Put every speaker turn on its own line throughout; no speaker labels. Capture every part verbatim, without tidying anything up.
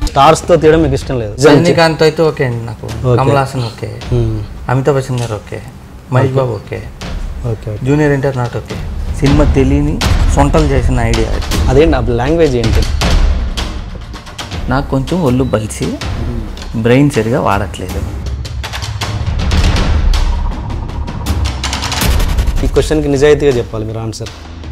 స్టార్స్తో తీయడం మీకు ఇష్టం లేదు?
రజనీకాంత్ అయితే ఓకే అండి నాకు, కమల్ హాసన్ ఓకే, అమితాబ్ బచ్చన్ గారు okay, Mahesh Babu okay,
okay
junior NTR not okay. Cinema తెలియని సొంటలు చేసిన ఐడియా
అదేంటి, ఆ లాంగ్వేజ్ ఏంటి?
నాకు కొంచెం ఒళ్ళు బలిసి బ్రెయిన్ సరిగా వాడట్లేదు.
ఈ క్వశ్చన్కి నిజాయితీగా చెప్పాలి మీరు ఆన్సర్.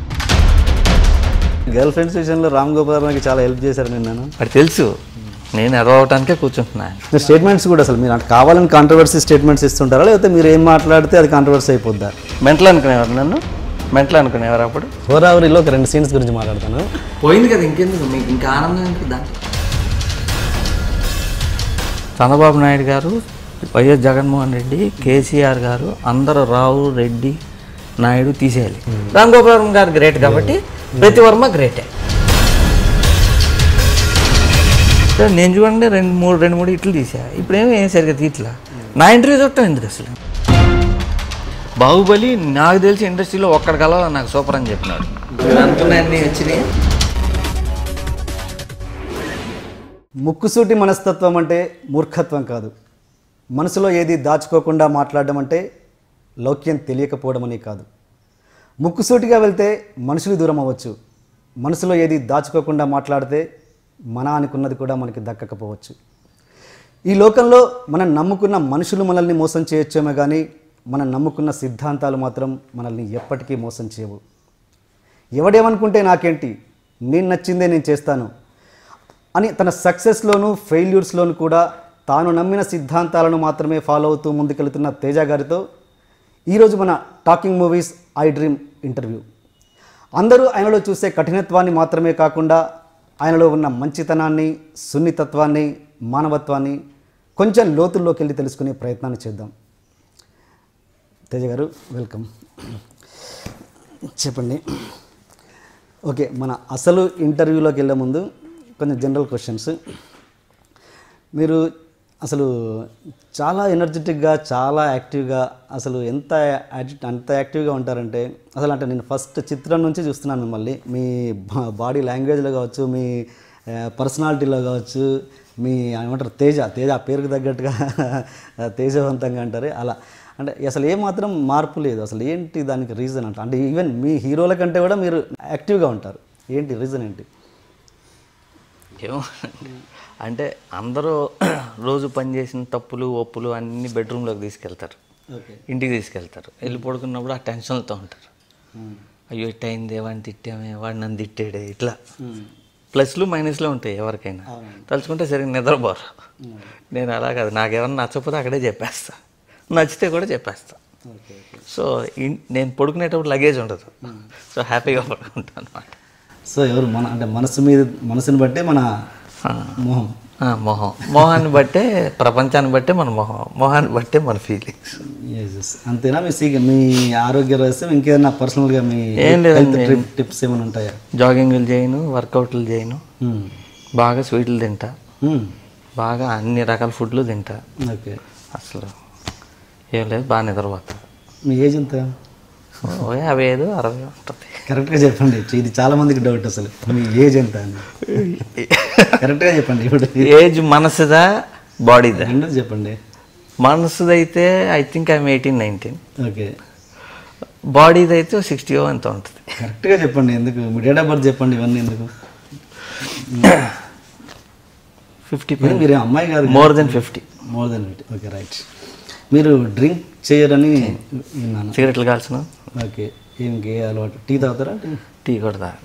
గర్ల్ ఫ్రెండ్స్ విషయంలో రామ్ గోపాల్ నాకు చాలా హెల్ప్ చేశారు నేను.
అది తెలుసు, నేను ఎదవటానికే కూర్చుంటున్నాను.
స్టేట్మెంట్స్ కూడా అసలు మీరు కావాలని కాంట్రవర్సీ స్టేట్మెంట్స్ ఇస్తుంటారా, లేకపోతే మీరు ఏం మాట్లాడితే అది కాంట్రవర్సీ అయిపోద్దా?
మెంటల్ అనుకునేవారు, నన్ను మెంటల్ అనుకునేవారు. అప్పుడు
హోరావరిలో ఒక రెండు సీన్స్ గురించి మాట్లాడతాను.
పోయింది కదా, ఇంకెందుకు మీకు ఇంకా ఆనందం ఏంటి దాంట్లో? చంద్రబాబు నాయుడు గారు, వైఎస్ జగన్మోహన్ రెడ్డి, కేసీఆర్ గారు అందరూ రావు రెడ్డి నాయుడు తీసేయాలి. రామ్ గోపాల్ గారు గ్రేట్ కాబట్టి ప్రతి వర్మ గ్రేటే. నేను చూడండి రెండు మూడు రెండు మూడు ఇట్లు తీసా, ఇప్పుడు ఏమి ఏం సరిగ్గా తీట్లా. నా ఇంటర్వ్యూ చూడటం ఎందుకు అసలు? బాహుబలి నాకు తెలిసి ఇండస్ట్రీలో ఒక్కడి కలవాలి నాకు సూపర్ అని చెప్పినాడు. అనుకున్నాయన్నీ వచ్చినాయి.
ముక్కుసూటి మనస్తత్వం అంటే మూర్ఖత్వం కాదు. మనసులో ఏది దాచుకోకుండా మాట్లాడడం అంటే లౌక్యం తెలియకపోవడం అని కాదు. ముక్కుసూటిగా వెళ్తే మనుషులు దూరం అవ్వచ్చు. మనసులో ఏది దాచుకోకుండా మాట్లాడితే మన అనుకున్నది కూడా మనకి దక్కకపోవచ్చు. ఈ లోకంలో మనం నమ్ముకున్న మనుషులు మనల్ని మోసం చేయొచ్చేమో కానీ మనం నమ్ముకున్న సిద్ధాంతాలు మాత్రం మనల్ని ఎప్పటికీ మోసం చేయవు. ఎవడేమనుకుంటే నాకేంటి, నేను నచ్చిందే నేను చేస్తాను అని తన సక్సెస్లోను ఫెయిల్యూర్స్లోను కూడా తాను నమ్మిన సిద్ధాంతాలను మాత్రమే ఫాలో అవుతూ ముందుకెళ్తున్న తేజ గారితో ఈరోజు మన talking movies iDream interview. అందరూ ఆయనలో చూసే కఠినత్వాన్ని మాత్రమే కాకుండా ఆయనలో ఉన్న మంచితనాన్ని, సున్నితత్వాన్ని, మానవత్వాన్ని కొంచెం లోతుల్లోకి వెళ్ళి తెలుసుకునే ప్రయత్నాన్ని చేద్దాం. తేజ గారు వెల్కమ్. చెప్పండి. ఓకే, మన అసలు ఇంటర్వ్యూలోకి వెళ్ళే ముందు కొంచెం జనరల్ క్వశ్చన్స్. మీరు అసలు చాలా ఎనర్జెటిక్గా, చాలా యాక్టివ్గా, అసలు ఎంత అంత యాక్టివ్గా ఉంటారంటే అసలు అంటే నేను ఫస్ట్ చిత్రం నుంచి చూస్తున్నాను మిమ్మల్ని. మీ బాడీ లాంగ్వేజ్లో కావచ్చు, మీ పర్సనాలిటీలో కావచ్చు, మీ ఏమంటారు తేజ తేజ పేరుకు తగ్గట్టుగా తేజవంతంగా అంటారు అలా. అంటే అసలు ఏమాత్రం మార్పు లేదు. అసలు ఏంటి దానికి రీజన్ అంట? అంటే ఈవెన్ మీ హీరోల కంటే కూడా మీరు యాక్టివ్గా ఉంటారు. ఏంటి రీజన్ ఏంటి?
ఏమో అంటే అందరూ రోజు పనిచేసిన తప్పులు ఒప్పులు అన్నీ బెడ్రూమ్లోకి తీసుకెళ్తారు, ఇంటికి తీసుకెళ్తారు. వెళ్ళి పడుకున్నప్పుడు ఆ టెన్షన్లతో ఉంటారు. అయ్యో ఇట్ అయింది, వాడిని తిట్టామే, వాడు నన్ను తిట్టాడే, ఇట్లా ప్లస్లు మైనస్లు ఉంటాయి ఎవరికైనా. తలుచుకుంటే సరిగ్గా నిద్రపోరు. నేను అలా కాదు, నాకేమన్నా నచ్చకపోతే అక్కడే చెప్పేస్తా, నచ్చితే కూడా చెప్పేస్తా. సో నేను పడుకునేటప్పుడు లగేజ్ ఉండదు, సో హ్యాపీగా పడుకుంటాను అనమాట.
సో ఎవరు మన అంటే మనసు మీద మనసుని బట్టే మన మొహం
మొహం మొహాన్ని బట్టే ప్రపంచాన్ని బట్టే మన మొహం, మొహాన్ని బట్టే మన ఫీలింగ్స్.
అంతేనా? మీ సీ మీ ఆరోగ్య రహస్యం ఇంకేదన్నా పర్సనల్గా మీ
ఏం లేదండి,
టిప్స్ ఏమైనా ఉంటాయా?
జాగింగ్లు చేయను, వర్కౌట్లు చేయను, బాగా స్వీట్లు తింటా, బాగా అన్ని రకాల ఫుడ్లు తింటా.
ఓకే,
అసలు ఏం లేదు, బాగా నిద్రపోతా.
మీ ఏజ్ ఎంత?
యాభై ఐదు అరవై ఉంటుంది.
కరెక్ట్గా చెప్పండి, ఇది చాలా మందికి డౌట్ అసలు మీ ఏజ్ ఎంత అని. కరెక్ట్గా చెప్పండి. ఇప్పుడు
ఏజ్ మనసుదా బాడీదా?
రెండో చెప్పండి.
మనసుదైతే I think I'm eighteen nineteen.
Okay.
బాడీది అయితే సిక్స్టీ ఎంత ఉంటుంది.
కరెక్ట్గా చెప్పండి. ఎందుకు మీ డేట్ ఆఫ్ బర్త్ చెప్పండి, ఇవన్నీ ఎందుకు?
ఫిఫ్టీ.
మీరు అమ్మాయి గారు?
More than fifty.
More than fifty. Okay, right. మీరు డ్రింక్ చేయరని విన్నాను.
సిగరెట్లు కాల్చిన?
ఓకే. ఏం గే అలవాటు? టీ తాగుతారా?
టీ కూడా తాగు.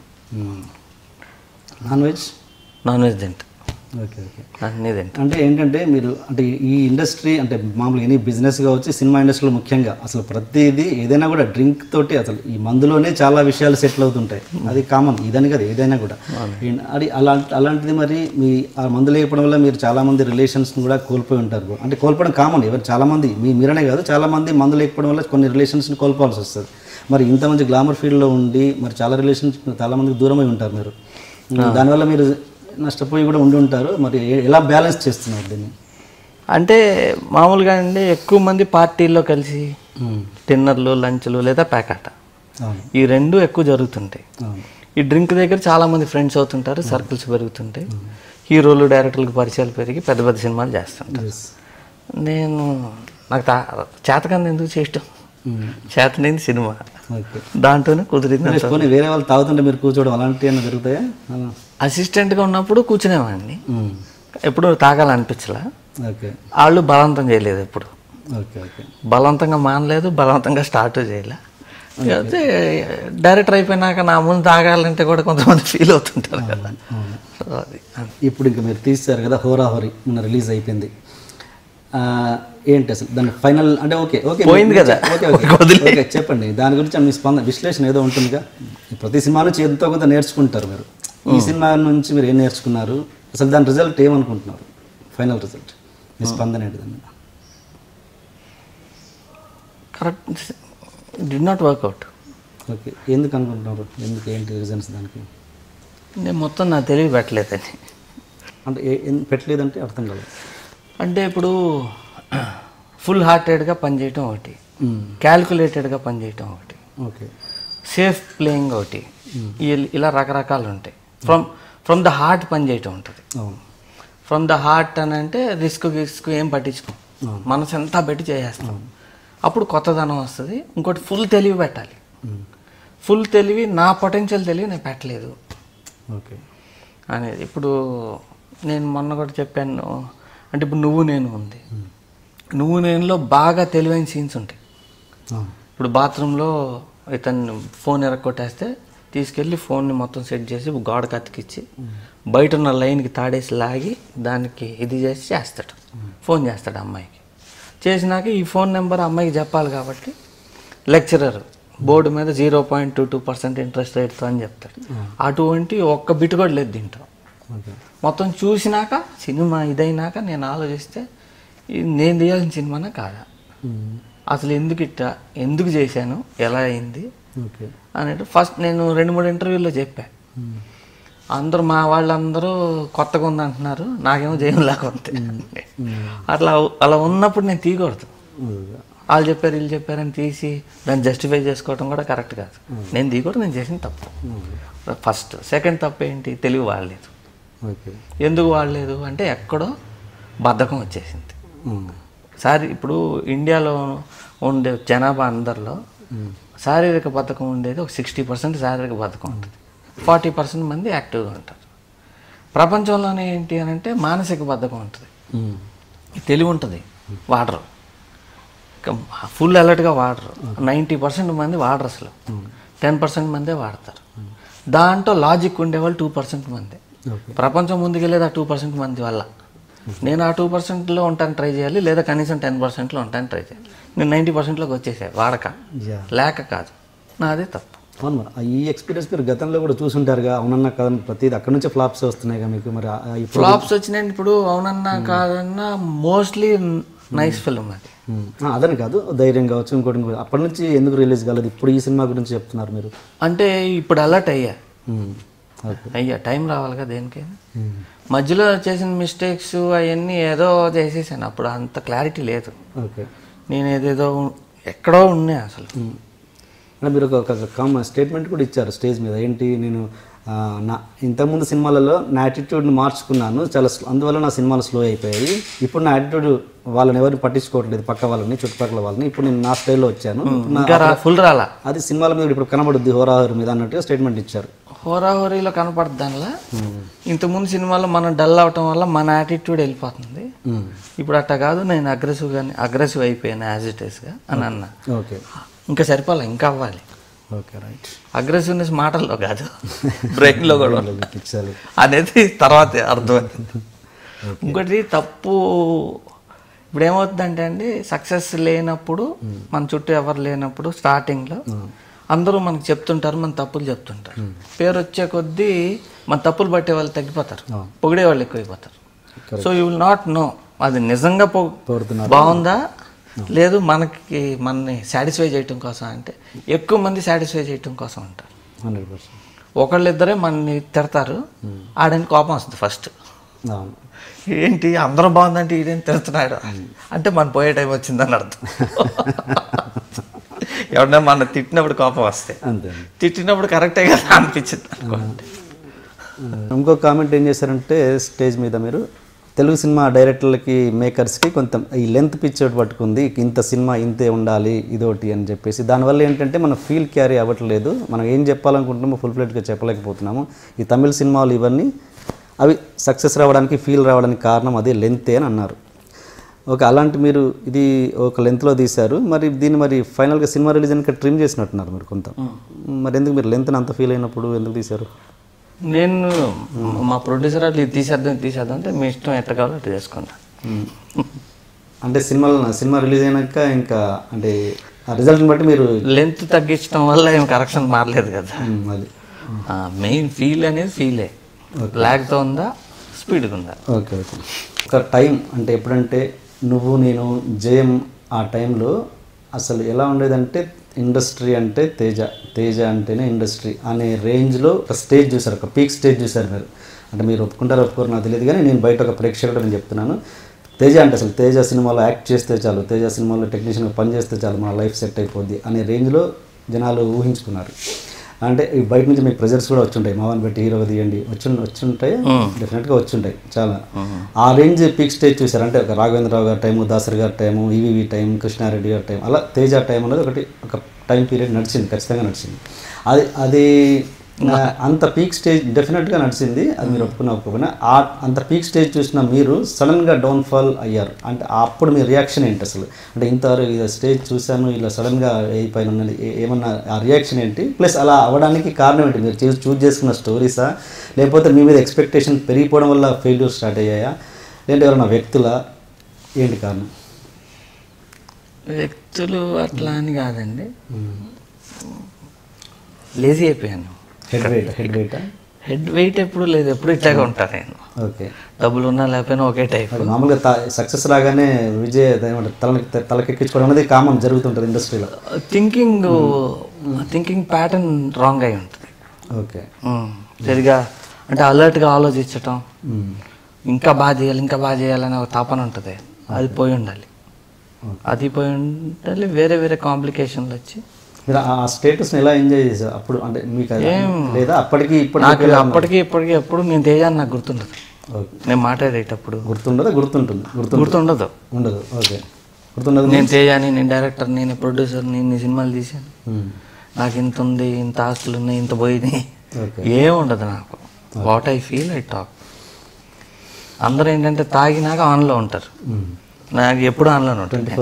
Non veg?
నాన్ వెజ్ తింటా.
Okay okay.
అన్నీ తింటా.
అంటే ఏంటంటే మీరు అంటే ఈ ఇండస్ట్రీ అంటే మామూలుగా ఎనీ బిజినెస్ కావచ్చు, సినిమా ఇండస్ట్రీలో ముఖ్యంగా అసలు ప్రతిదీ ఏదైనా కూడా డ్రింక్ తోటి అసలు ఈ మందులోనే చాలా విషయాలు సెటిల్ అవుతుంటాయి. అది కామన్, ఇదని కదా ఏదైనా కూడా. అది అలా అలాంటిది మరి మీ ఆ మందు లేకపోవడం వల్ల మీరు చాలామంది రిలేషన్స్ని కూడా కోల్పోయి ఉంటారు. అంటే కోల్పోవడం కామన్, ఎవరు చాలామంది, మీ మీరనే కాదు చాలామంది మందు లేకపోవడం వల్ల కొన్ని రిలేషన్స్ని కోల్పోవాల్సి వస్తుంది. మరి ఇంత మంచి గ్లామర్ ఫీల్డ్లో ఉండి మరి చాలా రిలేషన్స్ చాలామందికి దూరమై ఉంటారు మీరు. దానివల్ల మీరు నష్టపోయి కూడా ఉండి ఉంటారు. మరి ఎలా బ్యాలెన్స్ చేస్తున్నారు దీన్ని?
అంటే మామూలుగా అండి ఎక్కువ మంది పార్టీల్లో కలిసి డిన్నర్లు, లంచ్లు లేదా ప్యాకాట, ఈ రెండు ఎక్కువ జరుగుతుంటాయి. ఈ డ్రింక్ దగ్గర చాలామంది ఫ్రెండ్స్ అవుతుంటారు, సర్కిల్స్ పెరుగుతుంటాయి. హీరోలు డైరెక్టర్లకు పరిచయాలు పెరిగి పెద్ద పెద్ద సినిమాలు చేస్తుంటారు. నేను నాకు తా చేతకంది ఎందుకు చేయటం, చేతనైంది సినిమా, దాంట్లోనే కుదిరింది.
వేరే వాళ్ళు తాగుతుంటే మీరు కూర్చోవడం అలాంటివి జరుగుతాయా?
అసిస్టెంట్గా ఉన్నప్పుడు కూర్చునేవాడిని, ఎప్పుడు తాగాలనిపించలా. వాళ్ళు బలవంతం చేయలేదు, ఎప్పుడు బలవంతంగా మానలేదు, బలవంతంగా స్టార్ట్ చేయలే. అయితే డైరెక్టర్ అయిపోయినాక నా ముందు తాగాలంటే కూడా కొంతమంది ఫీల్ అవుతుంటారు కదా. సో అది
ఇప్పుడు ఇంకా మీరు తీస్తారు కదా హోరాహోరీ, మొన్న రిలీజ్ అయిపోయింది, ఏంటి అసలు దాని ఫైనల్ అంటే ఓకే ఓకే
పోయింది కదా,
ఓకే ఓకే చెప్పండి దాని గురించి మీ స్పందన విశ్లేషణ ఏదో ఉంటుందిగా. ప్రతి సినిమా నుంచి ఎంతో కొంత నేర్చుకుంటారు మీరు, ఈ సినిమా నుంచి మీరు ఏం నేర్చుకున్నారు, అసలు దాని రిజల్ట్ ఏమనుకుంటున్నారు, ఫైనల్ రిజల్ట్ మీ స్పందన ఏంటి దాన్ని?
Correct, did not work out.
Okay, ఎందుకు అనుకుంటున్నారు, ఎందుకు, ఏంటి రీజన్స్ దానికి?
నేను మొత్తం నా తెలివి పెట్టలేదని.
అంటే ఏ పెట్టలేదంటే అర్థం కాలేదు.
అంటే ఇప్పుడు ఫుల్ హార్టెడ్గా పనిచేయటం ఒకటి, క్యాల్కులేటెడ్గా పనిచేయటం ఒకటి,
ఓకే
సేఫ్ ప్లేయింగ్ ఒకటి, ఇలా రకరకాలు ఉంటాయి. ఫ్రమ్ ఫ్రమ్ ద హార్ట్ పనిచేయటం ఉంటుంది. ఫ్రమ్ ద హార్ట్ అని అంటే రిస్క్ గిస్క్ ఏం పట్టించుకోం, మనసు ఎంత పెట్టి చేసేస్తాం, అప్పుడు కొత్తదనం వస్తుంది. ఇంకోటి ఫుల్ తెలివి పెట్టాలి. ఫుల్ తెలివి, నా పొటెన్షియల్ తెలివి నేను పెట్టలేదు
ఓకే
అనేది. ఇప్పుడు నేను మొన్న కూడా చెప్పాను, అంటే ఇప్పుడు నువ్వు నేను ఉంది, నువ్వు నేనులో బాగా తెలివైన సీన్స్ ఉంటాయి. ఇప్పుడు బాత్రూంలో ఇతను ఫోన్ ఎరక్కొట్టేస్తే తీసుకెళ్ళి ఫోన్ని మొత్తం సెట్ చేసి గోడకు అతికిచ్చి బయట ఉన్న లైన్కి తాడేసి లాగి దానికి ఇది చేసి చేస్తాడు, ఫోన్ చేస్తాడు అమ్మాయికి. చేసినాక ఈ ఫోన్ నెంబర్ అమ్మాయికి చెప్పాలి కాబట్టి లెక్చరర్ బోర్డు మీద zero point two two percent interest రేట్తో అని చెప్తాడు. అటువంటి ఒక్క బిట్ కూడా లేదు దీంట్లో. మొత్తం చూసినాక సినిమా ఇదైనాక నేను ఆలోచిస్తే నేను తీయాల్సిన సినిమానా కాదా, అసలు ఎందుకు ఇట్టా, ఎందుకు చేశాను, ఎలా అయింది అనేది ఫస్ట్ నేను రెండు మూడు ఇంటర్వ్యూల్లో చెప్పా. అందరూ మా వాళ్ళందరూ కొత్తగా ఉంది అంటున్నారు, నాకేమో జయంలాగా ఉంది. అట్లా అలా ఉన్నప్పుడు నేను తీయకూడదు. వాళ్ళు చెప్పారు వీళ్ళు చెప్పారని తీసి దాన్ని జస్టిఫై చేసుకోవడం కూడా కరెక్ట్ కాదు. నేను తీయకూడదు, నేను చేసిన తప్పు ఫస్ట్. సెకండ్ తప్పు ఏంటి, తెలివి వాడలేదు. ఎందుకు వాడలేదు అంటే ఎక్కడో బద్ధకం వచ్చేసింది. సారీ, ఇప్పుడు ఇండియాలో ఉండే జనాభా అందరిలో శారీరక బద్ధకం ఉండేది ఒక సిక్స్టీ పర్సెంట్ శారీరక బద్ధకం ఉంటుంది, ఫార్టీ పర్సెంట్ మంది యాక్టివ్గా ఉంటారు. ప్రపంచంలోనే ఏంటి అని అంటే మానసిక బద్ధకం ఉంటుంది, తెలివి ఉంటుంది, వాడరు, ఫుల్ అలర్ట్గా వాడరు. నైంటీ పర్సెంట్ మంది వాడరు, అసలు టెన్ పర్సెంట్ మందే వాడతారు. దాంట్లో లాజిక్ ఉండేవాళ్ళు టూ పర్సెంట్ మంది. ప్రపంచం ముందుకెళ్ళేది ఆ టూ పర్సెంట్ మంది వల్ల. నేను ఆ టూ పర్సెంట్లో ఉంటాను ట్రై చేయాలి, లేదా కనీసం టెన్ పర్సెంట్లో ఉంటాను ట్రై చేయాలి. నేను నైంటీ పర్సెంట్లోకి వచ్చేసాను, వాడక లేక కాదు, నాదే తప్పు.
అవును, ఈ ఎక్స్పీరియన్స్ మీరు గతంలో కూడా చూసుంటారుగా, అవునన్నా కాదన్న ప్రతిదీ అక్కడ నుంచే ఫ్లాప్స్ వస్తున్నాయి మీకు. మరి
ఫ్లాప్స్ వచ్చినాయి. ఇప్పుడు అవునన్నా కాదన్నా మోస్ట్లీ నైస్ ఫిల్మ్ అది,
అదని కాదు, ధైర్యం కావచ్చు, ఇంకోటి ఇంకోటి. అప్పటి నుంచి ఎందుకు రిలీజ్ కాలేదు, ఇప్పుడు ఈ సినిమా గురించి చెప్తున్నారు మీరు?
అంటే ఇప్పుడు అలర్ట్ అయ్యా అయ్యా టైం రావాలిగా దేనికైనా. మధ్యలో చేసిన మిస్టేక్స్ అవన్నీ ఏదో చేసేసాను, అప్పుడు అంత క్లారిటీ లేదు.
ఓకే,
నేను ఏదేదో ఎక్కడో ఉన్నాయి అసలు.
మీరు ఒక కామ స్టేట్మెంట్ కూడా ఇచ్చారు స్టేజ్ మీద, ఏంటి, నేను నా ఇంతకుముందు సినిమాలలో నా యాటిట్యూడ్ని మార్చుకున్నాను చాలా, అందువల్ల నా సినిమాలు స్లో అయిపోయాయి. ఇప్పుడు నా యాటిట్యూడ్ వాళ్ళని ఎవరిని పట్టించుకోవట్లేదు, పక్క వాళ్ళని, చుట్టుపక్కల వాళ్ళని. ఇప్పుడు నేను నా స్టైల్లో వచ్చాను,
ఫుల్ రాలా,
అది సినిమాల మీద ఇప్పుడు కనబడుద్ది హోరాహోరీ మీద అన్నట్టుగా స్టేట్మెంట్ ఇచ్చారు.
హోరాహోరీలో కనపడుతుంది దానిలో. ఇంతకుముందు సినిమాలో మనం డల్ అవటం వల్ల మన యాటిట్యూడ్ వెళ్ళిపోతుంది. ఇప్పుడు అట్లా కాదు, నేను అగ్రెసివ్గానే అగ్రెసివ్ అయిపోయాను యాజ్ ఇట్ ఈస్గా అని అన్నా.
ఓకే,
ఇంకా సరిపోలే, ఇంకా అవ్వాలి.
Okay, right.
అగ్రెసివ్నెస్ మాటల్లో కాదు, బ్రెయిన్లో కూడా అనేది తర్వాత అర్థమైంది. ఇంకోటి తప్పు ఇప్పుడు ఏమవుతుందంటే అండి, సక్సెస్ లేనప్పుడు, మన చుట్టూ ఎవరు లేనప్పుడు స్టార్టింగ్లో అందరూ మనకు చెప్తుంటారు, మన తప్పులు చెప్తుంటారు. పేరు వచ్చే కొద్దీ మన తప్పులు పట్టే వాళ్ళు తగ్గిపోతారు, పొగిడే వాళ్ళు ఎక్కువైపోతారు. So you will not know అది నిజంగా పొ బాగుందా లేదు, మనకి మనని సాటిస్ఫై చేయటం కోసం అంటే ఎక్కువ మంది సాటిస్ఫై చేయటం కోసం ఉంటారు.
హండ్రెడ్ పర్సెంట్
ఒకళ్ళిద్దరే మనని తిడతారు, ఆడని కోపం వస్తుంది ఫస్ట్. ఏంటి అందరూ బాగుందంటే ఈడేం తిడుతున్నాడు అంటే మన పోయే టైం వచ్చిందని అర్థం. ఎవరైనా మన తిట్టినప్పుడు కోపం వస్తే, తిట్టినప్పుడు కరెక్టే కదా అనిపించింది అనుకోండి.
ఇంకో కామెంట్ ఏం చేశారంటే స్టేజ్ మీద మీరు తెలుగు సినిమా డైరెక్టర్లకి మేకర్స్కి కొంత ఈ లెంత్ పిక్చర్ పట్టుకుంది, ఇంత సినిమా ఇంతే ఉండాలి ఇదోటి అని చెప్పేసి, దానివల్ల ఏంటంటే మనం ఫీల్ క్యారీ అవ్వట్లేదు, మనం ఏం చెప్పాలనుకుంటున్నామో ఫుల్ ఫ్లెడ్గా చెప్పలేకపోతున్నాము. ఈ తమిళ సినిమాలు ఇవన్నీ అవి సక్సెస్ రావడానికి ఫీల్ రావడానికి కారణం అదే లెంతే అని అన్నారు. ఓకే, అలాంటి మీరు ఇది ఒక లెంత్లో తీశారు, మరి దీన్ని మరి ఫైనల్గా సినిమా రిలీజ్ అని ట్రిమ్ చేసినట్టున్నారు మీరు కొంత, మరి ఎందుకు మీరు లెంత్ని అంత ఫీల్ అయినప్పుడు ఎందుకు తీశారు?
నేను మా ప్రొడ్యూసర్ అట్లా ఇది తీసేద్దాం తీసేద్దాం అంటే మీ ఇష్టం ఎట్లా కావాలో అట్లా చేసుకున్నా.
అంటే సినిమా సినిమా రిలీజ్ అయినాక ఇంకా అంటే ఆ రిజల్ట్ని బట్టి మీరు
లెంత్ తగ్గించడం వల్ల ఏం కరెక్షన్ మారలేదు కదా.
అది
మెయిన్ ఫీల్ అనేది ఫీలే, బ్లాక్తో ఉందా స్పీడ్గా ఉందా.
Okay okay. ఒక టైం అంటే ఎప్పుడంటే నువ్వు నేను జయం ఆ టైంలో అసలు ఎలా ఉండేదంటే ఇండస్ట్రీ అంటే తేజ, తేజ అంటేనే ఇండస్ట్రీ అనే రేంజ్లో ఒక స్టేజ్ చూసారు, ఒక పీక్ స్టేజ్ చూసారు మీరు. అంటే మీరు ఒప్పుకుంటారో ఒప్పుకోరు నాకు తెలియదు, కానీ నేను బయట ఒక ప్రేక్షకుడు నేను చెప్తున్నాను, తేజ అంటే అసలు తేజ సినిమాలో యాక్ట్ చేస్తే చాలు, తేజ సినిమాలో టెక్నీషియన్గా పనిచేస్తే చాలు, మన లైఫ్ సెట్ అయిపోద్ది అనే రేంజ్లో జనాలు ఊహించుకున్నారు. అంటే ఈ బయట నుంచి మీకు ప్రెజర్స్ కూడా వచ్చుంటాయి, మామని పెట్టి హీరో తీయండి వచ్చి వచ్చుంటాయి, డెఫినెట్గా వచ్చుంటాయి చాలా. ఆ రేంజ్ పీక్ స్టేజ్ చూసారు. అంటే ఒక రాఘవేంద్రరావు గారి టైము, దాసరి గారి టైము, ఈవీవి టైం, కృష్ణారెడ్డి గారి టైం, అలా తేజ టైం అనేది ఒకటి ఒక టైం పీరియడ్ నడిచింది, ఖచ్చితంగా నడిచింది. అది అది అంత పీక్ స్టేజ్ డెఫినెట్గా నడిచింది, అది మీరు ఒప్పుకున్నా ఒప్పుకున్నా. ఆ అంత పీక్ స్టేజ్ చూసిన మీరు సడన్గా డౌన్ఫాల్ అయ్యారు, అంటే అప్పుడు మీ రియాక్షన్ ఏంటి అసలు? అంటే ఇంతవరకు ఇలా స్టేజ్ చూశాను ఇలా సడన్గా అయిపోయిన ఉన్నది ఏమన్నా ఆ రియాక్షన్ ఏంటి? ప్లస్ అలా అవ్వడానికి కారణం ఏంటి? మీరు చూస్ చూస్ చేసుకున్న స్టోరీసా, లేకపోతే మీ మీద ఎక్స్పెక్టేషన్ పెరిగిపోవడం వల్ల ఫెయిల్యూర్ స్టార్ట్ అయ్యాయా, లేదంటే ఎవరైనా వ్యక్తుల ఏంటి కారణం?
వ్యక్తులు అట్లా అని కాదండి, లేజీ అయిపోయాను.
Head weight head weight
head weight ఎప్పుడు లేదు, ఎప్పుడు ఇట్లాగే ఉంటాను నేను.
ఓకే,
డబ్బులు ఉన్నా లేకపోయినా ఒకే టైప్.
మామూలుగా సక్సెస్ రాగానే విజయ్ తలకి తలకెక్కించుకోవడం అనేది కామన్ జరుగుతుంటుంది ఇండస్ట్రీలో.
థింకింగ్ థింకింగ్ ప్యాటర్న్ రాంగ్ అయి ఉంటుంది.
ఓకే,
సరిగా అంటే అలర్ట్గా ఆలోచించటం, ఇంకా బాగా చేయాలి ఇంకా బాగా చేయాలని ఒక తాపన ఉంటుంది, అది పోయి ఉండాలి. అది పోయి ఉండాలి, వేరే వేరే కాంప్లికేషన్లు వచ్చి.
మీరు ఆ స్టేటస్ని ఎలా ఎంజాయ్ చేశారు అప్పుడు? అంటే మీకు లేదా అప్పటికి ఇప్పుడు
నాకు అప్పటికి ఇప్పటికి ఎప్పుడు నేను తేజాన్ని నాకు గుర్తుండదు, నేను మాట్లాడేటప్పుడు
గుర్తుండదా? గుర్తుంటుంది,
గుర్తుండదు
ఉండదు. ఓకే, గుర్తుండదు.
నేను తేజాని, నేను డైరెక్టర్, నేను ప్రొడ్యూసర్ని, ఇన్ని సినిమాలు తీశాను, నాకు ఇంత ఉంది, ఇంత ఆస్తులు ఉన్నాయి, ఇంత పోయినాయి, ఏముండదు నాకు. What I feel I talk. అందరూ ఏంటంటే తాగినాక ఆన్లో ఉంటారు, నాకు ఎప్పుడు ఆన్లోనే ఉంటుంది.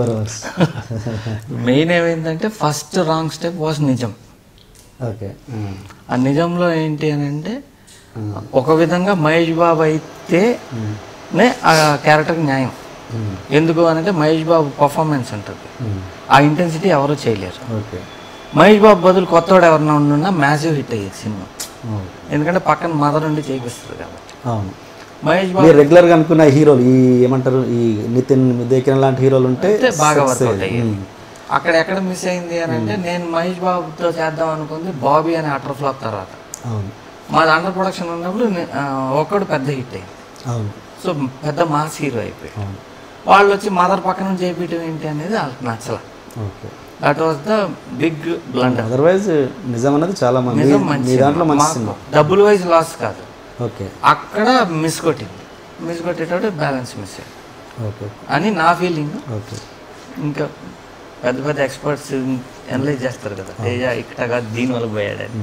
మెయిన్ ఏమైందంటే first wrong step was Nijam.
Okay,
ఆ నిజంలో ఏంటి అని అంటే ఒక విధంగా మహేష్ బాబు అయితేనే ఆ క్యారెక్టర్కి న్యాయం. ఎందుకు అని అంటే మహేష్ బాబు పర్ఫార్మెన్స్ ఉంటుంది, ఆ ఇంటెన్సిటీ ఎవరూ చేయలేరు. మహేష్ బాబు బదులు కొత్తవాడు ఎవరన్నా ఉండున్నా మ్యాసివ్ హిట్ అయ్యేది సినిమా, ఎందుకంటే పక్కన మదర్ నుండి చేయిస్తుంది కాబట్టి. మహేష్ బాబు
రెగ్యులర్గా అనుకున్న హీరోలు ఈ ఏమంటారు ఈ నితిన్ దేకిన్ లాంటి హీరోలు ఉంటే
బాగా వర్కౌట్ అయ్యేది. అక్కడ ఎక్కడ మిస్ అయింది అని అంటే నేను మహేష్ బాబుతో చేద్దాం అనుకుంది బాబీ అనే అటర్ ఫ్లాప్ తర్వాత. మాది అండర్ ప్రొడక్షన్ ఉన్నప్పుడు ఒక్కడు పెద్ద హిట్ అయింది, సో పెద్ద మాస్ హీరో అయిపోయాడు. వాళ్ళు వచ్చి మదర్ పక్కన నుంచి చేయించడం ఏంటి అనేది వాళ్ళకి నచ్చల. That was the big blunder.
Otherwise Nijam అనేది చాలా మంది దాంట్లో మంచి
డబ్బులు వైజ్ లాస్ కాదు.
ఓకే,
అక్కడ మిస్ కొట్టింది, మిస్ కొట్టేటప్పుడు బ్యాలెన్స్ మిస్ అయ్యింది.
ఓకే
అని నా ఫీలింగ్.
ఓకే,
ఇంకా పెద్ద పెద్ద ఎక్స్పర్ట్స్ అనలైజ్ చేస్తారు కదా, తేజ ఇక్కడగా దీనివల్ల పోయాడని.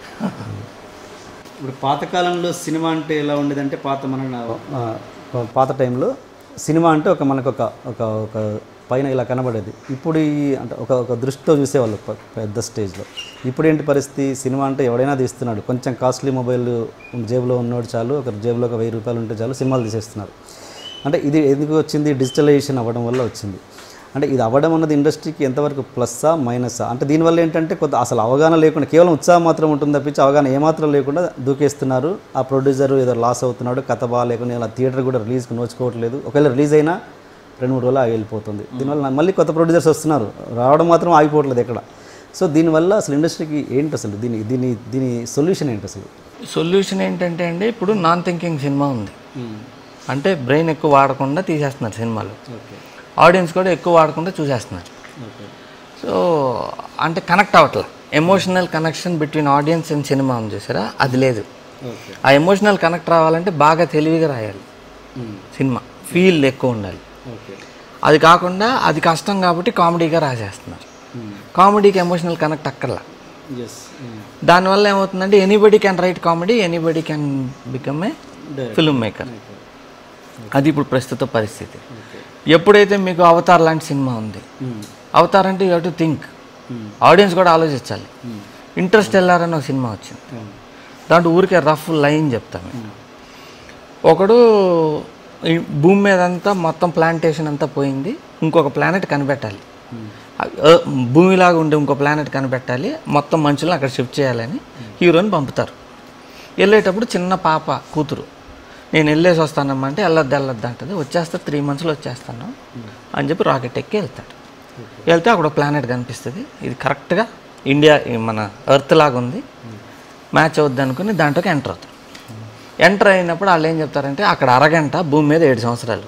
ఇప్పుడు పాతకాలంలో సినిమా అంటే ఎలా ఉండేదంటే పాత మన పాత టైంలో సినిమా అంటే ఒక మనకు ఒక ఒక ఒక పైన ఇలా కనబడేది. ఇప్పుడు ఈ అంటే ఒక ఒక దృష్టితో చూసేవాళ్ళు పెద్ద స్టేజ్లో. ఇప్పుడు ఏంటి పరిస్థితి? సినిమా అంటే ఎవడైనా తీస్తున్నాడు, కొంచెం కాస్ట్లీ మొబైల్ జేబులో ఉన్నోడు చాలు, ఒక జేబులో ఒక వెయ్యి రూపాయలు ఉంటే చాలు సినిమాలు తీసేస్తున్నారు. అంటే ఇది ఎందుకు వచ్చింది? డిజిటలైజేషన్ అవ్వడం వల్ల వచ్చింది. అంటే ఇది అవ్వడం అన్నది ఇండస్ట్రీకి ఎంతవరకు ప్లస్సా మైనసా? అంటే దీనివల్ల ఏంటంటే కొంత అసలు అవగాహన లేకుండా కేవలం ఉత్సాహం మాత్రం ఉంటుంది తప్పించి అవగాహన ఏమాత్రం లేకుండా దూకేస్తున్నారు. ఆ ప్రొడ్యూసర్ ఏదో లాస్ అవుతున్నాడు, కథ బాగా లేకుండా ఇలా థియేటర్ కూడా రిలీజ్కి నోచుకోవట్లేదు. ఒకవేళ రిలీజ్ అయినా రెండు మూడు రోజులు ఆగి వెళ్ళిపోతుంది. దీనివల్ల మళ్ళీ కొత్త ప్రొడ్యూసర్స్ వస్తున్నారు, రావడం మాత్రం ఆగిపోవట్లేదు ఎక్కడ. సో దీనివల్ల అసలు ఇండస్ట్రీకి ఏంటి అసలు దీని దీని దీని సొల్యూషన్ ఏంటి అసలు?
సొల్యూషన్ ఏంటంటే అండి, ఇప్పుడు నాన్ థింకింగ్ సినిమా ఉంది అంటే బ్రెయిన్ ఎక్కువ వాడకుండా తీసేస్తున్నారు సినిమాలు, ఆడియన్స్ కూడా ఎక్కువ వాడకుండా చూసేస్తున్నారు. సో అంటే కనెక్ట్ అవ్వట్లేదు, emotional connection between audience and cinema ఉంది చూసారా, అది లేదు. ఆ ఎమోషనల్ కనెక్ట్ రావాలంటే బాగా తెలివిగా రాయాలి సినిమా, ఫీల్ ఎక్కువ ఉండాలి. అది కాకుండా అది కష్టం కాబట్టి కామెడీగా రాసేస్తున్నారు. కామెడీకి ఎమోషనల్ కనెక్ట్ అక్కర్లా. దానివల్ల ఏమవుతుందంటే anybody can write comedy, anybody can become a film maker. అది ఇప్పుడు ప్రస్తుత పరిస్థితి. ఎప్పుడైతే మీకు అవతార్ లాంటి సినిమా ఉంది, అవతార్ అంటే you have to think, audience కూడా ఆలోచించాలి. ఇంట్రెస్ట్ వెళ్ళారని ఒక సినిమా వచ్చింది, దాంట్లో ఊరికే రఫ్ లైన్ చెప్తాను. ఒకడు భూమి మీద అంతా మొత్తం ప్లాంటేషన్ అంతా పోయింది, ఇంకొక ప్లానెట్ కనిపెట్టాలి, భూమిలాగా ఉండే ఇంకో ప్లానెట్ కనిపెట్టాలి, మొత్తం మనుషులను అక్కడ షిఫ్ట్ చేయాలని హీరోని పంపుతారు. వెళ్ళేటప్పుడు చిన్న పాప కూతురు, నేను వెళ్ళేసి వస్తానమ్మా అంటే వెళ్ళొద్దు వెళ్ళొద్దు అంటుంది. వచ్చేస్తా, త్రీ మంత్స్లో వచ్చేస్తాను అని చెప్పి రాకెట్ ఎక్కి వెళ్తాడు. వెళ్తే అక్కడ ఒక ప్లానెట్ కనిపిస్తుంది, ఇది కరెక్ట్గా ఇండియా మన ఎర్త్ లాగా ఉంది, మ్యాచ్ అవుద్ది అనుకుని దాంట్లోకి ఎంటర్ అవుతారు. ఎంటర్ అయినప్పుడు వాళ్ళు ఏం చెప్తారంటే అక్కడ అరగంట, భూమి మీద ఏడు సంవత్సరాలు,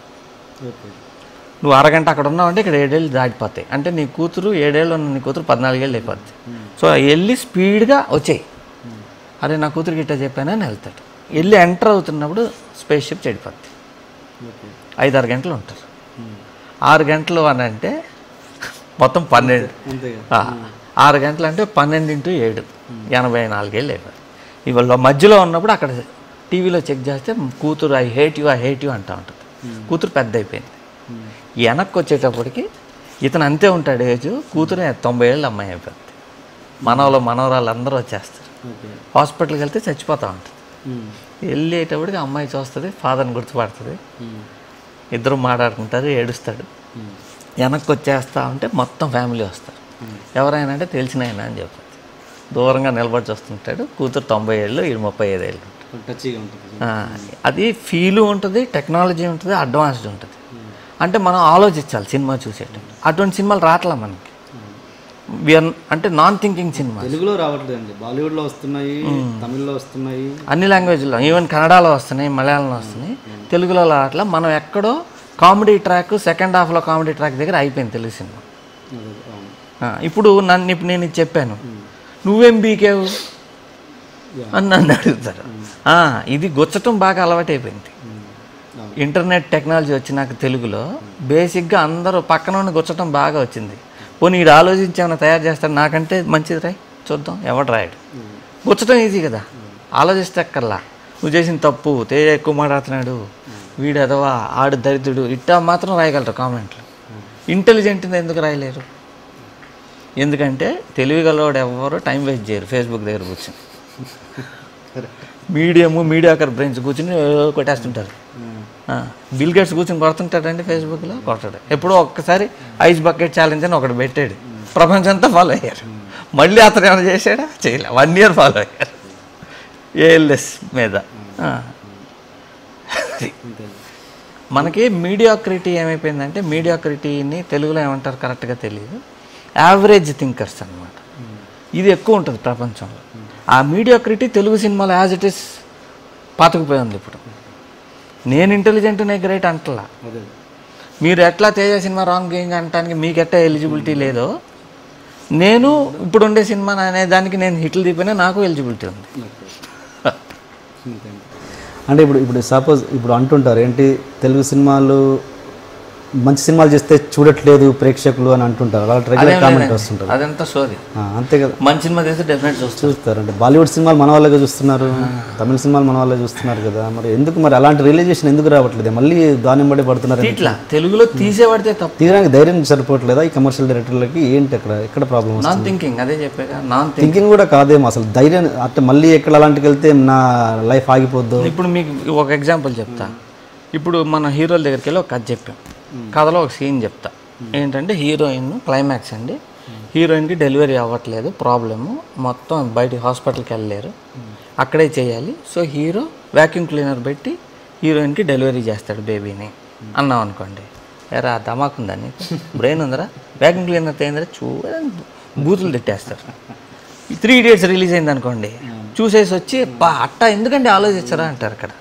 నువ్వు అరగంట అక్కడ ఉన్నావంటే ఇక్కడ ఏడేళ్ళు దాటిపోతాయి, అంటే నీ కూతురు ఏడేళ్ళు ఉన్న నీ కూతురు పద్నాలుగేళ్ళు అయిపోద్ది. సో వెళ్ళి స్పీడ్గా వచ్చేయి, అరే నా కూతురికి ఇట్లా చెప్పానని వెళ్తాడు. వెళ్ళి ఎంటర్ అవుతున్నప్పుడు స్పేస్ షిప్ చెడిపోద్ది. ఐదారు గంటలు ఉంటారు. ఆరు గంటలు అని అంటే మొత్తం పన్నెండు, ఆరు గంటలు అంటే పన్నెండు ఇంటూ ఏడు ఎనభై నాలుగేళ్ళు అయిపోయింది. ఇవాళ మధ్యలో ఉన్నప్పుడు అక్కడ టీవీలో చెక్ చేస్తే కూతురు I hate you I hate you అంటూ ఉంటుంది. కూతురు పెద్ద అయిపోయింది. వెనక్కి వచ్చేటప్పటికి ఇతను అంతే ఉంటాడు ఏజ్, కూతురు తొంభై ఏళ్ళు అమ్మాయి అయిపోద్ది. మనవలు మనవరాలు అందరూ వచ్చేస్తారు. హాస్పిటల్కి వెళ్తే చచ్చిపోతూ ఉంటుంది. వెళ్ళేటప్పటికి అమ్మాయి చూస్తుంది, ఫాదర్ని గుర్తుపడుతుంది, ఇద్దరు మాట్లాడుకుంటారు, ఏడుస్తాడు. వెనక్కి వచ్చేస్తా ఉంటే మొత్తం ఫ్యామిలీ వస్తారు. ఎవరైనా అంటే తెలిసిన ఆయన అని చెప్తుంది. దూరంగా నిలబడి చూస్తుంటాడు. కూతురు తొంభై ఏళ్ళు, ఇది ముప్పై ఐదు ఏళ్ళు. అది ఫీలు ఉంటుంది, టెక్నాలజీ ఉంటుంది, అడ్వాన్స్డ్ ఉంటుంది. అంటే మనం ఆలోచించాలి సినిమా చూసేటప్పుడు. అటువంటి సినిమాలు రావట్లే మనకి. అంటే నాన్ థింకింగ్ సినిమా.
తెలుగులో రావట్లేదండి, బాలీవుడ్లో వస్తున్నాయి, తమిళ్లో వస్తున్నాయి,
అన్ని లాంగ్వేజ్లో, ఈవెన్ కన్నడలో వస్తున్నాయి, మలయాళంలో వస్తున్నాయి, తెలుగులో రావట్లే. మనం ఎక్కడో కామెడీ ట్రాక్, సెకండ్ హాఫ్లో కామెడీ ట్రాక్ దగ్గర అయిపోయింది తెలుగు సినిమా. ఇప్పుడు నన్ను ఇప్పుడు నేను ఇది చెప్పాను, నువ్వేం బీకేవు అని నన్ను అడుగుతారు. ఇది గుచ్చటం బాగా అలవాటు అయిపోయింది. ఇంటర్నెట్ టెక్నాలజీ వచ్చినాక తెలుగులో బేసిక్గా అందరూ పక్కన ఉన్న గుచ్చటం బాగా వచ్చింది. పోనీ ఈడు ఆలోచించి ఏమైనా తయారు చేస్తాడు, నాకంటే మంచిది రాయి చూద్దాం, ఎవడు రాయడు. గుచ్చటం ఈజీ కదా, ఆలోచిస్తే అక్కర్లా. నువ్వు చేసిన తప్పు, తేజ ఎక్కువ మాట్లాడుతున్నాడు, వీడు ఎదవా, ఆడు దరిద్రుడు, ఇట్టా మాత్రం రాయగలరు కామెంట్లు. ఇంటెలిజెంట్ ఎందుకు రాయలేరు? ఎందుకంటే తెలివిగలవాడు ఎవరు టైం వేస్ట్ చేయరు. ఫేస్బుక్ దగ్గర కూర్చొని మీడియము మీడియాకర్ బ్రెయిన్స్ కూర్చుని కొట్టేస్తుంటారు. బిల్ గేట్స్ కూర్చొని కొడుతుంటాడండి ఫేస్బుక్లో, కొట్టాడు. ఎప్పుడో ఒక్కసారి ఐస్ బకెట్ ఛాలెంజ్ అని ఒకటి పెట్టాడు, ప్రపంచం అంతా ఫాలో అయ్యారు. మళ్ళీ అతను ఏమైనా చేశాడా? చేయలే. వన్ ఇయర్ ఫాలో అయ్యారు ఏఎల్ఎస్ మీద. మనకి మీడియాక్రిటీ ఏమైపోయిందంటే, మీడియాక్రిటీని తెలుగులో ఏమంటారు కరెక్ట్గా తెలియదు, యావరేజ్ థింకర్స్ అనమాట. ఇది ఎక్కువ ఉంటుంది ప్రపంచంలో. ఆ మీడియాక్రిటీ తెలుగు సినిమాలో యాజ్ ఇట్ ఈస్ పాతుకుపోయి ఉంది. ఇప్పుడు నేను ఇంటెలిజెంట్, నేను గ్రేట్ అంటలా. మీరు ఎట్లా తేజ సినిమా రాంగ్ గేయింగ్ అనటానికి మీకు ఎట్లా ఎలిజిబిలిటీ లేదో, నేను ఇప్పుడు ఉండే సినిమా అనే దానికి నేను హిట్లు తీపినా నాకు ఎలిజిబిలిటీ ఉంది.
అంటే ఇప్పుడు ఇప్పుడు సపోజ్ ఇప్పుడు అంటుంటారు ఏంటి, తెలుగు సినిమాలు మంచి సినిమాలు చేస్తే చూడట్లేదు ప్రేక్షకులు అని అంటుంటారు. వాళ్ళ రెగ్యులర్ కామెంట్ వస్తుంటారు.
అదంతా సోది.
అంతే కదా,
మంచి సినిమా చేస్తే డెఫినెట్
చూస్తారు. అంటే బాలీవుడ్ సినిమాలు మన వాళ్ళగా చూస్తున్నారు, తమిళ సినిమాలు మన వాళ్ళే చూస్తున్నారు కదా, మరి ఎందుకు మరి అలాంటి రియలైజేషన్ ఎందుకు రావట్లేదు? మళ్ళీ దాని బట్టి పడుతున్నారు.
ఇట్లా తెలుగులో తీసేవాడితే తప్ప
తీయడానికి ధైర్యం సరిపోవట్లేదా ఈ కమర్షియల్ డైరెక్టర్లకి? ఏంటి అక్కడ ఎక్కడ ప్రాబ్లమ్?
Non thinking. అదే చెప్పాక నాన్
థింకింగ్ కూడా కాదేమో అసలు. ధైర్యం అంటే మళ్ళీ ఎక్కడ అలాంటికి వెళ్తే నా లైఫ్ ఆగిపోద్దు.
ఇప్పుడు మీకు ఒక ఎగ్జాంపుల్ చెప్తా. ఇప్పుడు మన హీరోల దగ్గరికి వెళ్ళి ఒక కథ చెప్పాం. కథలో ఒక సీన్ చెప్తా. ఏంటంటే హీరోయిన్ క్లైమాక్స్ అండి, హీరోయిన్కి డెలివరీ అవ్వట్లేదు, ప్రాబ్లము, మొత్తం బయట హాస్పిటల్కి వెళ్ళలేరు, అక్కడే చేయాలి. సో హీరో వ్యాక్యూమ్ క్లీనర్ పెట్టి హీరోయిన్కి డెలివరీ చేస్తాడు బేబీని అన్నాం అనుకోండి. ఎరా ధమాకుందా నీకు, బ్రెయిన్ ఉందరా, వ్యాక్యూమ్ క్లీనర్ తేందరా చూడని బూతులు తిట్టేస్తారు. త్రీ ఇడియట్స్ రిలీజ్ అయింది అనుకోండి, చూసేసి వచ్చి పా అట్టా ఎందుకంటే ఆలోచించరా అంటారు. అక్కడ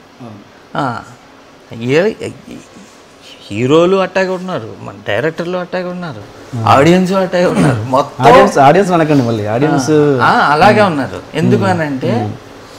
ఏ హీరోలు అట్టాగే ఉన్నారు, మన డైరెక్టర్లు అట్టాగే ఉన్నారు, ఆడియన్స్ అట్టాగే ఉన్నారు, మొత్తం
ఆడియన్స్ అనకండి మళ్ళీ ఆడియన్స్
అలాగే ఉన్నారు. ఎందుకు అని అంటే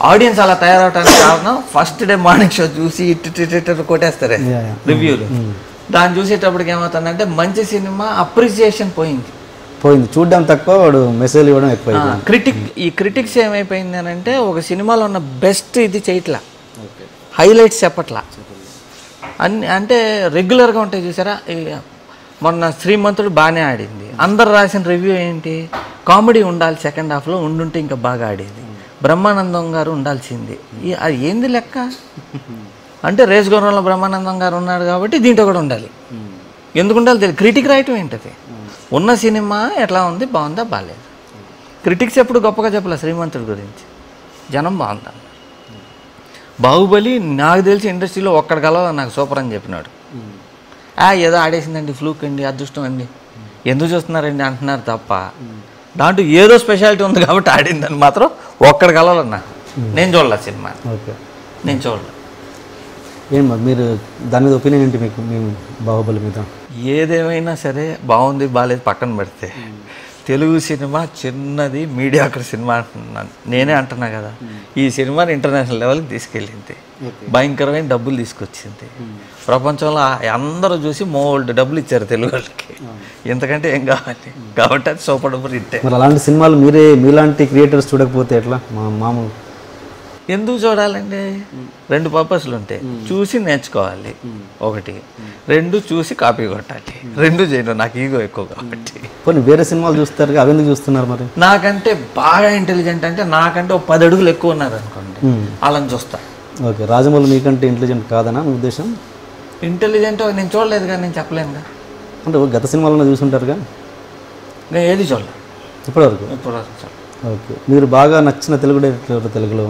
ఆడియన్స్ అలా తయారవడానికి కారణం ఫస్ట్ డే మార్నింగ్ షో చూసి ఇటు కొట్టేస్తారు రివ్యూలు. దాన్ని చూసేటప్పటికి ఏమవుతుందంటే మంచి సినిమా అప్రిసియేషన్ పోయింది
పోయింది చూడడం తక్కువ, వాడు మెసేజ్ ఇవ్వడం ఎక్కువ.
క్రిటిక్ ఈ క్రిటిక్స్ ఏమైపోయింది అని అంటే ఒక సినిమాలో ఉన్న బెస్ట్ ఇది చేయట్లా, హైలైట్స్ చెప్పట్లా అన్ని. అంటే రెగ్యులర్గా ఉంటాయి చూసారా, మొన్న శ్రీమంతుడు బాగానే ఆడింది, అందరు రాసిన రివ్యూ ఏంటి, కామెడీ ఉండాలి సెకండ్ హాఫ్లో, ఉండుంటే ఇంకా బాగా ఆడేది, బ్రహ్మానందం గారు ఉండాల్సింది. అది ఏంది లెక్క అంటే రేస్ గౌరవంలో బ్రహ్మానందం గారు ఉన్నాడు కాబట్టి దీంట్లో కూడా ఉండాలి. ఎందుకు ఉండాలి తెలియదు. క్రిటిక్ రాయటం ఏంటది, ఉన్న సినిమా ఎట్లా ఉంది, బాగుందా బాగాలేదు. క్రిటిక్స్ ఎప్పుడు గొప్పగా చెప్పలే శ్రీమంతుడి గురించి, జనం బాగుందా. బాహుబలి నాకు తెలిసి ఇండస్ట్రీలో ఒక్కడి కలవాలి నాకు సూపర్ అని చెప్పినాడు. ఏదో ఆడేసిందండి, ఫ్లూక్ అండి, అదృష్టం అండి, ఎందుకు చూస్తున్నారండి అంటున్నారు తప్ప దాంట్లో ఏదో స్పెషాలిటీ ఉంది కాబట్టి ఆడిందని మాత్రం ఒక్కడి కలవాలన్నా. నేను చూడలే సినిమా, నేను చూడలే.
ఏం మీరు దాని మీద ఒపీనియన్ ఏంటి మీకు మేము బాహుబలి మీద?
ఏదేమైనా సరే బాగుంది బాగాలేదు పక్కన పెడితే తెలుగు సినిమా చిన్నది మీడియాకర్ సినిమా అంటున్నాను నేనే అంటున్నా కదా. ఈ సినిమాని ఇంటర్నేషనల్ లెవెల్కి తీసుకెళ్ళింది, భయంకరమైన డబ్బులు తీసుకొచ్చింది, ప్రపంచంలో అందరూ చూసి మోల్డ్ డబ్బులు ఇచ్చారు తెలుగు వాళ్ళకి, ఇంతకంటే ఏం కావాలి. కాబట్టి అది సూపర్ డబ్బులు ఇట్టే.
మరి అలాంటి సినిమాలు మీరే మీలాంటి క్రియేటర్స్ చూడకపోతే ఎట్లా? మా మామూలు
ఎందుకు చూడాలండి, రెండు పర్పస్లు ఉంటాయి. చూసి నేర్చుకోవాలి ఒకటి, రెండు చూసి కాపీ కొట్టాలి, రెండు చేయను. నాకు ఈగో ఎక్కువ కాబట్టి.
కొన్ని వేరే సినిమాలు చూస్తారు, అవి ఎందుకు చూస్తున్నారు మరి?
నాకంటే బాగా ఇంటెలిజెంట్ అంటే నాకంటే ఒక పది అడుగులు ఎక్కువ ఉన్నారు అనుకోండి, వాళ్ళని చూస్తా.
ఓకే, రాజమౌళి మీకంటే ఇంటెలిజెంట్ కాదనా మీ ఉద్దేశం?
ఇంటెలిజెంట్ నేను చూడలేదు కానీ నేను చెప్పలేనుగా.
అంటే గత సినిమాలను చూసుంటారుగా?
నేను ఏది చూడలేదు
ఇప్పటివరకు.
ఇప్పటివరకు చూడ.
ఓకే, మీరు బాగా నచ్చిన తెలుగు డైరెక్టర్ ఎవరు తెలుగులో?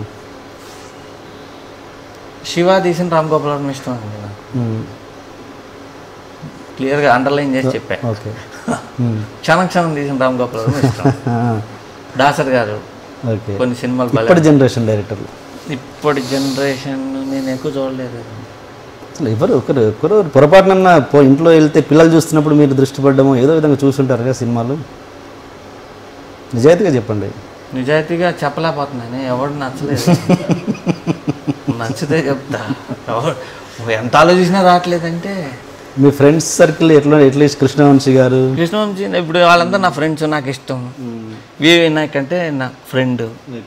శివ తీసిన రామ్ గోపాల్ వర్మ ఇష్టం అండి నాకు, క్లియర్గా అండర్లైన్ చేసి చెప్పా.
ఓకే,
క్షణం క్షణం తీసిన రామ్ గోపాల్ వర్మ ఇష్టం. దాసర్ గారు
ఓకే,
కొన్ని సినిమాలు.
ఇప్పటి జనరేషన్ డైరెక్టర్లు?
ఇప్పటి జనరేషన్ నేను ఎక్కువ చూడలేదు.
అసలు ఎవరు ఒకరు ఒకరు పొరపాటునన్నా పో ఇంట్లో వెళ్తే పిల్లలు చూస్తున్నప్పుడు మీరు దృష్టి పడ్డమో ఏదో విధంగా చూస్తుంటారు కదా సినిమాలు. నిజాయితీగా చెప్పండి.
నిజాయితీగా చెప్పలేకపోతున్నాను, ఎవడు నచ్చలేదు. నచ్చితే చెప్తా, ఎంత ఆలోచించినా రావట్లేదంటే.
మీ ఫ్రెండ్స్ సర్కిల్ ఎట్లా? అట్లీస్ట్ కృష్ణవంశీ గారు,
కృష్ణవంశీ ఇప్పుడు వాళ్ళందరూ నా ఫ్రెండ్స్, నాకు ఇష్టం. వి వినాయక్ అంటే నా ఫ్రెండ్,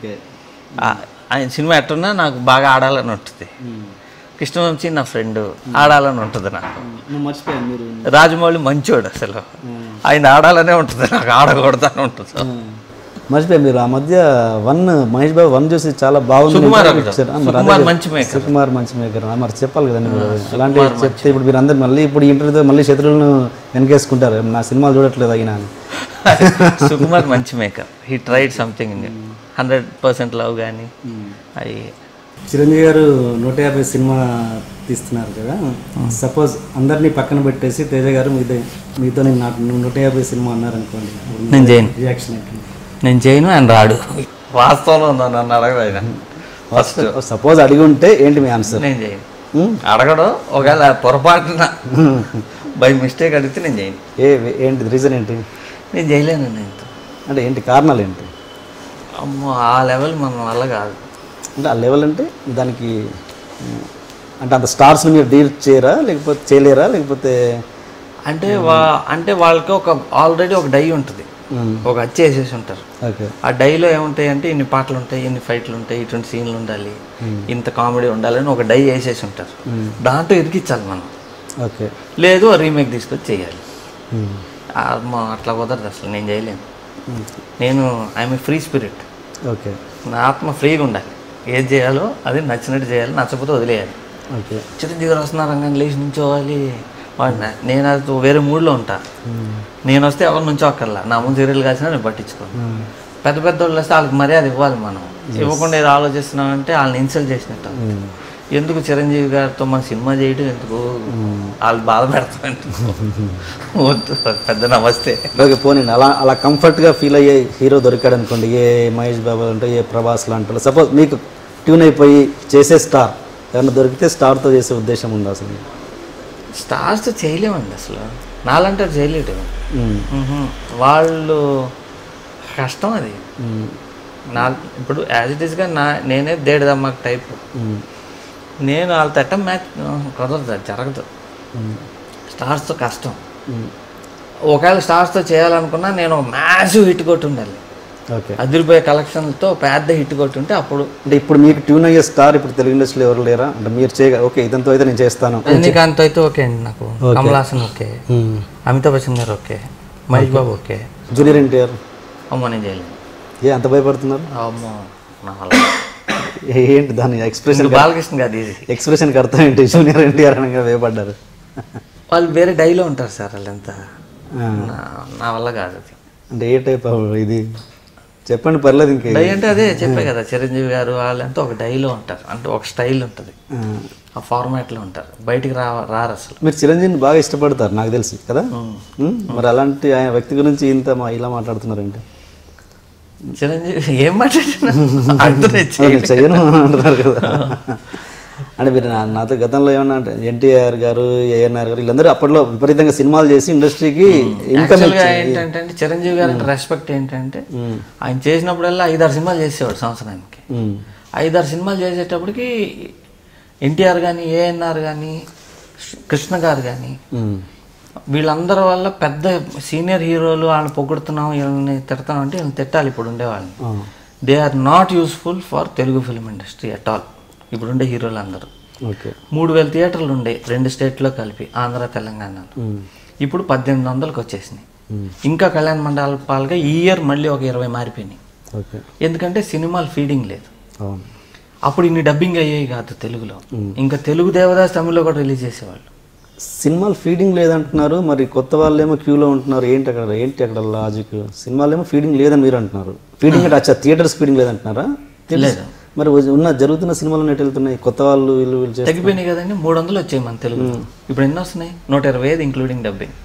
ఆయన సినిమా ఎట్టున్నా నాకు బాగా ఆడాలని ఉంటుంది. కృష్ణవంశీ నా ఫ్రెండ్, ఆడాలని ఉంటుంది నాకు. రాజమౌళి మంచోడు, అసలు ఆయన ఆడాలనే ఉంటుంది, నాకు ఆడకూడదని ఉంటుంది.
మర్చిపోయి మీరు ఆ మధ్య వన్ మహేష్ బాబు వన్ చూసి చాలా బాగుంది.
సుకుమార్ మంచి మేకర్,
సుకుమార్ మంచి మేకర్ మరి చెప్పాలి కదండి మీరు. అలాంటివి చెప్తే ఇప్పుడు మీరు అందరు మళ్ళీ ఇప్పుడు ఇంటర్వ్యూతో మళ్ళీ శత్రువులను వెనకేసుకుంటారు, నా సినిమాలు చూడట్లేదు అయినా.
సుకుమార్ మంచి maker, he tried something. Hundred percent love కానీ అవి.
చిరంజీవి గారు నూట యాభై సినిమా తీస్తున్నారు కదా, సపోజ్ అందరినీ పక్కన పెట్టేసి తేజ గారు మీతో మీతో నేను నాకు నూట యాభై సినిమా అన్నారు అనుకోండి,
నేను చేయను.
రియాక్షన్ ఏంటి?
నేను చేయను, ఆయన రాడు. వాస్తవంలో ఉందా నన్ను అడగదు ఆయన. ఫస్ట్
సపోజ్ అడిగి ఉంటే ఏంటి మీ ఆన్సర్?
నేను చేయను. అడగడం ఒకవేళ పొరపాటున బై మిస్టేక్ అడిగితే నేను చేయను.
ఏ ఏంటి రీజన్ ఏంటి?
నేను చేయలేను. నేను
అంటే ఏంటి కారణాలు ఏంటి?
అమ్మో ఆ లెవెల్ మన వల్ల కాదు.
అంటే ఆ లెవెల్ అంటే దానికి అంటే అంత స్టార్స్ని మీరు డీల్ చేయరా, లేకపోతే చేయలేరా, లేకపోతే
అంటే వా అంటే వాళ్ళకి ఒక ఆల్రెడీ ఒక డై ఉంటుంది, ఒక అచ్చి వేసేసి ఉంటారు. ఆ డైలో ఏముంటాయి అంటే ఇన్ని పాటలు ఉంటాయి, ఇన్ని ఫైట్లు ఉంటాయి, ఇటువంటి సీన్లు ఉండాలి, ఇంత కామెడీ ఉండాలని ఒక డై వేసేసి ఉంటారు. దాంట్లో ఇరికించాలి మనం.
ఓకే,
లేదు రీమేక్ తీసుకొచ్చి చేయాలి. అట్లా కుదరదు అసలు, నేను చేయలేను. నేను I'm a free spirit.
Okay,
నా ఆత్మ ఫ్రీగా ఉండాలి, ఏది చేయాలో అది నచ్చినట్టు చేయాలి, నచ్చకపోతే వదిలేయాలి.
ఓకే,
చిరంజీవి గారు వస్తున్నారు రంగం లేచి నుంచోవాలి, వాడిన నేను అది వేరే మూడ్లో ఉంటా. నేను వస్తే ఎవరి నుంచో అక్కర్లా, నా ముందు సీరియల్ కాసినా నేను పట్టించుకోను. పెద్ద పెద్ద వాళ్ళు వస్తే వాళ్ళకి మర్యాద ఇవ్వాలి. మనం ఇవ్వకుండా ఏదో ఆలోచిస్తున్నామంటే వాళ్ళని ఇన్సల్ట్ చేసినట్టు. ఎందుకు చిరంజీవి గారితో మన సినిమా చేయడం ఎందుకు, వాళ్ళు బాధ పెడతామంటే వద్దు, పెద్ద నమస్తే.
ఓకే, పోనీ అలా అలా కంఫర్ట్గా ఫీల్ అయ్యే హీరో దొరికాడు అనుకోండి, ఏ మహేష్ బాబు అంటే ఏ ప్రభాస్ లాంటి. సపోజ్ మీకు ట్యూన్ అయిపోయి చేసే స్టార్ ఏమన్నా దొరికితే స్టార్తో చేసే ఉద్దేశం ఉంది అసలు?
స్టార్స్తో చేయలేమండి అసలు, నాలంటే చేయలేడు. వాళ్ళు కష్టం అది. నా ఇప్పుడు యాజ్ ఇట్ ఈస్గా నా నేనే దేడదమ్మకి టైప్. నేను వాళ్ళ తట్టం మ్యాచ్ కుదరదు, జరగదు. స్టార్స్తో కష్టం. ఒకవేళ స్టార్స్తో చేయాలనుకున్నా నేను మ్యాసివ్ హిట్ కొట్టి ఉండాలి.
ఓకే,
అదిరిపోయే కలెక్షన్లతో పెద్ద హిట్ కొట్టుంటే అప్పుడు.
అంటే ఇప్పుడు మీకు ట్యూన్ అయ్యే స్టార్ ఇప్పుడు తెలుగు ఇండస్ట్రీలో ఎవరు లేరా? అంటే మీరు చేయ ఓకే ఇదంతా అయితే నేను చేస్తాను.
రజనీకాంత్ అయితే ఓకే అండి నాకు, కమల్ హాసన్ ఓకే, అమితాబ్ బచ్చన్ గారు okay, Mahesh Babu okay.
Junior NTR
అమ్మో నేను చేయలేదు.
ఏ అంత భయపడుతున్నారు?
అమ్మో నా వల్ల.
ఏంటి దాని ఎక్స్ప్రెషన్?
బాలకృష్ణ గారు ఇది
ఎక్స్ప్రెషన్కి అర్థం ఏంటి? జూనియర్ ఎన్టీఆర్ అనగా భయపడ్డారు.
వాళ్ళు వేరే డైలో ఉంటారు సార్, వాళ్ళంతా నా వల్ల కాదు అది.
అంటే ఏ టైప్ ఇది చెప్పండి, పర్లేదు. ఇంకే
డై అంటే అదే చెప్పే కదా, చిరంజీవి గారు వాళ్ళంతా ఒక డైలో ఉంటారు, అంటే ఒక స్టైల్ ఉంటుంది, ఆ ఫార్మాట్లో ఉంటారు, బయటికి రా రారు అసలు. మీరు
చిరంజీవిని బాగా ఇష్టపడతారు నాకు తెలిసి కదా. మరి అలాంటి ఆయన వ్యక్తి గురించి ఇంత మా ఇలా మాట్లాడుతున్నారంటే
చిరంజీవి ఏం మాట్లాడుతున్నారు
చెయ్యను అంటున్నారు కదా. అంటే మీరు నాతో గతంలో ఏమన్నా అంటే ఎన్టీఆర్ గారు, ఏఎన్ఆర్ గారు వీళ్ళందరూ అప్పట్లో విపరీతంగా సినిమాలు చేసి ఇండస్ట్రీకి ఇన్కమ్.
ఏంటంటే చిరంజీవి గారి రెస్పెక్ట్ ఏంటంటే ఆయన చేసినప్పుడల్లా ఐదారు సినిమాలు చేసేవాడు సంవత్సరానికి. ఐదారు సినిమాలు చేసేటప్పటికి ఎన్టీఆర్ కానీ, ఏఎన్ఆర్ కానీ, కృష్ణ గారు కానీ వీళ్ళందరి వల్ల పెద్ద సీనియర్ హీరోలు వాళ్ళని పొగుడుతున్నాం, వీళ్ళని తిడతాం అంటే వీళ్ళని తిట్టాలి ఇప్పుడు ఉండేవాళ్ళని. They are not useful for Telugu film industry at all. ఇప్పుడుండే హీరోలు అందరూ మూడు వేల థియేటర్లు ఉండే రెండు స్టేట్లో కలిపి, ఆంధ్ర తెలంగాణలో. ఇప్పుడు పద్దెనిమిది వందలకు వచ్చేసినాయి. ఇంకా కళ్యాణ మండపాలుగా ఈ ఇయర్ మళ్ళీ ఒక ఇరవై మారిపోయినాయి. ఎందుకంటే సినిమాలు ఫీడింగ్ లేదు. అప్పుడు ఇన్ని డబ్బింగ్ అయ్యాయి కాదు తెలుగులో. ఇంకా తెలుగు దేవదాస్ తమిళ్లో కూడా రిలీజ్ చేసేవాళ్ళు.
సినిమాలు ఫీడింగ్ లేదంటున్నారు, మరి కొత్త వాళ్ళు ఏమో క్యూలో ఉంటున్నారు. ఏంటి అక్కడ ఏంటి అక్కడ లాజిక్? సినిమాలు ఏమో ఫీడింగ్ లేదని మీరు అంటున్నారు. ఫీడింగ్ అంటే అచ్చా థియేటర్స్ ఫీడింగ్ లేదంటున్నారా?
లేదు,
మరి ఉన్న జరుగుతున్న సినిమాలు నెట్ వెళ్తున్నాయి, కొత్త వాళ్ళు వీళ్ళు వీళ్ళు
తగ్గిపోయినాయి కదండి. మూడు వందలు వచ్చాయి మన తెలుగు. ఇప్పుడు ఎన్ని వస్తున్నాయి? నూట ఇరవై ఐదు ఇంక్లూడింగ్ డబ్బింగ్.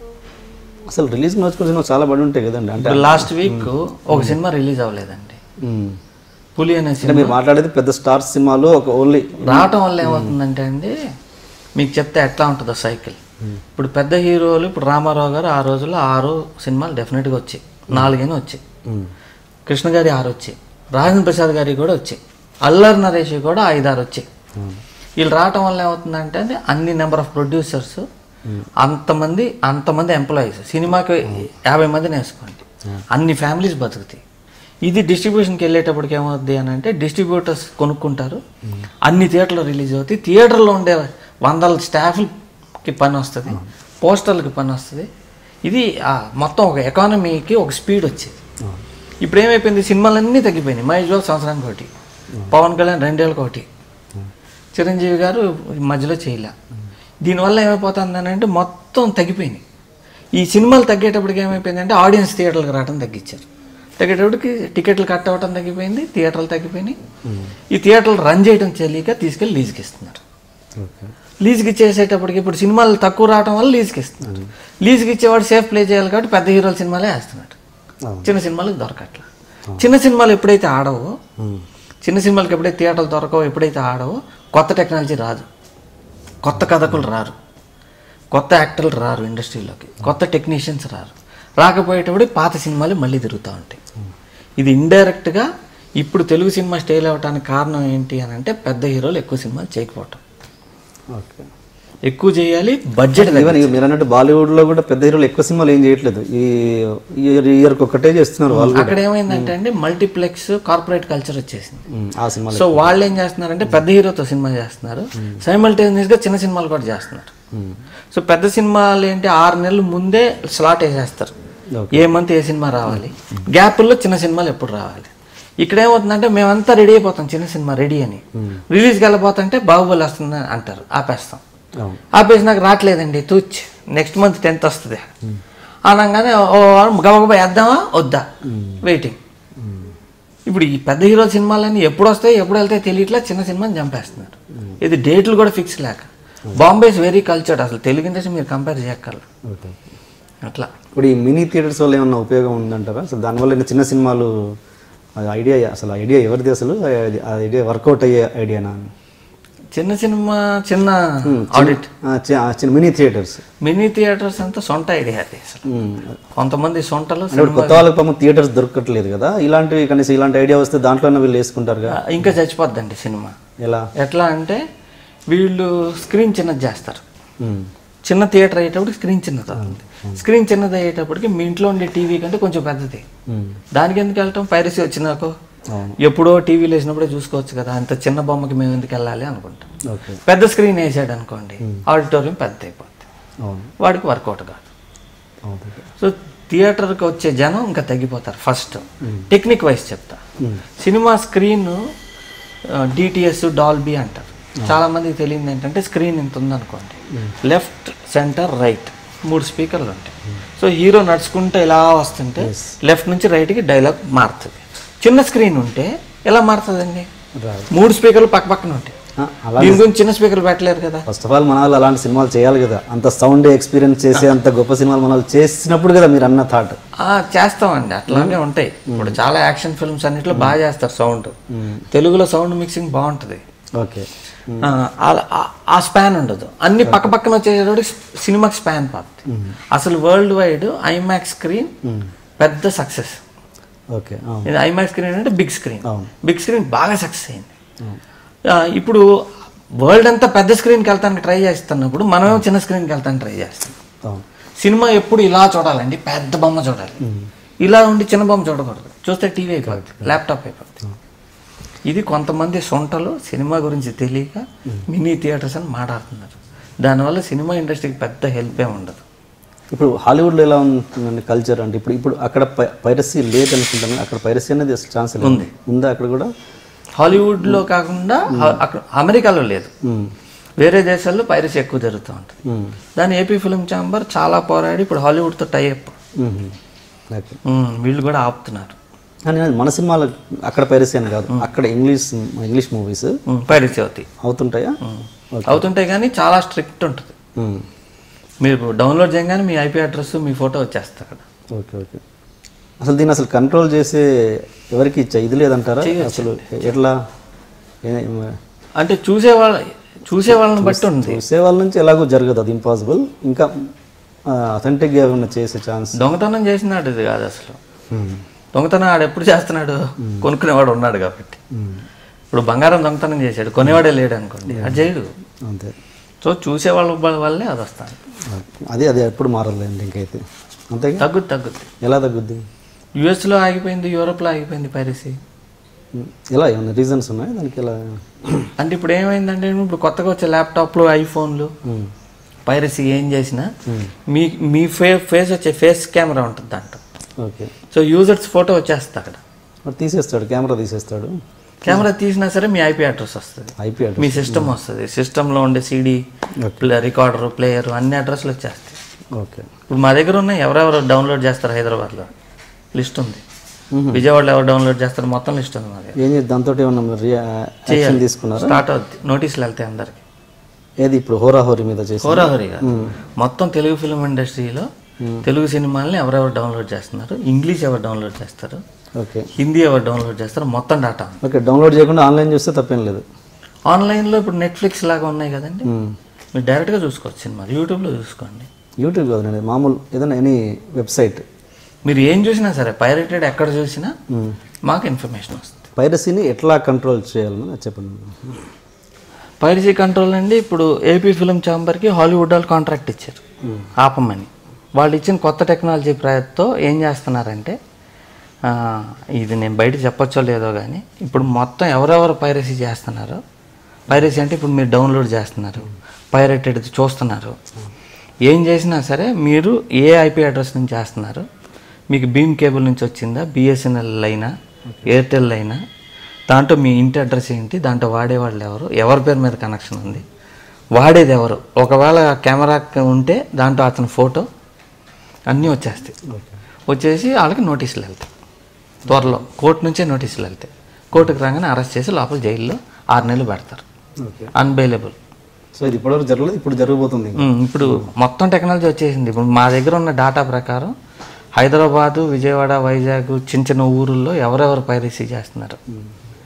అసలు రిలీజ్ నోచుకున్న సినిమా చాలా పడి ఉంటాయి కదండి. అంటే
లాస్ట్ వీక్ ఒక సినిమా రిలీజ్ అవ్వలేదండి, పులి అనే సినిమా.
మీరు మాట్లాడేది పెద్ద స్టార్ సినిమాలు ఒక ఓన్లీ రావటం
వల్ల ఏమవుతుందంటే అండి, మీకు చెప్తే ఎట్లా ఉంటుందో సైకిల్. ఇప్పుడు పెద్ద హీరోలు, ఇప్పుడు రామారావు గారు ఆ రోజుల్లో ఆరు సినిమాలు డెఫినెట్గా వచ్చాయి, నాలుగైనా వచ్చాయి. కృష్ణ గారి ఆరు వచ్చాయి, రాజేంద్ర ప్రసాద్ గారికి కూడా వచ్చాయి, అల్లరి నరేష్ కూడా ఐదారు వచ్చాయి. వీళ్ళు రావటం వల్ల ఏమవుతుందంటే అండి, అన్ని నెంబర్ ఆఫ్ ప్రొడ్యూసర్స్, అంతమంది అంతమంది ఎంప్లాయీస్, సినిమాకి యాభై మందిని వేసుకోండి, అన్ని ఫ్యామిలీస్ బతుకుతాయి. ఇది డిస్ట్రిబ్యూషన్కి వెళ్ళేటప్పటికి ఏమవుద్ది అని అంటే, డిస్ట్రిబ్యూటర్స్ కొనుక్కుంటారు, అన్ని థియేటర్లో రిలీజ్ అవుతాయి, థియేటర్లో ఉండే వందల స్టాఫ్కి పని వస్తుంది, పోస్టర్లకి పని వస్తుంది. ఇది మొత్తం ఒక ఎకానమీకి ఒక స్పీడ్ వచ్చేది. ఇప్పుడు ఏమైపోయింది, సినిమాలన్నీ తగ్గిపోయినాయి. మహేష్ బాబు సంవత్సరానికి ఒకటి, పవన్ కళ్యాణ్ రెండేళ్ళకి ఒకటి, చిరంజీవి గారు మధ్యలో చేయలే. దీనివల్ల ఏమైపోతుంది అంటే మొత్తం తగ్గిపోయినాయి. ఈ సినిమాలు తగ్గేటప్పటికి ఏమైపోయిందంటే ఆడియన్స్ థియేటర్లకు రావడం తగ్గించారు. తగ్గేటప్పటికి టికెట్లు కట్ అవ్వడం తగ్గిపోయింది, థియేటర్లు తగ్గిపోయినాయి. ఈ థియేటర్లు రన్ చేయడం తెలియక తీసుకెళ్ళి లీజుకి ఇస్తున్నారు. లీజుకి ఇచ్చేసేటప్పటికి ఇప్పుడు సినిమాలు తక్కువ రావడం వల్ల లీజుకి ఇస్తున్నారు. లీజుకి ఇచ్చేవాడు సేఫ్ ప్లే చేయాలి కాబట్టి పెద్ద హీరోల సినిమాలే వేస్తున్నాడు, చిన్న సినిమాలకు దొరకట్లా. చిన్న సినిమాలు ఎప్పుడైతే ఆడవో, చిన్న సినిమాలకి ఎప్పుడైతే థియేటర్లు దొరకవో, ఎప్పుడైతే ఆడవో, కొత్త టెక్నాలజీ రాదు, కొత్త కథకులు రారు, కొత్త యాక్టర్లు రారు, ఇండస్ట్రీలోకి కొత్త టెక్నీషియన్స్ రారు. రాకపోయేటప్పుడు పాత సినిమాలు మళ్ళీ తిరుగుతూ ఉంటాయి. ఇది ఇండైరెక్ట్గా ఇప్పుడు తెలుగు సినిమా స్టైల్ అవ్వడానికి కారణం ఏంటి అని అంటే, పెద్ద హీరోలు ఎక్కువ సినిమాలు చేయకపోవటం.
ఓకే,
ఎక్కువ చేయాలి, బడ్జెట్.
మీరు అన్నట్టు బాలీవుడ్లో కూడా పెద్ద హీరోలు ఎక్కువ సినిమాలు ఏం చేయట్లేదు, ఈ ఇయర్కి ఒక్కటే చేస్తున్నారు వాళ్ళు.
అక్కడ ఏమైందంటే అండి, మల్టీప్లెక్స్ కార్పొరేట్ కల్చర్ వచ్చేసింది. సో వాళ్ళు ఏం చేస్తున్నారంటే పెద్ద హీరోతో సినిమా చేస్తున్నారు, సైమల్టేనియస్గా చిన్న సినిమాలు కూడా చేస్తున్నారు. సో పెద్ద సినిమాలు ఏంటి, ఆరు నెలలు ముందే స్లాట్ వేసేస్తారు, ఏ మంత్ ఏ సినిమా రావాలి, గ్యాప్ల్లో చిన్న సినిమాలు ఎప్పుడు రావాలి. ఇక్కడ ఏమవుతుందంటే మేమంతా రెడీ అయిపోతాం, చిన్న సినిమా రెడీ అని, రిలీజ్కి వెళ్ళిపోతుంటే బాహుబలి వస్తుంది అంటారు, ఆపేస్తాం. ఆపేసి నాకు రావట్లేదండి తూచ్, నెక్స్ట్ మంత్ టెన్త్ వస్తుంది అనగానే గబగబా వేద్దామా వద్దా, వెయిటింగ్. ఇప్పుడు ఈ పెద్ద హీరో సినిమాలన్నీ ఎప్పుడు వస్తాయి ఎప్పుడు వెళ్తాయి తెలియట్లా, చిన్న సినిమాని చంపేస్తున్నారు. ఇది డేట్లు కూడా ఫిక్స్ లేక. బాంబే ఇస్ వెరీ కల్చర్డ్, అసలు తెలుగు ఇండస్ట్రీ మీరు కంపేర్ చేయక్కర్లేదు అట్లా.
ఇప్పుడు ఈ మినీ థియేటర్స్ వల్ల ఏమన్నా ఉపయోగం ఉందంటారా? అసలు దానివల్ల చిన్న సినిమాలు ఐడియా, అసలు ఐడియా ఎవరిది, అసలు ఆ ఐడియా వర్కౌట్ అయ్యే ఐడియానా?
చిన్న సినిమా చిన్న ఆడిట్
చిన్న మినీ థియేటర్స్
మినీ థియేటర్స్ అంతా సొంత ఐడియా అది అసలు. కొంతమంది సొంటలో
కొత్త వాళ్ళకి పాపం థియేటర్స్ దొరకట్లేదు కదా, ఇలాంటివి కనీసం ఇలాంటి ఐడియా వస్తే దాంట్లోనే వీళ్ళు వేసుకుంటారు కదా.
ఇంకా చచ్చిపోద్దండి సినిమా.
ఎలా
ఎట్లా అంటే వీళ్ళు స్క్రీన్ చిన్నది చేస్తారు, చిన్న థియేటర్ అయ్యేటప్పుడు స్క్రీన్ చిన్నది అవుతుంది. స్క్రీన్ చిన్నది అయ్యేటప్పటికి మీ ఇంట్లో ఉండే టీవీ కంటే కొంచెం పెద్దది, దానికి ఎందుకు వెళ్ళటం? పైరసీ వచ్చినాకో ఎప్పుడో టీవీలో వేసినప్పుడే చూసుకోవచ్చు కదా, అంత చిన్న బొమ్మకి మేము ఎందుకు వెళ్ళాలి అనుకుంటాం. పెద్ద స్క్రీన్ వేసాడు అనుకోండి, ఆడిటోరియం పెద్ద అయిపోద్ది, వాడికి వర్కౌట్ కాదు. సో థియేటర్కి వచ్చే జనం ఇంకా తగ్గిపోతారు. ఫస్ట్ టెక్నిక్ వైజ్ చెప్తా, సినిమా స్క్రీన్ డిటిఎస్ డాల్బీ అంటారు. చాలా మందికి తెలియదు ఏంటంటే స్క్రీన్ ఇంత ఉందనుకోండి, లెఫ్ట్ సెంటర్ రైట్ మూడు స్పీకర్లు ఉంటాయి. సో హీరో నడుచుకుంటే ఇలా వస్తుంటే లెఫ్ట్ నుంచి రైట్కి డైలాగ్ మారుతుంది. చిన్న స్క్రీన్ ఉంటే ఎలా మారుతుందండి? మూడు స్పీకర్లు పక్క పక్కన ఉంటాయి, దీని గురించి చిన్న స్పీకర్లు పెట్టలేరు కదా.
ఫస్ట్ ఆఫ్ ఆల్ మన వాళ్ళు అలాంటి సినిమాలు చేయాలి కదా, అంత సౌండ్ ఎక్స్పీరియన్స్ చేసే అంత గొప్ప సినిమాలు మన వాళ్ళు చేసినప్పుడు కదా మీరు అన్న థాట్.
చేస్తామండి, అట్లానే ఉంటాయి. ఇప్పుడు చాలా యాక్షన్ ఫిల్మ్స్ అన్నిట్లో బాగా చేస్తారు సౌండ్. తెలుగులో సౌండ్ మిక్సింగ్ బాగుంటుంది.
ఓకే,
ఆ స్పాన్ ఉండదు, అన్ని పక్క పక్కన వచ్చేటప్పుడు సినిమాకి స్పాన్ పోతుంది. అసలు వరల్డ్ వైడ్ ఐమాక్స్ స్క్రీన్ పెద్ద సక్సెస్.
ఓకే,
ఐమాక్స్ స్క్రీన్ అంటే బిగ్ స్క్రీన్, బిగ్ స్క్రీన్ బాగా సక్సెస్ అయింది. ఇప్పుడు వరల్డ్ అంతా పెద్ద స్క్రీన్కి వెళ్తానికి ట్రై చేస్తున్నప్పుడు మనమేమో చిన్న స్క్రీన్కి వెళ్తానికి ట్రై చేస్తాం. సినిమా ఎప్పుడు ఇలా చూడాలండి, పెద్ద బొమ్మ చూడాలి, ఇలా ఉండి చిన్న బొమ్మ చూడకూడదు. చూస్తే టీవీ అయిపోతుంది, ల్యాప్టాప్ అయిపోతుంది. ఇది కొంతమంది సొంటలు సినిమా గురించి తెలియక మినీ థియేటర్స్ అని మాట్లాడుతున్నారు. దానివల్ల సినిమా ఇండస్ట్రీకి పెద్ద హెల్ప్ ఏమి ఉండదు.
ఇప్పుడు హాలీవుడ్లో ఎలా ఉంటుందండి కల్చర్ అంటే? ఇప్పుడు ఇప్పుడు అక్కడ పైరసీ లేదు అనుకుంటాను, అక్కడ పైరసీ అనేది ఛాన్స్ ఉంది ఉందా అక్కడ కూడా?
హాలీవుడ్లో కాకుండా అక్కడ అమెరికాలో లేదు, వేరే దేశాల్లో పైరసీ ఎక్కువ జరుగుతూ ఉంటుంది. దాని ఏపీ ఫిల్మ్ ఛాంబర్ చాలా పోరాడి ఇప్పుడు హాలీవుడ్తో టైఅప్, వీళ్ళు కూడా ఆపుతున్నారు.
అని మన సినిమాలు అక్కడ పైరసీ అని కాదు, అక్కడ ఇంగ్లీష్ ఇంగ్లీష్ మూవీస్
పైరసీ అవుతాయి,
అవుతుంటాయా?
అవుతుంటాయి కానీ చాలా స్ట్రిక్ట్ ఉంటుంది. మీరు డౌన్లోడ్ చేయగానే మీ ఐపీ అడ్రస్ మీ ఫోటో వచ్చేస్తుంది అక్కడ.
ఓకే ఓకే, అసలు దీన్ని అసలు కంట్రోల్ చేసే ఎవరికి ఇచ్చా ఇది లేదంటారా? అసలు ఎట్లా
అంటే చూసే వాళ్ళ చూసే వాళ్ళని బట్టి ఉంది.
చూసే వాళ్ళ నుంచి ఎలాగో జరగదు, అది ఇంపాసిబుల్. ఇంకా అథెంటిక్గా ఏమైనా చేసే ఛాన్స్?
దొంగతనం చేసినాడు ఇది కాదు అసలు. దొంగతనం ఆడు ఎప్పుడు చేస్తున్నాడు? కొనుక్కునేవాడు ఉన్నాడు కాబట్టి. ఇప్పుడు బంగారం దొంగతనం చేశాడు, కొనేవాడే లేడు అనుకోండి, అది చేయడు
అంతే.
సో చూసే వాళ్ళ వల్లే అది వస్తాను.
అదే అదే ఎప్పుడు మారలేండి ఇంకైతే, అంతే.
తగ్గుద్ది తగ్గుద్ది.
ఎలా తగ్గుద్ది?
యుఎస్లో ఆగిపోయింది, యూరోప్లో ఆగిపోయింది పైరసీ.
ఎలా ఏమన్నా రీజన్స్ ఉన్నాయి దానికి? ఎలా
అంటే ఇప్పుడు ఏమైందంటే ఇప్పుడు కొత్తగా వచ్చే ల్యాప్టాప్లు ఐఫోన్లు పైరసీ ఏం చేసినా మీ మీ ఫే ఫేస్ వచ్చే ఫేస్ కెమెరా ఉంటుంది దాంట్లో.
ఓకే,
సో యూజర్స్ ఫోటో వచ్చేస్తుంది అక్కడ,
తీసేస్తాడు, కెమెరా తీసేస్తాడు.
కెమెరా తీసినా సరే మీ ఐపీ అడ్రస్ వస్తుంది,
ఐపీ అడ్రస్
మీ సిస్టమ్ వస్తుంది, సిస్టంలో ఉండే సీడీ రికార్డర్ ప్లేయర్ అన్ని అడ్రస్లు వచ్చేస్తాయి.
ఓకే,
ఇప్పుడు మా దగ్గర ఉన్నాయి, ఎవరెవరు డౌన్లోడ్ చేస్తారు హైదరాబాద్లో లిస్ట్ ఉంది, విజయవాడలో ఎవరు డౌన్లోడ్ చేస్తారు మొత్తం లిస్ట్ ఉంది. మాది
ఏం చేసి దాంతో ఏమన్నా తీసుకున్నారు?
స్టార్ట్ అవుద్ది, నోటీసులు వెళ్తాయి అందరికి.
ఏది ఇప్పుడు హోరాహోరీ మీద చేసి?
హోరాహోరీ కాదు, మొత్తం తెలుగు ఫిల్మ్ ఇండస్ట్రీలో తెలుగు సినిమాలని ఎవరెవరు డౌన్లోడ్ చేస్తున్నారు, ఇంగ్లీష్ ఎవరు డౌన్లోడ్ చేస్తారు,
ఓకే,
హిందీ ఎవరు డౌన్లోడ్ చేస్తారు, మొత్తం డాటా.
ఓకే, డౌన్లోడ్ చేయకుండా ఆన్లైన్ చూస్తే తప్పేం లేదు.
ఆన్లైన్లో ఇప్పుడు నెట్ఫ్లిక్స్ లాగా ఉన్నాయి కదండి, మీరు డైరెక్ట్గా చూసుకోవచ్చు సినిమాలు, యూట్యూబ్లో చూసుకోండి.
యూట్యూబ్ కాదు, మామూలు ఏదైనా ఎనీ వెబ్సైట్
మీరు ఏం చూసినా సరే పైరేటెడ్ ఎక్కడ చూసినా మాకు ఇన్ఫర్మేషన్ వస్తుంది.
పైరసీని ఎట్లా కంట్రోల్ చేయాలని చెప్పండి.
పైరసీ కంట్రోల్ అండి, ఇప్పుడు ఏపీ ఫిల్మ్ ఛాంబర్కి హాలీవుడ్ వాళ్ళు కాంట్రాక్ట్ ఇచ్చారు ఆపమని. వాళ్ళు ఇచ్చిన కొత్త టెక్నాలజీ ప్రయత్నంతో ఏం చేస్తున్నారంటే, ఇది నేను బయట చెప్పచ్చో లేదో కానీ ఇప్పుడు మొత్తం ఎవరెవరు పైరసీ చేస్తున్నారో, పైరసీ అంటే ఇప్పుడు మీరు డౌన్లోడ్ చేస్తున్నారు, పైరేటెడ్ చూస్తున్నారు, ఏం చేసినా సరే మీరు ఏ ఐపీ అడ్రస్ నుంచి చేస్తున్నారు, మీకు బీమ్ కేబుల్ నుంచి వచ్చిందా, బిఎస్ఎన్ఎల్ అయినా ఎయిర్టెల్ అయినా, దాంట్లో మీ ఇంటి అడ్రస్ ఏంటి, దాంట్లో వాడేవాళ్ళు ఎవరు, ఎవరి పేరు మీద కనెక్షన్ ఉంది, వాడేది ఎవరు, ఒకవేళ కెమెరా ఉంటే దాంట్లో అతని ఫోటో అన్నీ వచ్చేస్తాయి. వచ్చేసి వాళ్ళకి నోటీసులు వెళ్తాయి, త్వరలో కోర్టు నుంచే నోటీసులు వెళ్తాయి. కోర్టుకు రాగానే అరెస్ట్ చేసి లోపల జైల్లో ఆరు నెలలు పెడతారు, అన్బెయిలబుల్.
సో ఇది ఇప్పటివరకు జరగలేదు, ఇప్పుడు జరగబోతుంది.
ఇప్పుడు మొత్తం టెక్నాలజీ వచ్చేసింది. ఇప్పుడు మా దగ్గర ఉన్న డేటా ప్రకారం హైదరాబాదు, విజయవాడ, వైజాగ్ చిన్న చిన్న ఊరుల్లో ఎవరెవరు పైరసీ చేస్తున్నారు,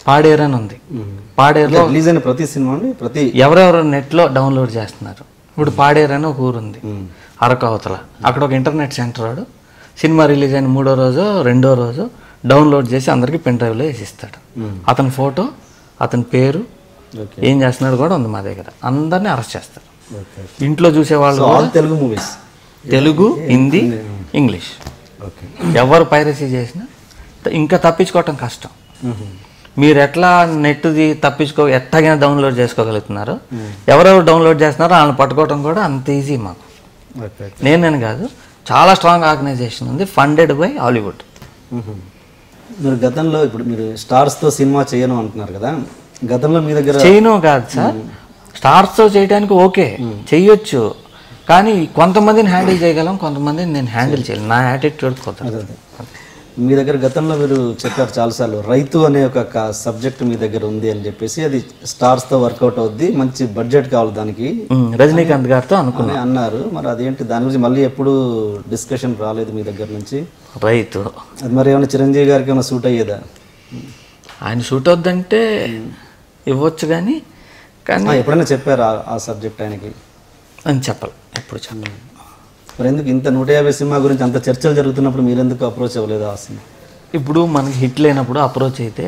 పాడేరు అని ఉంది. పాడేరులో
రిలీజ్ అయిన ప్రతి సినిమాని ప్రతి
ఎవరెవరు నెట్లో డౌన్లోడ్ చేస్తున్నారు. ఇప్పుడు పాడేరు అని ఒక ఊరు ఉంది అరకు అవతల. అక్కడ ఒక ఇంటర్నెట్ సెంటర్ వాడు సినిమా రిలీజ్ అయిన మూడో రోజు రెండో రోజు డౌన్లోడ్ చేసి అందరికీ పెన్ డ్రైవ్లో వేసి ఇస్తాడు. అతని ఫోటో, అతని పేరు, ఏం చేస్తున్నాడు కూడా ఉంది మా దగ్గర. అందరినీ అరెస్ట్ చేస్తారు. ఇంట్లో చూసేవాళ్ళు
తెలుగు మూవీస్,
తెలుగు, హిందీ, ఇంగ్లీష్. ఎవరు పైరసీ చేసినా ఇంకా తప్పించుకోవటం కష్టం. మీరు ఎట్లా నెట్ది తప్పించుకో ఎట్లాగైనా డౌన్లోడ్ చేసుకోగలుగుతున్నారు. ఎవరెవరు డౌన్లోడ్ చేస్తున్నారో వాళ్ళని పట్టుకోవటం కూడా అంత ఈజీ మాకు. నేనని కాదు, చాలా స్ట్రాంగ్ ఆర్గనైజేషన్ ఉంది, ఫండెడ్ బై హాలీవుడ్.
మీరు గతంలో ఇప్పుడు మీరు స్టార్స్తో సినిమా చేయను అంటున్నారు కదా, గతంలో మీ దగ్గర
చేయను కాదు సార్, స్టార్స్తో చేయడానికి ఓకే చెయ్యొచ్చు, కానీ కొంతమందిని హ్యాండిల్ చేయగలం, కొంతమందిని నేను హ్యాండిల్ చేయలేను. నా యాటిట్యూడ్ కుదరదు.
మీ దగ్గర గతంలో మీరు చెప్పారు చాలాసార్లు, రైతు అనే ఒక సబ్జెక్ట్ మీ దగ్గర ఉంది అని చెప్పేసి, అది స్టార్స్తో వర్కౌట్ అవుద్ది, మంచి బడ్జెట్ కావాలి దానికి,
రజనీకాంత్ గారితో అనుకుని
అన్నారు. మరి అదేంటి, దాని గురించి మళ్ళీ ఎప్పుడు డిస్కషన్ రాలేదు మీ దగ్గర నుంచి?
రైతు
అది మరి ఏమైనా చిరంజీవి గారికి ఏమైనా సూట్ అయ్యేదా?
ఆయన సూట్ అవుద్దంటే ఇవ్వచ్చు, కానీ కానీ
ఎప్పుడైనా చెప్పారు ఆ సబ్జెక్ట్ ఆయనకి?
అని చెప్పాలి, ఎప్పుడు చెప్పాలి.
మరి ఎందుకు ఇంత నూట యాభై సినిమా గురించి అంత చర్చలు జరుగుతున్నప్పుడు మీరు ఎందుకు అప్రోచ్ అవ్వలేదు ఆ సినిమా?
ఇప్పుడు మనకి హిట్ లేనప్పుడు అప్రోచ్ అయితే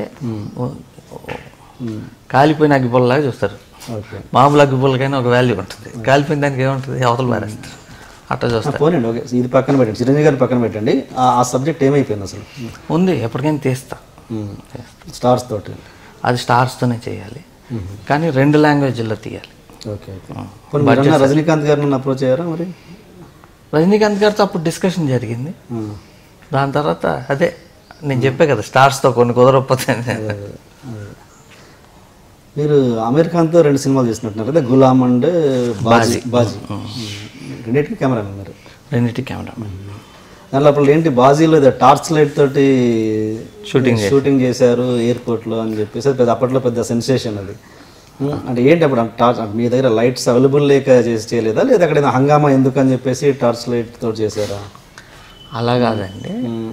కాలిపోయిన అగ్గిపుల్లలాగా చూస్తారు. మామూలు అగ్గిపుల్లకైనా ఒక వాల్యూ ఉంటుంది, కాలిపోయిన దానికి ఏముంటుంది, అవతల పారేస్తారు, అట్లా చూస్తారు.
పోనండి, ఓకే, ఇది పక్కన పెట్టండి, చిరంజీవి గారిని పక్కన పెట్టండి. ఆ సబ్జెక్ట్ ఏమైపోయింది అసలు?
ఉంది, ఎప్పటికైనా తీస్తా.
స్టార్స్ తోటి
అది స్టార్స్తోనే చేయాలి, కానీ రెండు లాంగ్వేజ్లో తీయాలి.
ఓకే, రజనీకాంత్ గారిని అప్రోచ్ అయ్యారా మరి?
రజనీకాంత్ గారితో అప్పుడు డిస్కషన్ జరిగింది. దాని తర్వాత అదే నేను చెప్పే కదా, స్టార్స్తో కొన్ని కుదరకపోతే.
మీరు అమీర్ ఖాన్తో రెండు సినిమాలు చేసినట్టున్నారు కదా, గులాం అండ్ బాజీ. బాజీ రెండింటికి కెమెరా ఉన్నారు?
రెండింటికి కెమెరా.
దాంట్లో అప్పుడు ఏంటి, బాజీలో టార్చ్ లైట్ తోటి
షూటింగ్
షూటింగ్ చేశారు ఎయిర్పోర్ట్లో అని చెప్పేసి, పెద్ద అప్పట్లో పెద్ద సెన్సేషన్ అది. అంటే ఏంటి అప్పుడు టార్చ్ మీ దగ్గర లైట్స్ అవైలబుల్ లేక చేసి చేయలేదా, లేదా అక్కడ హంగామా ఎందుకు అని చెప్పేసి టార్చ్ లైట్ తోటి చేశారా?
అలా కాదండి,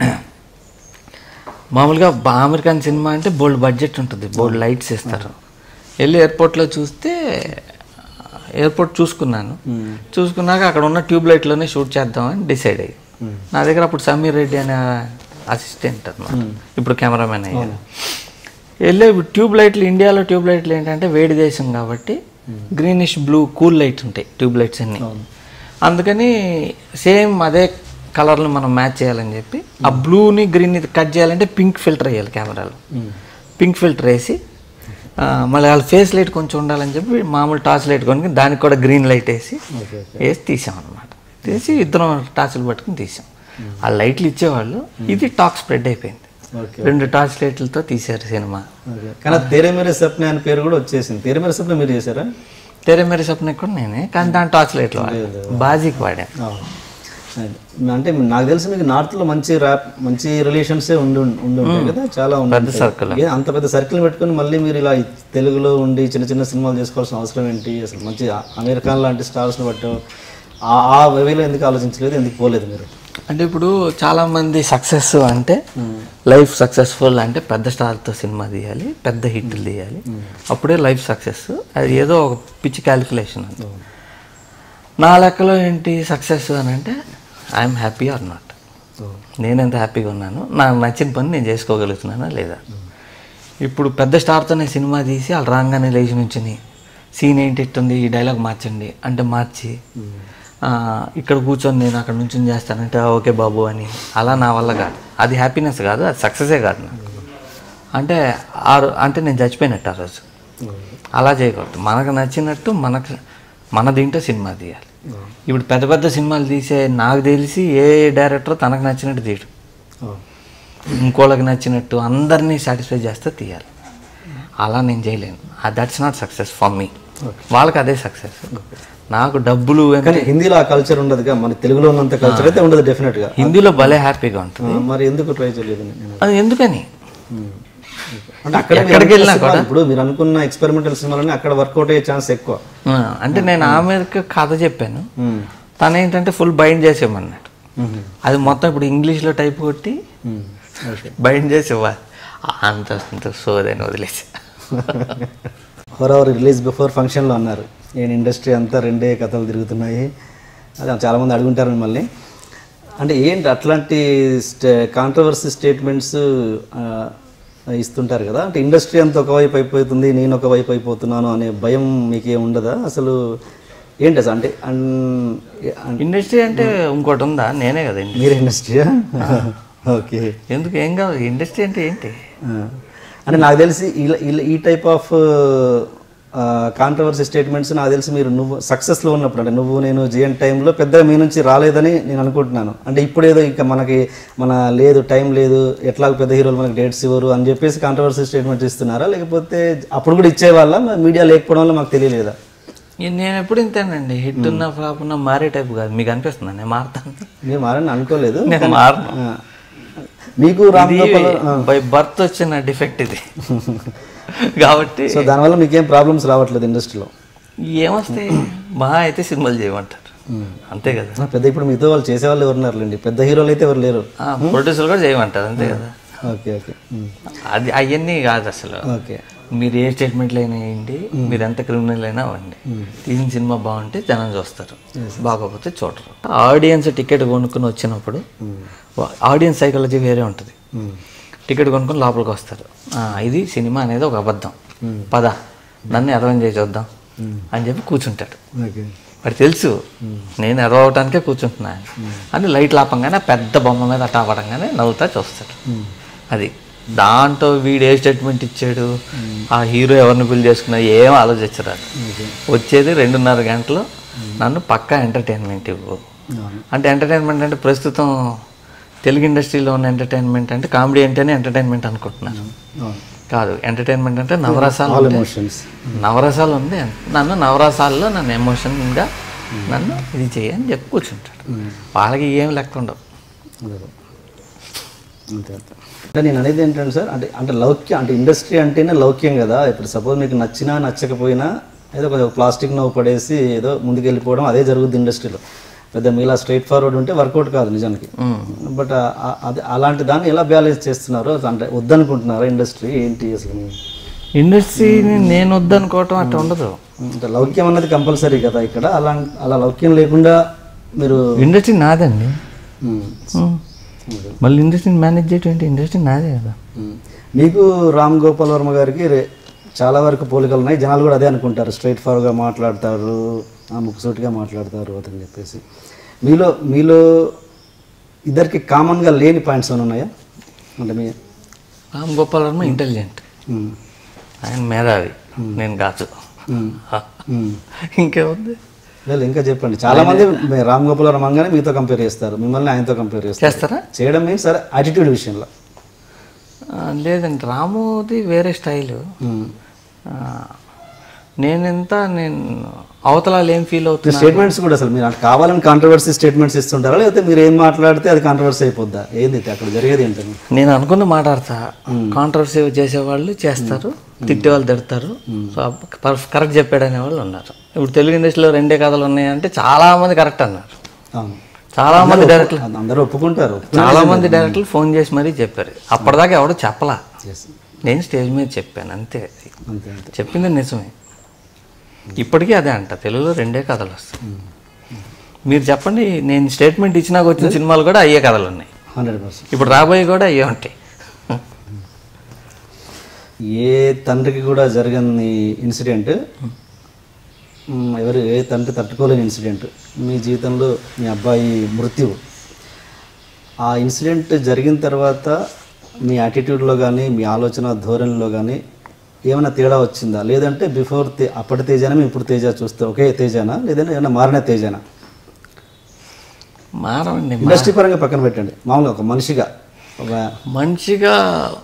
మామూలుగా ఆమీర్ ఖాన్ సినిమా అంటే బోల్డ్ బడ్జెట్ ఉంటుంది, బోల్డ్ లైట్స్ ఇస్తారు. వెళ్ళి ఎయిర్పోర్ట్లో చూస్తే ఎయిర్పోర్ట్ చూసుకున్నాను, చూసుకున్నాక అక్కడ ఉన్న ట్యూబ్ లైట్లోనే షూట్ చేద్దామని డిసైడ్ అయ్యి, నా దగ్గర అప్పుడు సమీర్ రెడ్డి అనే అసిస్టెంట్ అన్నమాట, ఇప్పుడు కెమెరామెన్ అయ్యాను. వెళ్ళే ట్యూబ్ లైట్లు, ఇండియాలో ట్యూబ్ లైట్లు ఏంటంటే వేడి దేశం కాబట్టి గ్రీనిష్ బ్లూ కూల్ లైట్స్ ఉంటాయి ట్యూబ్ లైట్స్ అన్నీ. అందుకని సేమ్ అదే కలర్ని మనం మ్యాచ్ చేయాలని చెప్పి ఆ బ్లూని గ్రీన్ని కట్ చేయాలంటే పింక్ ఫిల్టర్ వేయాలి కెమెరాలో. పింక్ ఫిల్టర్ వేసి మళ్ళీ వాళ్ళ ఫేస్ లైట్ కొంచెం ఉండాలని చెప్పి మామూలు టార్చ్ లైట్ కొనుక్కొని దానికి కూడా గ్రీన్ లైట్ వేసి వేసి తీసాం అనమాట. తీసి ఇద్దరం టార్చ్లు పట్టుకుని తీసాం. ఆ లైట్లు ఇచ్చేవాళ్ళు, ఇది టాక్ స్ప్రెడ్ అయిపోయింది, రెండు టార్చ్ లైట్లతో తీశారు సినిమా.
కానీ తెరే మేరే సప్నే అనే పేరు కూడా వచ్చేసింది. తెరే మేరే సప్నే మీరు చేశారా?
తెరే మేరే సప్నే కూడా నేనే, కానీ దాని టార్చ్ లైట్లో బాజీకి వాడాను.
అంటే నాకు తెలిసి మీకు నార్త్లో మంచి ర్యాప్ మంచి రిలేషన్సే ఉండి ఉండి ఉంటాయి కదా, చాలా
పెద్ద సర్కిల్.
అంత పెద్ద సర్కిల్ పెట్టుకుని మళ్ళీ మీరు ఇలా తెలుగులో ఉండి చిన్న చిన్న సినిమాలు చేసుకోవాల్సిన అవసరం ఏంటి? అసలు మంచి అమీర్ ఖాన్ లాంటి స్టార్స్ని బట్టి ఆ వేలో ఎందుకు ఆలోచించలేదు, ఎందుకు పోలేదు మీరు?
అంటే ఇప్పుడు చాలామంది సక్సెస్ అంటే లైఫ్ సక్సెస్ఫుల్ అంటే పెద్ద స్టార్తో సినిమా తీయాలి, పెద్ద హిట్లు తీయాలి, అప్పుడే లైఫ్ సక్సెస్. అది ఏదో ఒక పిచ్చి క్యాలిక్యులేషన్ అంతే. నా లెక్కలో ఏంటి సక్సెస్ అని అంటే ఐఎమ్ హ్యాపీ ఆర్ నాట్, నేను ఎంత హ్యాపీగా ఉన్నాను, నాకు నచ్చిన పని నేను చేసుకోగలుగుతున్నానా లేదా. ఇప్పుడు పెద్ద స్టార్తోనే సినిమా తీసి వాళ్ళు రాగానే లేచి నుంచుని సీన్ ఏంటి ఇట్టుంది, ఈ డైలాగ్ మార్చండి అంటే మార్చి ఇక్కడ కూర్చొని నేను అక్కడ నుంచి చేస్తానంటే ఓకే బాబు అని, అలా నా వల్ల కాదు. అది హ్యాపీనెస్ కాదు, అది సక్సెసే కాదు నాకు. అంటే ఆ అంటే నేను చచ్చిపోయినట్టు ఆ రోజు. అలా చేయకూడదు, మనకు నచ్చినట్టు మనకు మన దీంట్లో సినిమా తీయాలి. ఇప్పుడు పెద్ద పెద్ద సినిమాలు తీసే నాకు తెలిసి ఏ డైరెక్టర్ తనకు నచ్చినట్టు తీయడు, ఇంకోళ్ళకి నచ్చినట్టు అందరినీ సాటిస్ఫై చేస్తే తీయాలి. అలా నేను చేయలేను, that's not success for me. వాళ్ళకి అదే సక్సెస్. నాకు డబ్బులు
హిందీలో ఆ కల్చర్ ఉండదుగా, మన తెలుగులో ఉన్నంత కల్చర్ అయితే ఉండదు డెఫినెట్గా.
హిందీలో భలే హ్యాపీగా ఉంటుంది.
మరి ఎందుకు ట్రై చేయలేదు?
అది ఎందుకని
అంటే అక్కడికి వెళ్ళినా కూడా ఇప్పుడు మీరు అనుకున్న ఎక్స్పెరిమెంటల్ సినిమాలని అక్కడ వర్కౌట్ అయ్యే ఛాన్స్ ఎక్కువ.
అంటే నేను ఆమెకి కథ చెప్పాను, తను ఏంటంటే ఫుల్ బైండ్ చేసేమన్నట్టు. అది మొత్తం ఇప్పుడు ఇంగ్లీష్లో టైప్ కొట్టి బైండ్ చేసి ఇవ్వాలి. అంత అంత సోదని వదిలేసి
ఫర్ అవర్ రిలీజ్ బిఫోర్ ఫంక్షన్లో అన్నారు నేను ఇండస్ట్రీ అంతా రెండే కథలు తిరుగుతున్నాయి, అదే చాలామంది అడుగుంటారు మిమ్మల్ని. అంటే ఏంటి అట్లాంటి స్టే కాంట్రవర్సీ స్టేట్మెంట్స్ ఇస్తుంటారు కదా, అంటే ఇండస్ట్రీ అంతా ఒకవైపు అయిపోతుంది నేను ఒకవైపు అయిపోతున్నాను అనే భయం మీకేం ఉండదా అసలు? ఏంటి అసలు అంటే
ఇండస్ట్రీ అంటే ఇంకోటి ఉందా? నేనే కదా
మీరు ఇండస్ట్రీయా? ఓకే,
ఎందుకు ఏం కాదు ఇండస్ట్రీ అంటే ఏంటి
అంటే నాకు తెలిసి ఇలా ఈ టైప్ ఆఫ్ కాంట్రవర్సీ స్టేట్మెంట్స్ నాకు తెలిసి మీరు నువ్వు సక్సెస్లో ఉన్నప్పుడు అంటే నువ్వు నేను జిఎన్ టైంలో పెద్దగా మీ నుంచి రాలేదని నేను అనుకుంటున్నాను. అంటే ఇప్పుడు ఏదో ఇంకా మనకి మన లేదు టైం లేదు ఎట్లా పెద్ద హీరోలు మనకి డేట్స్ ఇవ్వరు అని చెప్పేసి కాంట్రవర్సీ స్టేట్మెంట్స్ ఇస్తున్నారా, లేకపోతే అప్పుడు కూడా ఇచ్చేవాళ్ళ మీడియా లేకపోవడం వల్ల మాకు తెలియలేదా?
నేను ఎప్పుడు ఇంతేనండి, హిట్ ఉన్నా ఫ్లాప్ ఉన్నా మారే టైప్ కాదు. మీకు అనిపిస్తుందా నేను మారుతాను?
నేను మారని అనుకోలేదు,
నేను మారను.
మీకు రామ్ గోపాల్
బై బర్త్ వచ్చిన డిఫెక్ట్ ఇది కాబట్టి
సో దానివల్ల మీకేం ప్రాబ్లమ్స్ రావట్లేదు ఇండస్ట్రీలో?
ఏమొస్తాయి, మహా అయితే సినిమాలు చేయమంటారు అంతే కదా.
పెద్ద ఇప్పుడు మీతో వాళ్ళు చేసేవాళ్ళు ఎవరున్నారులేండి, పెద్ద హీరోలు అయితే ఎవరు లేరు,
ప్రొడ్యూసర్ కూడా చేయమంటారు అంతే కదా.
ఓకే ఓకే,
అది అవన్నీ కాదు అసలు.
ఓకే,
మీరు ఏ స్టేట్మెంట్లు అయినా వేయండి, మీరు ఎంత క్రిమినల్ అయినా అవ్వండి, తీసిన సినిమా బాగుంటే జనం చూస్తారు, బాగోకపోతే చూడరు. ఆడియన్స్ టికెట్ కొనుక్కుని వచ్చినప్పుడు ఆడియన్స్ సైకాలజీ వేరే ఉంటుంది. టికెట్ కొనుక్కొని లోపలికి వస్తారు, ఇది సినిమా అనేది ఒక అబద్ధం, పద నన్ను ఎదవం చేసి చూద్దాం అని చెప్పి కూర్చుంటాడు. వాడు తెలుసు నేను ఎదవటానికే కూర్చుంటున్నా అని లైట్ లాపంగానే పెద్ద బొమ్మ మీద అట్ట అవ్వడంగానే నవ్వుతా చూస్తాడు. అది దాంట్లో వీడు ఏ స్టేట్మెంట్ ఇచ్చాడు, ఆ హీరో ఎవరిని బిల్ చేసుకున్నా ఏం ఆలోచించరాదు. వచ్చేది రెండున్నర గంటలు నన్ను పక్కా ఎంటర్టైన్మెంట్ ఇవ్వు అంటే. ఎంటర్టైన్మెంట్ అంటే ప్రస్తుతం తెలుగు ఇండస్ట్రీలో ఉన్న ఎంటర్టైన్మెంట్ అంటే కామెడీ అంటేనే ఎంటర్టైన్మెంట్ అనుకుంటున్నారు, కాదు. ఎంటర్టైన్మెంట్ అంటే నవరసాలు, నవరసాలు ఉంది. నన్ను నవరసాల్లో నన్ను ఎమోషన్గా నన్ను ఇది చేయని చెప్పి కూర్చుంటాడు. వాళ్ళకి ఏం లెక్క ఉండవు.
అంటే నేను అనేది ఏంటంటే సార్, అంటే అంటే లౌక్యం అంటే ఇండస్ట్రీ అంటేనే లౌక్యం కదా. ఇప్పుడు సపోజ్ మీకు నచ్చినా నచ్చకపోయినా ఏదో కొంచెం ప్లాస్టిక్ నవ్వు పడేసి ఏదో ముందుకు వెళ్ళిపోవడం అదే జరుగుతుంది ఇండస్ట్రీలో. పెద్ద మీలా స్ట్రైట్ ఫార్వర్డ్ ఉంటే వర్కౌట్ కాదు నిజానికి. బట్ అది అలాంటి దాన్ని ఎలా బ్యాలెన్స్ చేస్తున్నారు అంటే వద్దనుకుంటున్నారా ఇండస్ట్రీ ఏంటి అసలు?
ఇండస్ట్రీని నేను వద్దనుకోవటం అట్లా ఉండదు.
అంటే లౌక్యం అన్నది కంపల్సరీ కదా ఇక్కడ. అలా అలా లౌక్యం లేకుండా మీరు
ఇండస్ట్రీ నాదండి, మళ్ళీ ఇండస్ట్రీని మేనేజ్ చేయటం ఇండస్ట్రీ నాదే కదా.
మీకు రామ్ గోపాల్ వర్మ గారికి చాలా వరకు పోలికలు ఉన్నాయి, జనాలు కూడా అదే అనుకుంటారు. స్ట్రైట్ ఫార్వర్డ్గా మాట్లాడతారు, ముక్కుసూటిగా మాట్లాడతారు అని చెప్పేసి. మీలో మీలో ఇద్దరికి కామన్గా లేని పాయింట్స్ ఏమైనా ఉన్నాయా? అంటే మీ
రామ్ గోపాల్ వర్మ ఇంటెలిజెంట్, ఆయన మేధావి, నేను కాదు. ఇంకేముంది
లేదు ఇంకా చెప్పండి. చాలా మంది రామ్ గోపాల్ వర్మ అనగానే మీతో కంపేర్ చేస్తారు, మిమ్మల్ని ఆయనతో కంపేర్ చేస్తారా? చేయడం మీన్స్ సరే యాటిట్యూడ్ విషయంలో
లేదండి, రాముది వేరే స్టైలు. నేనెంత నేను అవతలాలు ఏం ఫీల్ అవుతుంది
స్టేట్మెంట్స్ కూడా అసలు మీరు కావాలని కాంట్రవర్సీ స్టేట్మెంట్స్ ఇస్తుంటారా, లేకపోతే మీరు ఏం మాట్లాడితే అది కాంట్రవర్సీ అయిపోద్దా? ఏంది అక్కడ జరిగేది ఏంటని?
నేను అనుకున్న మాట్లాడతా, కాంట్రవర్సీ చేసేవాళ్ళు చేస్తారు, తిట్టేవాళ్ళు తిడతారు, కరెక్ట్ చెప్పాడు అనేవాళ్ళు ఉన్నారు. ఇప్పుడు తెలుగు ఇండస్ట్రీలో రెండే కథలు ఉన్నాయంటే చాలా మంది కరెక్ట్ అన్నారు, చాలా మంది డైరెక్టర్లు
అందరూ ఒప్పుకుంటారు,
చాలా మంది డైరెక్టర్లు ఫోన్ చేసి మరీ చెప్పారు. అప్పటిదాకా ఎవడో చెప్పలా, నేను స్టేజ్ మీద చెప్పాను అంతే. చెప్పింది నిజమే, ఇప్పటికీ అదే అంట. తెలుగులో రెండే కథలు వస్తాయి. మీరు చెప్పండి, నేను స్టేట్మెంట్ ఇచ్చినాక వచ్చిన సినిమాలు కూడా అయ్యే కథలు ఉన్నాయి,
హండ్రెడ్ పర్సెంట్
ఇప్పుడు రాబోయే కూడా అయ్యే ఉంటాయి.
ఏ తండ్రికి కూడా జరగని ఇన్సిడెంట్, ఎవరు ఏ తండ్రి తట్టుకోలేని ఇన్సిడెంట్ మీ జీవితంలో మీ అబ్బాయి మృత్యువు. ఆ ఇన్సిడెంట్ జరిగిన తర్వాత మీ యాటిట్యూడ్లో కానీ మీ ఆలోచన ధోరణిలో కానీ ఏమైనా తేడా వచ్చిందా? లేదంటే బిఫోర్ తే అప్పటి తేజానా మేము ఇప్పుడు తేజ చూస్తే ఒకే తేజానా, లేదంటే ఏమైనా మారిన తేజానా?
మారండి,
ఇండస్ట్రీ పరంగా పక్కన పెట్టండి, మామూలుగా ఒక మనిషిగా ఒక
మనిషిగా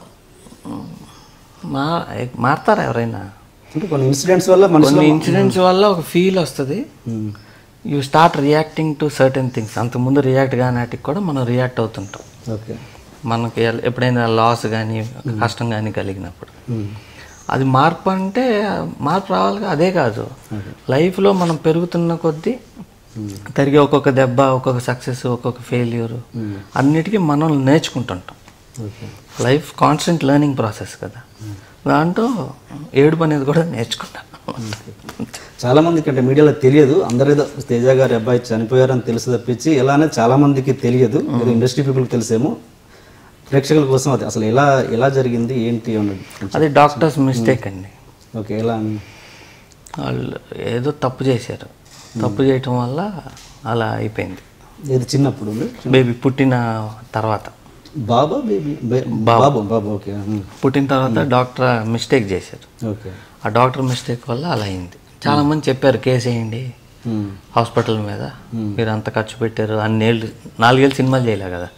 మా మారుతారా ఎవరైనా?
అంటే కొన్ని ఇన్సిడెంట్స్ వల్ల
కొన్ని ఇన్సిడెంట్స్ వల్ల ఒక ఫీల్ వస్తుంది, you start reacting to certain things. అంతకుముందు రియాక్ట్ కానాటికి కూడా మనం రియాక్ట్ అవుతుంటాం.
ఓకే,
మనకి ఎప్పుడైనా లాస్ కానీ కష్టం కానీ కలిగినప్పుడు అది మార్పు అంటే మార్పు రావాలి. అదే కాదు, లైఫ్లో మనం పెరుగుతున్న కొద్దీ తిరిగి ఒక్కొక్క దెబ్బ, ఒక్కొక్క సక్సెస్, ఒక్కొక్క ఫెయిల్యూర్ అన్నిటికీ మనం నేర్చుకుంటుంటాం. లైఫ్ కాన్స్టెంట్ లెర్నింగ్ ప్రాసెస్ కదా, దాంట్లో ఏడుపు అనేది కూడా నేర్చుకున్నాను.
చాలామందికి అంటే మీడియాలో తెలియదు, అందరేదో తేజ గారి అబ్బాయి చనిపోయారని తెలుసు తప్పించి ఎలా అనేది చాలామందికి తెలియదు. ఏదో ఇండస్ట్రీ పీపుల్కి తెలిసేమో, ప్రేక్షకుల కోసం అది అసలు ఎలా ఎలా జరిగింది ఏంటి అన్నది.
అది డాక్టర్స్ మిస్టేక్ అండి.
ఓకే, ఎలా?
వాళ్ళు ఏదో తప్పు చేశారు, తప్పు చేయటం వల్ల అలా అయిపోయింది.
ఏది చిన్నప్పుడు
బేబీ పుట్టిన తర్వాత,
బాబా బేబీ బాబు బాబు ఓకే,
పుట్టిన తర్వాత డాక్టర్ మిస్టేక్ చేశారు.
ఓకే,
ఆ డాక్టర్ మిస్టేక్ వల్ల అలా అయింది. చాలామంది చెప్పారు కేసు వేయండి హాస్పిటల్ మీద, మీరు అంత ఖర్చు పెట్టారు, అన్నేళ్ళు నాలుగేళ్ళు సినిమాలు చేయలే కదా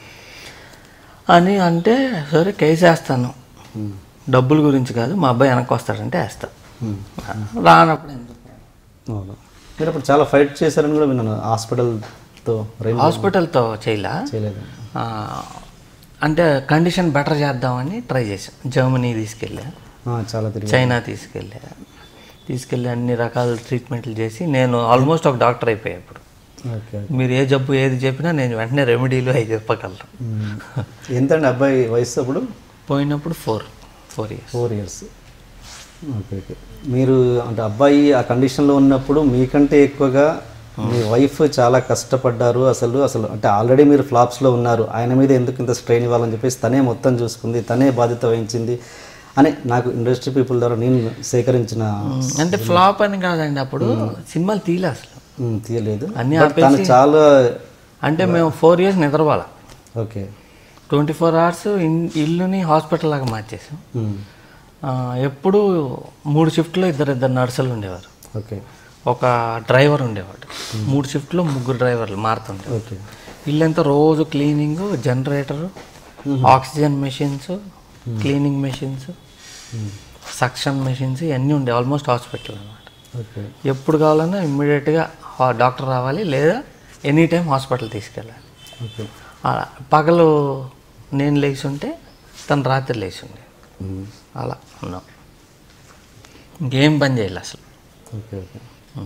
అని అంటే, సరే కేసు వేస్తాను, డబ్బుల గురించి కాదు, మా అబ్బాయి వెనక్కి వస్తాడంటే వేస్తా, రానప్పుడు ఎందుకు.
మీరు అప్పుడు చాలా ఫైట్ చేశారని కూడా విన్నాను. హాస్పిటల్తో
హాస్పిటల్తో చేయలే
చేయలేదు
అంటే కండిషన్ బెటర్ చేద్దామని ట్రై చేశాను. జర్మనీ తీసుకెళ్ళా,
చాలా
చైనా తీసుకెళ్ళా, తీసుకెళ్ళి అన్ని రకాల ట్రీట్మెంట్లు చేసి నేను ఆల్మోస్ట్ ఒక డాక్టర్ అయిపోయా. ఇప్పుడు మీరు ఏ జబ్బు ఏది చెప్పినా నేను వెంటనే రెమెడీలు అవి చెప్పగలను.
ఎంతండి అబ్బాయి వయసు అప్పుడు?
పోయినప్పుడు four four years
four years okay okay. మీరు అంటే అబ్బాయి ఆ కండిషన్లో ఉన్నప్పుడు మీకంటే ఎక్కువగా మీ వైఫ్ చాలా కష్టపడ్డారు. అసలు అసలు అంటే ఆల్రెడీ మీరు ఫ్లాప్స్లో ఉన్నారు, ఆయన మీద ఎందుకు ఇంత స్ట్రెయిన్ ఇవ్వాలని చెప్పేసి తనే మొత్తం చూసుకుంది, తనే బాధ్యత వహించింది అని నాకు ఇండస్ట్రీ పీపుల్ ద్వారా నేను సేకరించిన.
అంటే ఫ్లాప్ అని కాదండి, అప్పుడు సినిమాలు తీయలే, అసలు
తీయలేదు
అన్నీ
తను చాలా.
అంటే మేము ఫోర్ ఇయర్స్ నిద్రపోవాలి.
ఓకే,
ట్వంటీ ఫోర్ అవర్స్ ఇల్లుని హాస్పిటల్ లాగా మార్చేసాం. ఎప్పుడు మూడు షిఫ్ట్లో ఇద్దరు ఇద్దరు నర్సులు ఉండేవారు.
ఓకే,
ఒక డ్రైవర్ ఉండేవాడు. మూడు షిఫ్ట్లో ముగ్గురు డ్రైవర్లు మారుతుండే.
ఓకే,
ఇల్లంతా రోజు cleaning, generator, oxygen machines, cleaning machines, suction machines ఇవన్నీ ఉండే ఆల్మోస్ట్ హాస్పిటల్ అనమాట. ఎప్పుడు కావాలన్నా ఇమ్మీడియట్గా డాక్టర్ రావాలి, లేదా ఎనీ టైం హాస్పిటల్ తీసుకెళ్ళాలి. పగలు నేను లేచి ఉంటే తను రాత్రి లేచి ఉండే, అలా ఉన్నాం. ఇంకేం పని చేయాలి అసలు.
Okay okay.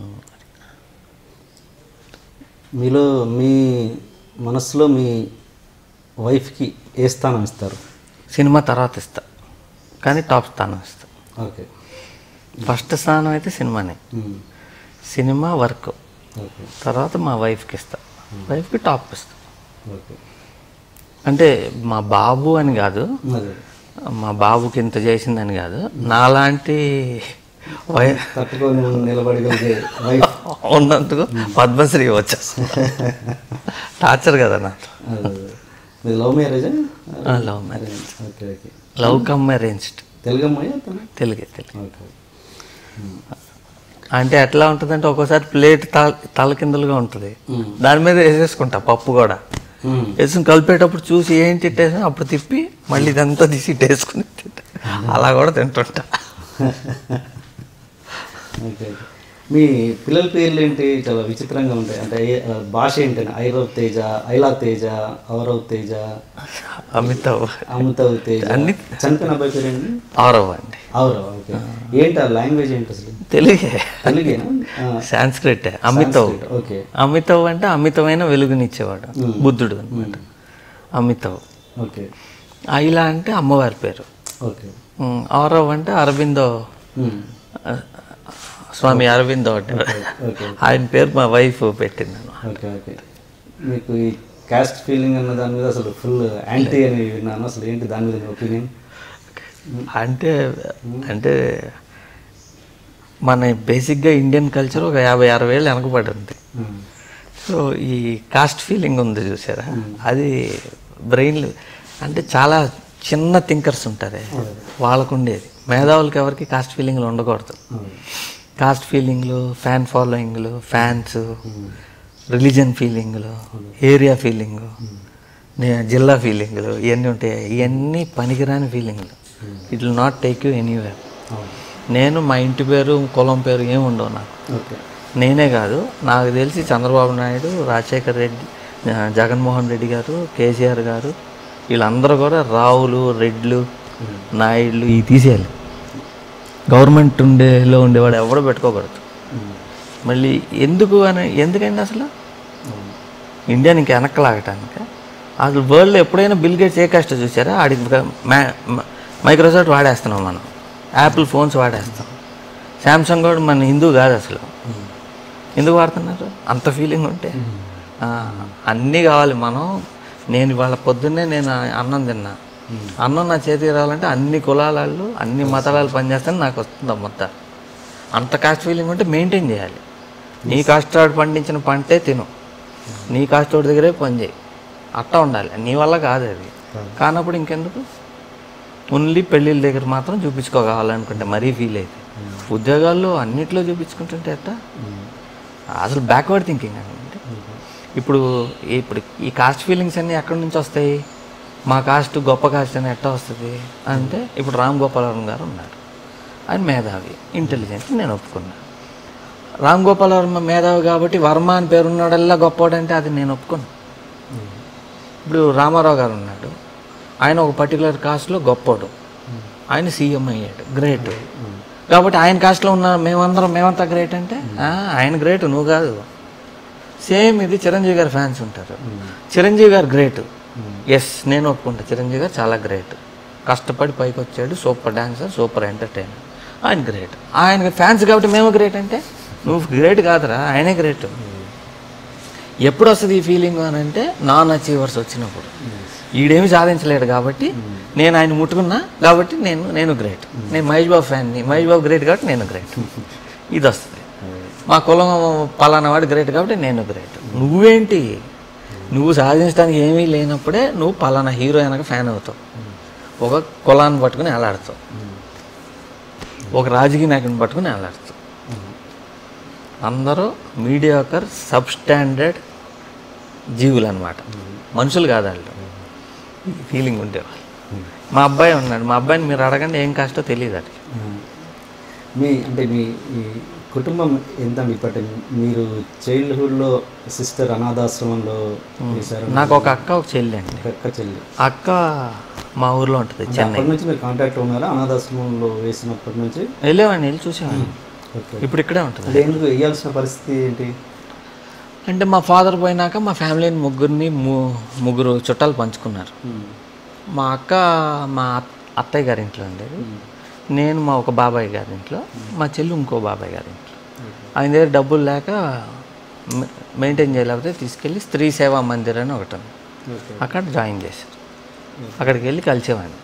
మీలో మీ మనసులో మీ వైఫ్కి ఏ స్థానం ఇస్తారు?
సినిమా తర్వాత ఇస్తా, కానీ టాప్ స్థానం ఇస్తా.
ఓకే,
ఫస్ట్ స్థానం అయితే సినిమానే, సినిమా వర్క్, తర్వాత మా వైఫ్కి ఇస్తా, వైఫ్కి టాప్ ఇస్తా.
ఓకే,
అంటే మా బాబు అని కాదు, మా బాబుకి ఇంత చేసిందని కాదు, నాలాంటి ఉన్నందుకు పద్మశ్రీ వచ్చేస్తుంది. టార్చర్ కదా నాకు.
Love marriage?
Love marriage. Love come arranged.
Telugu
తెలుగే తెలుగు. అంటే ఎట్లా ఉంటుందంటే ఒక్కోసారి ప్లేట్ తల తల కిందలుగా ఉంటుంది, దాని మీద వేసేసుకుంటా పప్పు కూడా వేసుకుని కలిపేటప్పుడు చూసి ఏం తిట్టేసా అప్పుడు తిప్పి మళ్ళీ ఇదంతా తీసి వేసుకుని తింటా, అలా కూడా తింటుంటా.
మీ పిల్లల పేర్లు ఏంటి? చాలా విచిత్రంగా ఉంటాయి. అంటే భాష ఏంటంటే ఐరవ్ తేజ, ఐలా తేజ, ఔరవ్ తేజ,
అమితావ్
అమితావ్ తేజ. అన్ని చనిపోయిన అబ్బాయి పేరు ఏంటి?
ఔరవ్ అండి.
ఔరవ్. ఓకే, ఏంటి ఆ లాంగ్వేజ్ ఏంటి అసలు?
తెలుగే,
తెలుగేనా?
సాంస్క్రిట్. అమితావ్.
ఓకే,
అమితావ్ అంటే అమితమైన వెలుగునిచ్చేవాడు, బుద్ధుడు అనమాట అమితావ్.
ఓకే,
ఐలా అంటే అమ్మవారి పేరు.
ఓకే,
ఔరవ్ అంటే అరవిందో, స్వామి అరవిందో అంటే ఆయన పేరు మా వైఫ్ పెట్టింది.
Okay okay. మీకు ఈ కాస్ట్ ఫీలింగ్ అన్న దాని మీద అసలు ఫుల్ యాంటీ అని విన్నాను, అసలు ఏంటి దాని మీద ఒపీనియన్?
అంటే అంటే మన బేసిక్గా ఇండియన్ కల్చర్ ఒక యాభై అరవై ఏళ్ళు వెనకబడి ఉంది. సో ఈ కాస్ట్ ఫీలింగ్ ఉంది చూసారా, అది బ్రెయిన్ అంటే చాలా చిన్న థింకర్స్ ఉంటారు వాళ్ళకు ఉండేది. మేధావులకి ఎవరికి కాస్ట్ ఫీలింగ్లు ఉండకూడదు. కాస్ట్ ఫీలింగ్లు, ఫ్యాన్ ఫాలోయింగ్లు, ఫ్యాన్స్, రిలీజన్ ఫీలింగ్లు, ఏరియా ఫీలింగు, జిల్లా ఫీలింగ్లు, ఇవన్నీ ఉంటాయి. ఇవన్నీ పనికిరాని ఫీలింగ్లు. It will not take you anywhere. నేను మా ఇంటి పేరు కులం పేరు ఏమి ఉండవు నాకు. నేనే కాదు, నాకు తెలిసి చంద్రబాబు నాయుడు, రాజశేఖర్ రెడ్డి, జగన్మోహన్ రెడ్డి గారు, కేసీఆర్ గారు వీళ్ళందరూ కూడా రావులు, రెడ్లు, నాయుడులు ఇవి తీసేయాలి. గవర్నమెంట్ ఉండేలో ఉండేవాడు ఎవడో పెట్టుకోకూడదు. మళ్ళీ ఎందుకు అని ఎందుకండి అసలు ఇండియాని ఇంకా వెనక్కి లాగటానికి అసలు వరల్డ్లో ఎప్పుడైనా బిల్ గేట్స్ ఏ కాస్ట్ చూసారా? ఆడికి మైక్రోసాఫ్ట్ వాడేస్తున్నాం మనం, యాపిల్ ఫోన్స్ వాడేస్తాం, శాంసంగ్ కూడా మన హిందూ కాదు అసలు. ఎందుకు వాడుతున్నారు? అంత ఫీలింగ్ ఉంటే అన్నీ కావాలి. మనం నేను ఇవాళ పొద్దున్నే నేను అన్నం తిన్నా, అన్నం నా చేతికి రావాలంటే అన్ని కులాలు అన్ని మతాలు పనిచేస్తాను నాకు వస్తుంది మొత్తం. అంత కాస్ట్ ఫీలింగ్ ఉంటే మెయింటైన్ చేయాలి. నీ కష్టాడు పండించిన పంటే తిను, నీ కష్టోడి దగ్గరే పని చేయి, అట్టా ఉండాలి. నీ వల్ల కాదు అది. కానప్పుడు ఇంకెందుకు? ఓన్లీ పెళ్ళిళ్ళ దగ్గర మాత్రం చూపించుకోవాలనుకుంటే మరీ ఫీల్ అయితే, ఉద్యోగాల్లో అన్నిట్లో చూపించుకుంటుంటే ఎట్టా? అసలు బ్యాక్వర్డ్ థింకింగ్ అంటే. ఇప్పుడు ఇప్పుడు ఈ కాస్ట్ ఫీలింగ్స్ అన్నీ ఎక్కడి నుంచి వస్తాయి? మా కాస్ట్ గొప్ప కాస్ట్ అని ఎట్టా వస్తుంది అంటే, ఇప్పుడు రామ్ గోపాలవరం గారు ఉన్నారు, ఆయన మేధావి, ఇంటెలిజెంట్, నేను ఒప్పుకున్నాను. రామ్ గోపాలవర్మ మేధావి కాబట్టి వర్మ అని పేరు ఉన్నాడల్లా గొప్పవాడంటే అది నేను ఒప్పుకున్నాను. ఇప్పుడు రామారావు గారు ఉన్నాడు, ఆయన ఒక పర్టికులర్ కాస్ట్లో గొప్పవాడు, ఆయన సీఎం అయ్యాడు, గ్రేట్. కాబట్టి ఆయన కాస్ట్లో ఉన్న మేమందరం మేమంతా గ్రేట్ అంటే ఆయన గ్రేట్, నువ్వు కాదు. సేమ్ ఇది చిరంజీవి గారి ఫ్యాన్స్ ఉంటారు, చిరంజీవి గారు గ్రేట్, ఎస్ నేను ఒప్పుకుంటా, చిరంజీవి గారు చాలా గ్రేట్, కష్టపడి పైకి వచ్చాడు, సూపర్ డాన్సర్, సూపర్ ఎంటర్టైనర్, ఆయన గ్రేట్. ఆయన ఫ్యాన్స్ కాబట్టి మేము గ్రేట్ అంటే నువ్వు గ్రేట్ కాదురా, ఆయనే గ్రేట్. ఎప్పుడు వస్తుంది ఈ ఫీలింగ్ అని అంటే, నాన్ అచీవర్స్ వచ్చినప్పుడు. ఈడేమి సాధించలేడు కాబట్టి నేను ఆయన ముట్టుకున్నా కాబట్టి నేను నేను గ్రేట్, నేను మహేష్ బాబు ఫ్యాన్ని, మహేష్ బాబు గ్రేట్ కాబట్టి నేను గ్రేట్, ఇది వస్తుంది. మా కులం పలానా వాడు గ్రేట్ కాబట్టి నేను గ్రేట్. నువ్వేంటి, నువ్వు సాధించడానికి ఏమీ లేనప్పుడే నువ్వు పలానా హీరో అయినాక ఫ్యాన్ అవుతావు, ఒక కులాన్ని పట్టుకుని వేలాడుతావు, ఒక రాజకీయ నాయకుని పట్టుకుని వేలాడుతావు. అందరూ మీడియాకర్ సబ్స్టాండర్డ్ జీవులు అనమాట, మనుషులు కాదు వాళ్ళు. ఫీలింగ్ ఉండేవాళ్ళు. మా అబ్బాయి ఉన్నాడు, మా అబ్బాయిని మీరు అడగండి ఏం కాస్టో తెలియదు అది.
మీ అంటే మీ ఈ కుటుంబం ఎంత? ఇప్పటి మీరు చైల్డ్హుడ్లో సిస్టర్ అనాథాశ్రమంలో చేశారు.
నాకు ఒక అక్క ఒక చెల్లి అండి.
అక్క చెల్లి.
అక్క మా ఊర్లో ఉంటుంది, చెన్నై.
అప్పటి నుంచి మీరు కాంటాక్ట్ ఉన్నారా? అనాథాశ్రమంలో వేసినప్పటి నుంచి
వెళ్ళేవాడిని, వెళ్ళి చూసేవాడిని. ఇప్పుడు ఇక్కడే ఉంటుంది.
ఎందుకు వేయాల్సిన పరిస్థితి ఏంటి
అంటే, మా ఫాదర్ పోయినాక మా ఫ్యామిలీని ముగ్గురిని ముగ్గురు చుట్టాలు పంచుకున్నారు. మా అక్క మా అత్తయ్య గారి ఇంట్లో ఉండేది, నేను మా ఒక బాబాయ్ గారి ఇంట్లో, మా చెల్లి ఇంకో బాబాయ్ గారి ఇంట్లో. ఆయన దగ్గర డబ్బులు లేక మెయింటైన్ చేయలేకపోతే తీసుకెళ్ళి స్త్రీ సేవా మందిర్ అని ఒకటి ఉంది, అక్కడ జాయిన్ చేశారు. అక్కడికి వెళ్ళి కలిసేవాడిని.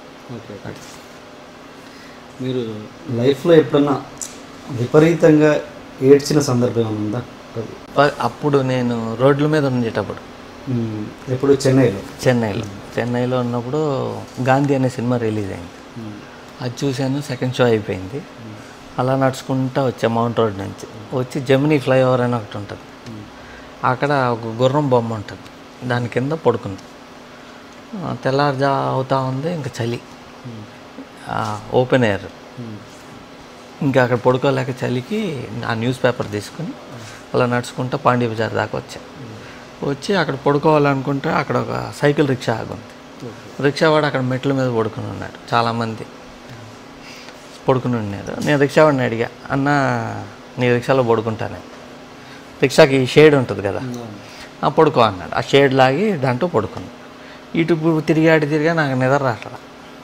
మీరు లైఫ్లో ఎప్పుడన్నా విపరీతంగా ఏడ్చిన సందర్భం ఉందా?
అప్పుడు నేను రోడ్ల మీద ఉండేటప్పుడు.
ఎప్పుడు? చెన్నైలో.
చెన్నైలో చెన్నైలో ఉన్నప్పుడు గాంధీ అనే సినిమా రిలీజ్ అయింది, అది చూశాను. సెకండ్ షో అయిపోయింది, అలా నడుచుకుంటూ వచ్చా మౌంట్ రోడ్ నుంచి. వచ్చి జమినీ ఫ్లైఓవర్ అని ఒకటి ఉంటుంది, అక్కడ ఒక గుర్రం బొమ్మ ఉంటుంది, దాని కింద పడుకుంది. తెల్లారుజా అవుతా ఉంది, ఇంకా చలి, ఓపెన్ ఎయిర్. ఇంకా అక్కడ పడుకోలేక చలికి ఆ న్యూస్ పేపర్ తీసుకుని అలా నడుచుకుంటూ పాండ్య బజార్ దాకా వచ్చా. వచ్చి అక్కడ పడుకోవాలనుకుంటే అక్కడ ఒక సైకిల్ రిక్షా ఆగుంది. రిక్షావాడు అక్కడ మెట్ల మీద పడుకుని ఉన్నాడు, చాలామంది పడుకుని ఉన్నారు. నేను రిక్షావాడిని అడిగా, అన్న నీ రిక్షాలో పడుకుంటానని. రిక్షాకి షేడ్ ఉంటుంది కదా, ఆ పడుకో అన్నాడు. ఆ షేడ్ లాగి దాంట్లో పడుకున్నాను. ఇటు తిరిగాడి తిరిగా నాకు నిద్ర రాట్లా.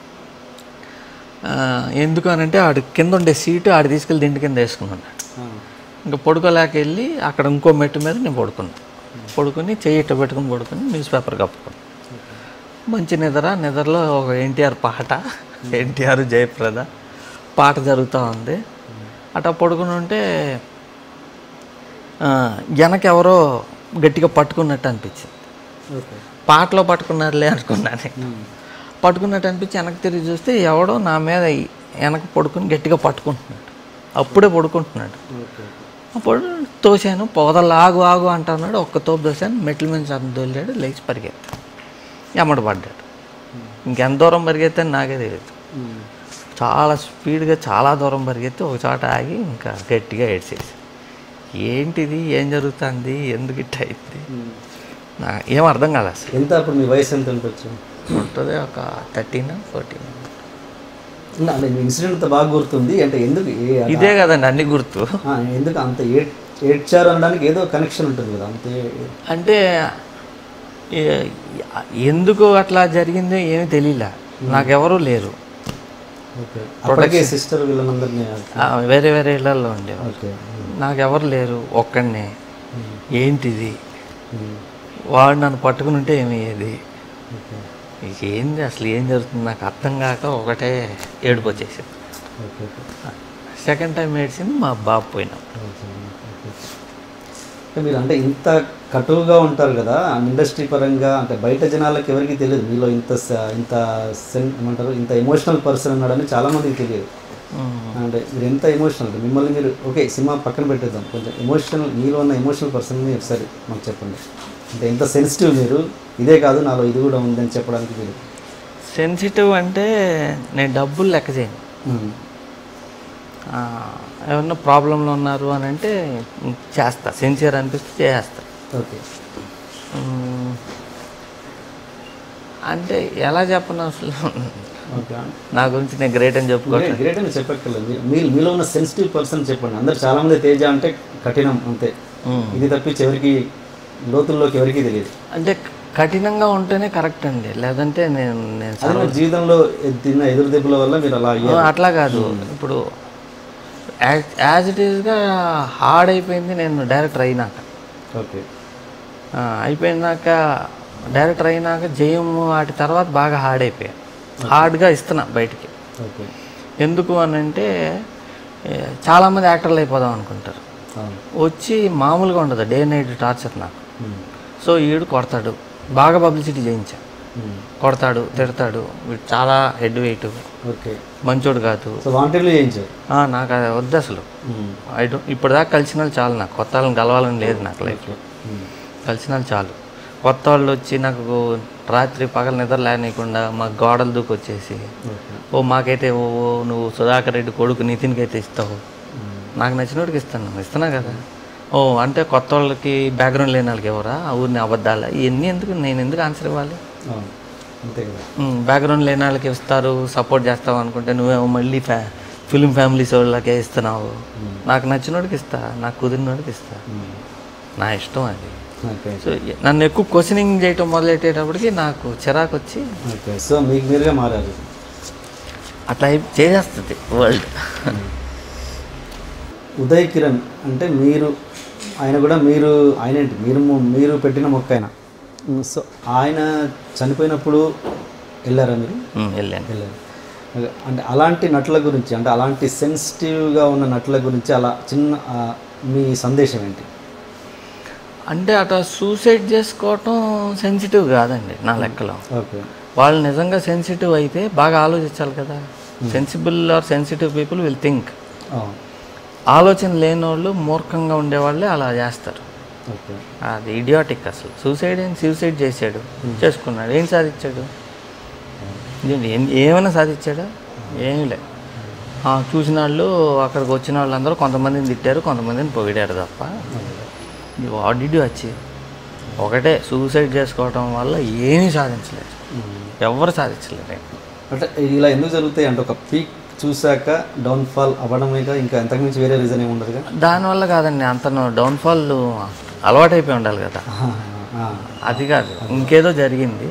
ఎందుకు అని అంటే, ఆడు కింద ఉండే సీటు ఆడు తీసుకెళ్ళి దిండి కింద వేసుకున్నాడు. ఇంకా పడుకోలేక వెళ్ళి అక్కడ ఇంకో మెట్టు మీద నేను పడుకున్నాను. పడుకుని చెయ్యి ఇట్ట పెట్టుకుని పడుకుని న్యూస్ పేపర్ కప్పుకున్నాను. మంచి నిద్ర. నిద్రలో ఒక ఎన్టీఆర్ పాట, ఎన్టీఆర్ జయప్రద పాట జరుగుతూ ఉంది. అట్లా పడుకుని ఉంటే వెనకెవరో గట్టిగా పట్టుకున్నట్టు అనిపించింది. పాటలో పట్టుకున్నారులే అనుకున్నాను. పట్టుకున్నట్టు అనిపించి వెనక్కి తిరిగి చూస్తే ఎవడో నా మీద వెనక పడుకుని గట్టిగా పట్టుకుంటున్నాడు. అప్పుడే పడుకుంటున్నాడు. అప్పుడు తోసాను, పొగదలు ఆగు ఆగు అంటున్నాడు. ఒక్క తోపు తోసాను, మెట్ల మీద చదువు తోలాడు, లేచి పరిగెత్తాను, ఎమ్మట పడ్డాడు. ఇంకెంత దూరం పరిగెత్తాను నాకే తెలియదు. చాలా స్పీడ్గా చాలా దూరం పరిగెత్తి ఒక చోట ఆగి ఇంకా గట్టిగా ఏడ్చేసి, ఏంటిది, ఏం జరుగుతుంది, ఎందుకు ఇట్ట అయింది, నాకు ఏం అర్థం కాదు అసలు.
ఎంత అప్పుడు మీ వయసు ఎంత ఉండొచ్చు?
ఉంటుంది ఒక థర్టీన్ ఫోర్టీన్.
ఇన్సిడెంట్ బాగా గుర్తుంది అంటే ఎందుకు?
ఇదే కదండి అన్ని గుర్తు.
ఎందుకు అంత ఏడ్చారు అనడానికి ఏదో కనెక్షన్ ఉంటుంది కదా అంతే.
అంటే ఎందుకు అట్లా జరిగిందో ఏమీ తెలియలే, నాకెవరూ లేరు.
సిస్టర్ వీళ్ళందరినీ
వేరే వేరే ఇళ్లలో ఉండేవాళ్ళు, నాకెవరు లేరు, ఒక్కడినే. ఏంటిది, వాడు నన్ను పట్టుకుని ఉంటే ఏమయ్యేది, ఏంది అసలు ఏం జరుగుతుంది నాకు అర్థం కాక ఒకటే ఏడుపు వచ్చేసింది. సెకండ్ టైం ఏడ్చింది మా బాబు పోయినా.
మీరు అంటే ఇంత కటువుగా ఉంటారు కదా ఇండస్ట్రీ పరంగా, అంటే బయట జనాలకు ఎవరికి తెలియదు మీలో ఇంత ఇంత సెన్ ఏమంటారు ఇంత ఎమోషనల్ పర్సన్ ఉన్నాడని చాలామందికి తెలియదు. అంటే మీరు ఎంత ఎమోషనల్, మిమ్మల్ని మీరు ఓకే సినిమా పక్కన పెట్టేద్దాం, కొంచెం ఎమోషనల్ మీలో ఉన్న ఎమోషనల్ పర్సన్ని ఒకసారి మాకు చెప్పండి. అంటే ఎంత సెన్సిటివ్ మీరు, ఇదే కాదు నాలో ఇది కూడా ఉందని చెప్పడానికి మీరు.
సెన్సిటివ్ అంటే నేను డబ్బులు లెక్క చేయను, ఏమన్నా ప్రాబ్లంలో ఉన్నారు అని అంటే చేస్తా, సిన్సియర్ అనిపిస్తే చేస్తా.
ఓకే,
అంటే ఎలా చెప్పను అసలు, నా గురించి నేను గ్రేట్ అని చెప్పుకోవాలి.
గ్రేట్ అని చెప్పక్కర్లేదు, మీరు మీలో ఉన్న సెన్సిటివ్ పర్సన్ చెప్పండి. అందరు చాలామంది తేజ అంటే కఠినం అంతే, ఇది తప్పించి ఎవరికి లోతుల్లోకి ఎవరికి తెలియదు.
అంటే కఠినంగా ఉంటేనే కరెక్ట్ అండి, లేదంటే నేను నేను
జీవితంలో తిన్న ఎదురు దెబ్బల వల్ల మీరు అలా
అట్లా కాదు. ఇప్పుడు యాజ్ ఇట్ ఈస్గా హార్డ్ అయిపోయింది నేను డైరెక్టర్ అయినాక.
ఓకే,
అయిపోయినాక డైరెక్టర్ అయినాక జయం వాటి తర్వాత బాగా హార్డ్ అయిపోయా, హార్డ్గా ఇస్తున్నా బయటికి.
ఓకే,
ఎందుకు అని అంటే చాలామంది యాక్టర్లు అయిపోదాం అనుకుంటారు, వచ్చి మామూలుగా ఉండదు, డే నైట్ టార్చర్ నాకు. సో ఈడు కొడతాడు, బాగా పబ్లిసిటీ చేయించా, కొడతాడు, తిడతాడు, వీడు చాలా హెడ్ వెయిట్,
ఓకే
మంచోడు కాదు, నాకు అది వద్దు అసలు. ఐ డోంట్ ఇప్పుడు దాకా కలిసిన వాళ్ళు చాలు, నాకు కొత్త వాళ్ళని కలవాలని లేదు నాకు లైఫ్లో. కలిసిన వాళ్ళు చాలు, కొత్త వాళ్ళు వచ్చి నాకు రాత్రి పగల నిద్ర లేనియకుండా మా గోడలు దూకి వచ్చేసి ఓ మాకైతే ఓ నువ్వు సుధాకర్ రెడ్డి కొడుకు నితిన్కి అయితే ఇస్తావు, నాకు నచ్చినోడికి ఇస్తాను, ఇస్తున్నా కదా. ఓ అంటే కొత్త వాళ్ళకి బ్యాక్గ్రౌండ్ లేని వాళ్ళకి ఎవరా ఆ ఊరిని అబద్ధాలా, ఇవన్నీ ఎందుకు, నేను ఎందుకు ఆన్సర్ ఇవ్వాలి? బ్యాక్గ్రౌండ్ లేని వాళ్ళకి ఇస్తారు, సపోర్ట్ చేస్తావు అనుకుంటే నువ్వేమో మళ్ళీ ఫ్యా ఫిలిం ఫ్యామిలీస్ వాళ్ళకే ఇస్తున్నావు. నాకు నచ్చినోడికి ఇస్తా, నాకు కుదిరినోడికి ఇస్తా, నా ఇష్టం అది. సో నన్ను ఎక్కువ క్వశ్చనింగ్ చేయటం మొదలెట్టేటప్పటికి నాకు చిరాకు వచ్చి
సో మీకు మీరుగా మారారు,
అట్లా చేసేస్తుంది వరల్డ్.
ఉదయ్ కిరణ్ అంటే మీరు, ఆయన కూడా మీరు ఆయన ఏంటి మీరు మీరు పెట్టిన మొక్క ఆయన. సో ఆయన చనిపోయినప్పుడు వెళ్ళారా మీరు?
వెళ్ళాను
వెళ్ళారు అంటే అలాంటి నటుల గురించి, అంటే అలాంటి సెన్సిటివ్గా ఉన్న నటుల గురించి అలా చిన్న మీ సందేశం ఏంటి?
అంటే అట్లా సూసైడ్ చేసుకోవటం సెన్సిటివ్ కాదండి నా లెక్కలో.
ఓకే,
వాళ్ళు నిజంగా సెన్సిటివ్ అయితే బాగా ఆలోచించాలి కదా. Sensible or sensitive people will think. ఆలోచన లేని వాళ్ళు మూర్ఖంగా ఉండేవాళ్ళే అలా చేస్తారు. అది ఇడియాటిక్ అసలు. సూసైడ్ ఏం సూసైడ్ చేశాడు, చేసుకున్నాడు, ఏం సాధించాడు? ఏమైనా సాధించాడా? ఏమీ లేదు. చూసిన వాళ్ళు అక్కడికి వచ్చిన వాళ్ళందరూ కొంతమందిని తిట్టారు, కొంతమందిని పొగిడారు తప్ప వాట్ డిడ్ యు అచీవ్? ఒకటే, సూసైడ్ చేసుకోవటం వల్ల ఏమీ సాధించలేదు, ఎవరు సాధించలేదు.
అంటే ఇలా ఎందుకు జరుగుతాయి అంటే ఒక పీక్ చూసాక డౌన్ఫాల్ అవ్వడమేగా, ఇంకా ఎంతకుమించి వేరే రీజన్ ఏమి ఉండదుగా?
దానివల్ల కాదండి, అంత డౌన్ఫాల్ అలవాటైపోయి ఉండాలి కదా, అది కాదు, ఇంకేదో జరిగింది.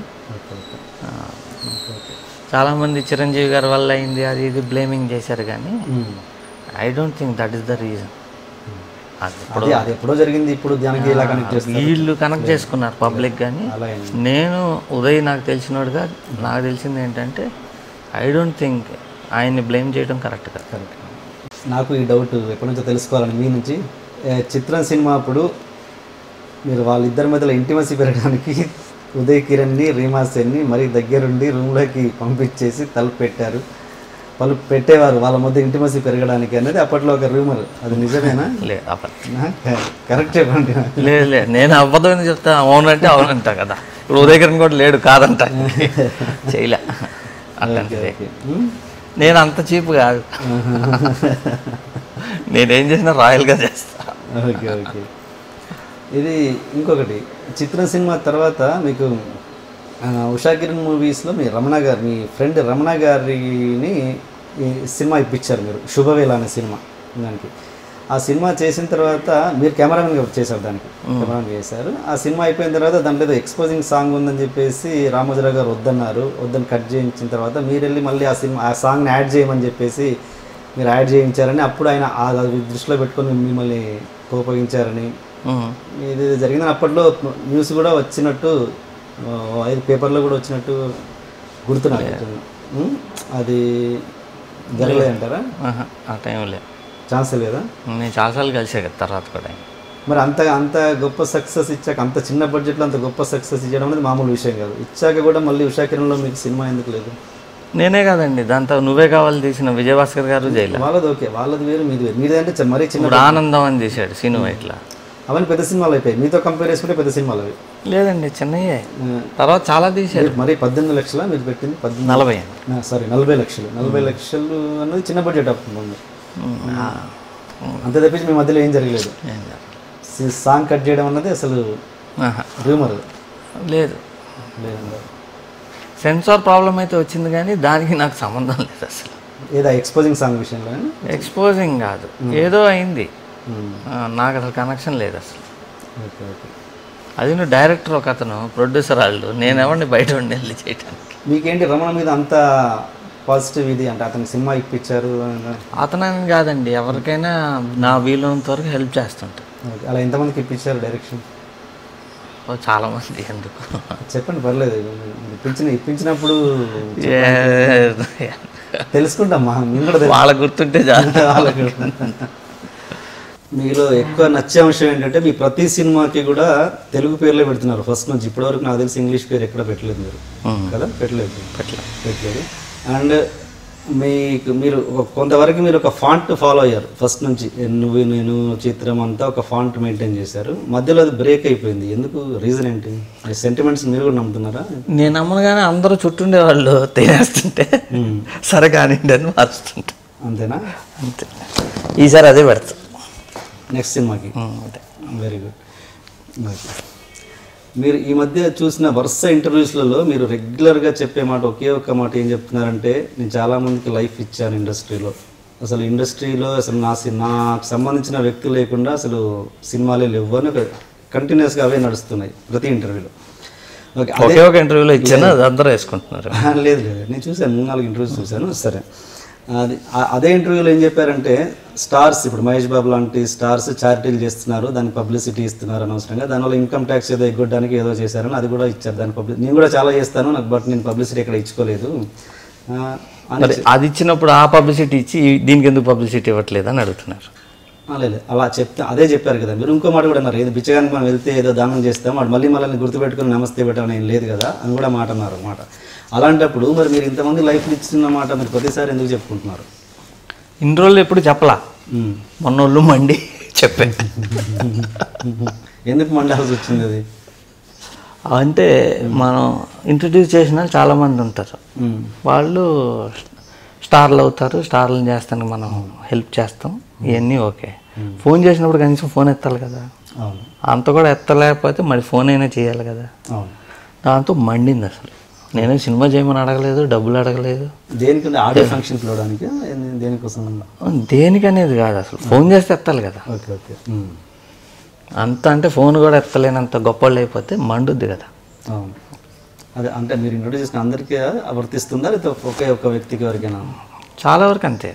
చాలామంది చిరంజీవి గారి వల్ల అయింది అది ఇది బ్లేమింగ్ చేశారు, కానీ I don't think that is the reason.
అది ఎప్పుడో జరిగింది, ఇప్పుడు దానికి ఇలా కనెక్ట్ చేస్తారు,
వీళ్ళు కనెక్ట్ చేసుకున్నారు పబ్లిక్. కానీ నేను ఉదయ్ నాకు తెలిసినోడుగా నాకు తెలిసింది ఏంటంటే ఐ డోంట్ థింక్ ఆయన్ని బ్లేమ్ చేయడం కరెక్ట్ కాదు.
కరెక్ట్. నాకు ఈ డౌట్ ఎప్పటి నుంచో తెలుసుకోవాలని మీ నుంచి. చిత్రం సినిమా అప్పుడు మీరు వాళ్ళిద్దరి మధ్యలో ఇంటిమసీ పెరగడానికి ఉదయ్ కిరణ్ని రీమా సేన్ని మరీ దగ్గరుండి రూమ్లోకి పంపించేసి తలుపు పెట్టారు, తలుపు పెట్టేవారు వాళ్ళ మధ్య ఇంటిమసీ పెరగడానికి అనేది అప్పట్లో ఒక రూమర్. అది నిజమేనా?
లేదు,
కరెక్ట్ చెప్పండి.
లేదు లేదు, నేను అబద్ధమని చెప్తా, అవునంటే అవునంట కదా. ఇప్పుడు ఉదయ్ కిరణ్ కూడా లేడు కాదంట, చేయలే అట్లాంటిది. నేను అంత చీప్ కాదు, నేనేం చేసినా రాయల్గా చేస్తా.
Okay okay. ఇది ఇంకొకటి, చిత్రం సినిమా తర్వాత మీకు ఉషా కిరణ్ మూవీస్లో మీ రమణ గారు, మీ ఫ్రెండ్ రమణ గారిని ఈ సినిమా ఇప్పించారు మీరు, శుభవేళ అనే సినిమా. దానికి ఆ సినిమా చేసిన తర్వాత మీరు కెమెరామెన్ చేశారు, దానికి కెమెరామెన్ చేశారు. ఆ సినిమా అయిపోయిన తర్వాత దాంట్లో ఏదో ఎక్స్పోజింగ్ సాంగ్ ఉందని చెప్పేసి రామోజీరావు గారు వద్దన్నారు. వద్దని కట్ చేయించిన తర్వాత మీరు వెళ్ళి మళ్ళీ ఆ సినిమా ఆ సాంగ్ని యాడ్ చేయమని చెప్పేసి మీరు యాడ్ చేయించారని, అప్పుడు ఆయన అది దృష్టిలో పెట్టుకొని మిమ్మల్ని కోపగించారని ఇది జరిగిందని అప్పట్లో న్యూస్ కూడా వచ్చినట్టు, ఐదు పేపర్లో కూడా వచ్చినట్టు గుర్తున్నారు. అది జరగలేదు అంటారా?
ఆ టైంలో
ఛాన్స్ లేదా?
నేను చాలాసార్లు కలిసే కదా తర్వాత కూడా.
మరి అంత అంత గొప్ప సక్సెస్ ఇచ్చాక, అంత చిన్న బడ్జెట్లో అంత గొప్ప సక్సెస్ ఇచ్చడం అనేది మామూలు విషయం కాదు. ఇచ్చాక కూడా మళ్ళీ ఉషాకిరణంలో మీకు సినిమా ఎందుకు లేదు?
నేనే కాదండి, దాంతో నువ్వే కావాలి తీసిన విజయభాస్కర్ గారు జైలు.
వాళ్ళది ఓకే, వాళ్ళది వేరు, మీది వేరు. మీది అంటే మరీ చిన్న
ఆనందం అని తీశాడు సినిమా. ఇట్లా
అవన్నీ పెద్ద సినిమాలు అయిపోయాయి. మీతో కంపేర్ చేసుకుంటే పెద్ద సినిమాలు అవి.
లేదండి చిన్నయ్యే, తర్వాత చాలా తీశారు.
మరి పద్దెనిమిది లక్షల మీరు పెట్టింది? పద్దెనిమిది
నలభై
సారీ నలభై లక్షలు నలభై లక్షలు అన్నది చిన్న బడ్జెట్ అప్పుడు. అంతే తప్పించి మీ మధ్యలో ఏం జరగలేదు. సాంగ్ కట్ చేయడం అన్నది అసలు రూమర్
లేదు. సెన్సార్ ప్రాబ్లం అయితే వచ్చింది కానీ దానికి నాకు సంబంధం లేదు అసలు.
ఏదో ఎక్స్పోజింగ్ సాంగ్ విషయంలో?
ఎక్స్పోజింగ్ కాదు, ఏదో అయింది, నాకు అసలు కనెక్షన్ లేదు అసలు.
Okay okay.
అది నువ్వు డైరెక్టర్ ఒక అతను, ప్రొడ్యూసర్ వాళ్ళు, నేను ఎవరిని బయట ఉండి వెళ్ళి చేయడానికి.
మీకేంటి రమణ మీద అంత పాజిటివ్ ఇది అంటే అతనికి సినిమా ఇప్పించారు?
అతనని కాదండి, ఎవరికైనా నా వీలున్నంత వరకు హెల్ప్ చేస్తుంటాను.
అలా ఎంతమందికి ఇప్పించారు డైరెక్షన్?
చాలామంది. ఎందుకు
చెప్పండి, పర్లేదు. ఇప్పించిన ఇప్పించినప్పుడు తెలుసుకుంటామా, మేము కూడా
వాళ్ళ గుర్తుంటే
వాళ్ళకి. మీలో ఎక్కువ నచ్చే అంశం ఏంటంటే మీ ప్రతి సినిమాకి కూడా తెలుగు పేర్లే పెడుతున్నారు ఫస్ట్ నుంచి ఇప్పటివరకు. నాకు తెలిసి ఇంగ్లీష్ పేరు ఎక్కడ పెట్టలేదు మీరు కదా? పెట్టలేదు పెట్టలేదు పెట్టలేదు అండ్ మీకు మీరు కొంతవరకు మీరు ఒక ఫాంట్ ఫాలో అయ్యారు ఫస్ట్ నుంచి. నువ్వు నేను చిత్రం అంతా ఒక ఫాంట్ మెయింటైన్ చేశారు. మధ్యలో అది బ్రేక్ అయిపోయింది, ఎందుకు? రీజన్ ఏంటి? సెంటిమెంట్స్ మీరు కూడా నమ్ముతున్నారా?
నేను నమ్మనుగానే అందరూ చుట్టుండే వాళ్ళు తినేస్తుంటే సరే కానివ్వండి అని మారుస్తుంటా.
అంతేనా?
అంతే. ఈసారి అదే పెడతా
నెక్స్ట్ సినిమాకి. Very good. మీరు ఈ మధ్య చూసిన వరుస ఇంటర్వ్యూస్లలో మీరు రెగ్యులర్గా చెప్పే మాట ఒకే ఒక్క మాట ఏం చెప్తున్నారంటే, నేను చాలామందికి లైఫ్ ఇచ్చాను ఇండస్ట్రీలో, అసలు ఇండస్ట్రీలో అసలు నా నాకు సంబంధించిన వ్యక్తులు లేకుండా అసలు సినిమాలే లేవు అని కంటిన్యూస్గా అవే నడుస్తున్నాయి ప్రతి ఇంటర్వ్యూలో. ఓకే,
ఒకే ఒక ఇంటర్వ్యూలో ఇచ్చాను, అది అందరూ వేసుకుంటున్నారు.
లేదు లేదు, నేను చూశాను, మూడు నాలుగు ఇంటర్వ్యూస్ చూశాను. సరే, అది అదే ఇంటర్వ్యూలో ఏం చెప్పారంటే, స్టార్స్ ఇప్పుడు మహేష్ బాబు లాంటి స్టార్స్ చారిటీలు చేస్తున్నారు, దానికి పబ్లిసిటీ ఇస్తున్నారు అనవసరంగా, దానివల్ల ఇన్కమ్ ట్యాక్స్ ఏదో ఎగ్గొట్టడానికి ఏదో చేశారని అది కూడా ఇచ్చారు. దాని పబ్లిసిటీ నేను కూడా చాలా చేస్తాను, నాకు బట్ నేను పబ్లిసిటీ ఎక్కడ ఇచ్చుకోలేదు.
అది ఇచ్చినప్పుడు ఆ పబ్లిసిటీ ఇచ్చి దీనికి ఎందుకు పబ్లిసిటీ ఇవ్వట్లేదు అని అడుగుతున్నారు.
లేదు, అలా చెప్తే అదే చెప్పారు కదా మీరు. ఇంకో మాట కూడా అన్నారు, ఏదో బిచ్చగానికి మనం వెళ్తే ఏదో దానం చేస్తాం, వాడు మళ్ళీ మళ్ళీ గుర్తుపెట్టుకుని నమస్తే పెట్టడం ఏం లేదు కదా అని కూడా మాట అన్నారు అన్నమాట. అలాంటప్పుడు మరి మీరు ఇంతమంది లైఫ్లు ఇచ్చిన మాట మీరు ప్రతిసారి ఎందుకు చెప్పుకుంటున్నారు?
ఇన్ని రోజులు ఎప్పుడు చెప్పలా, మొన్నోళ్ళు మండి చెప్పే.
ఎందుకు మండాల్సి వచ్చింది అది?
అంటే మనం ఇంట్రడ్యూస్ చేసిన చాలామంది ఉంటారు, వాళ్ళు స్టార్లు అవుతారు, స్టార్లను చేస్తానికి మనం హెల్ప్ చేస్తాం, ఇవన్నీ ఓకే. ఫోన్ చేసినప్పుడు కనీసం ఫోన్ ఎత్తాలి కదా, అంత కూడా ఎత్తలేకపోతే మరి ఫోన్ అయినా చేయాలి కదా. దాంతో మండింది అసలు. నేను సినిమా చేయమని అడగలేదు, డబ్బులు అడగలేదు.
దేనికంటే ఆడియో ఫంక్షన్ పిలవడానికి, దేనికోసం?
దేనికనేది కాదు, అసలు ఫోన్ చేస్తే ఎత్తాలి కదా.
Okay okay.
అంత అంటే ఫోన్ కూడా ఎత్తలేనంత గొప్ప వాళ్ళు అయిపోతే మండుద్ది కదా.
అవును, అదే అంటే మీరు ఇంట్రొడ్యూస్ చేసిన అందరికీ వర్తిస్తుందా లేదా ఒకే ఒక్క వ్యక్తికి వరకేనా?
చాలా వరకు అంతే.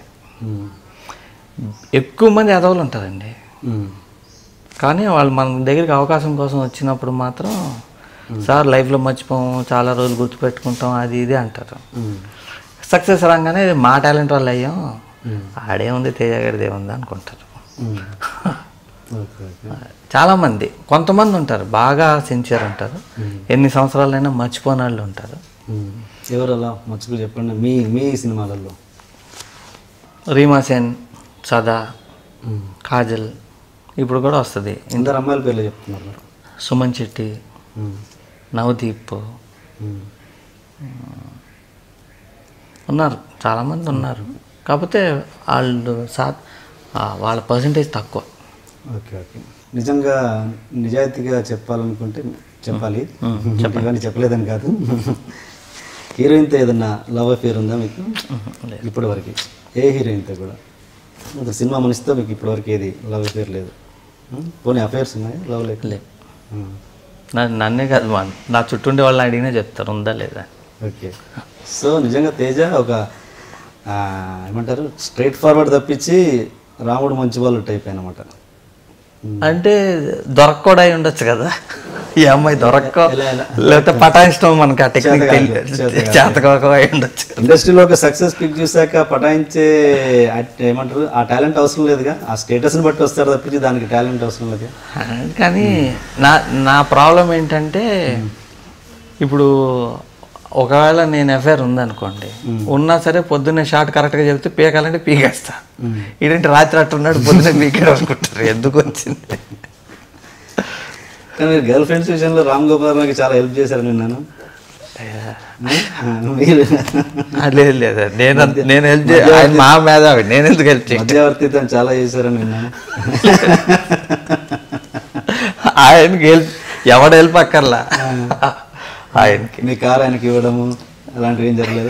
ఎక్కువ మంది ఎదవలు ఉంటారండి, కానీ వాళ్ళు మన దగ్గరికి అవకాశం కోసం వచ్చినప్పుడు మాత్రం సార్ లైఫ్లో మర్చిపోము, చాలా రోజులు గుర్తుపెట్టుకుంటాం, అది ఇది అంటారు. సక్సెస్ రాగానే మా టాలెంట్ వాళ్ళు అయ్యాం, ఆడేముంది తేజ గారిది ఏముంది అనుకుంటారు. చాలామంది, కొంతమంది ఉంటారు బాగా సిన్సియర్ ఉంటారు, ఎన్ని సంవత్సరాలైనా మర్చిపోని వాళ్ళు ఉంటారు.
ఎవరు అలా మర్చిపోయి చెప్పండి మీ మీ సినిమాలలో?
రీమా సేన్, సదా, కాజల్, ఇప్పుడు కూడా వస్తుంది.
ఇందరు అమ్మాయిల పేర్లు చెప్తున్నారు.
సుమన్ శెట్టి, నవదీప్ ఉన్నారు, చాలామంది ఉన్నారు. కాకపోతే వాళ్ళు సా వాళ్ళ పర్సంటేజ్ తక్కువ.
Okay okay. నిజంగా నిజాయితీగా చెప్పాలనుకుంటే చెప్పాలి, ఇవన్నీ చెప్పలేదని కాదు. హీరోయిన్తో ఏదన్నా లవ్ అఫేర్ ఉందా మీకు ఇప్పటి వరకు? ఏ హీరోయిన్తో కూడా? సినిమా మనిషితో మీకు ఇప్పటివరకు ఏది లవ్ అఫేర్ లేదు? పోనీ అఫేర్స్ ఉన్నాయి, లవ్ లేక
లేదు. నన్నే కాదు మా నా చుట్టూ ఉండే వాళ్ళని అడిగినా చెప్తారు ఉందా లేదా.
ఓకే. సో నిజంగా తేజ ఒక ఏమంటారు స్ట్రైట్ ఫార్వర్డ్ తప్పించి రాముడు మంచి వాళ్ళు టైప్ అనమాట.
అంటే దొరక్కూడా అయి ఉండొచ్చు కదా ఈ అమ్మాయి, దొరక్క లేకపోతే పటాయించడం మనకి ఆ టెక్నిక్ చేతకోక అయి ఉండొచ్చు.
ఇండస్ట్రీలో ఒక సక్సెస్ పిక్ చూసాక పటాయించే ఏమంటారు ఆ టాలెంట్ అవసరం లేదుగా, ఆ స్టేటస్ని బట్టి వస్తారు తప్పించి దానికి టాలెంట్ అవసరం లేదు.
కానీ నా నా ప్రాబ్లం ఏంటంటే ఇప్పుడు ఒకవేళ నేను అఫేర్ ఉందనుకోండి, ఉన్నా సరే పొద్దున్నే షార్ట్ కరెక్ట్గా చెప్తే పీకాలంటే పీకేస్తా. ఇదేంటి రాత్రి అట్టున్నాడు పొద్దున్నే పీకాడు అనుకుంటారు, ఎందుకు వచ్చింది.
కానీ మీరు గర్ల్ ఫ్రెండ్స్ విషయంలో రామ్ గోపాల్కి చాలా హెల్ప్ చేశారు నేను.
లేదు లేదు నేను నేను హెల్ప్ చే మా మేధావి, నేను ఎందుకు హెల్ప్ చేయాలి.
మధ్యవర్తిత్వం చాలా చేశారని విన్నాను.
ఆయనకి హెల్ప్ ఎవడ హెల్ప్ అక్కర్లా, ఆయనకి.
మీ కారు ఆయనకి ఇవ్వడము అలాంటివి ఏం జరగలేదా?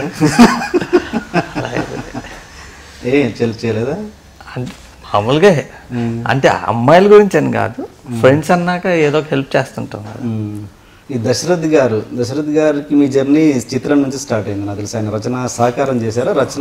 ఏం హెల్ప్ చేయలేదా?
అంటే మామూలుగా అంటే అమ్మాయిల గురించి అని కాదు, ఫ్రెండ్స్ అన్నాక ఏదో ఒక హెల్ప్ చేస్తుంటాం.
ఈ దశరథ్ గారు దశరథ్ గారికి మీ జర్నీ చిత్రం నుంచి స్టార్ట్ అయింది నాకు తెలుసు. ఆయన రచన సహకారం చేశారా? రచన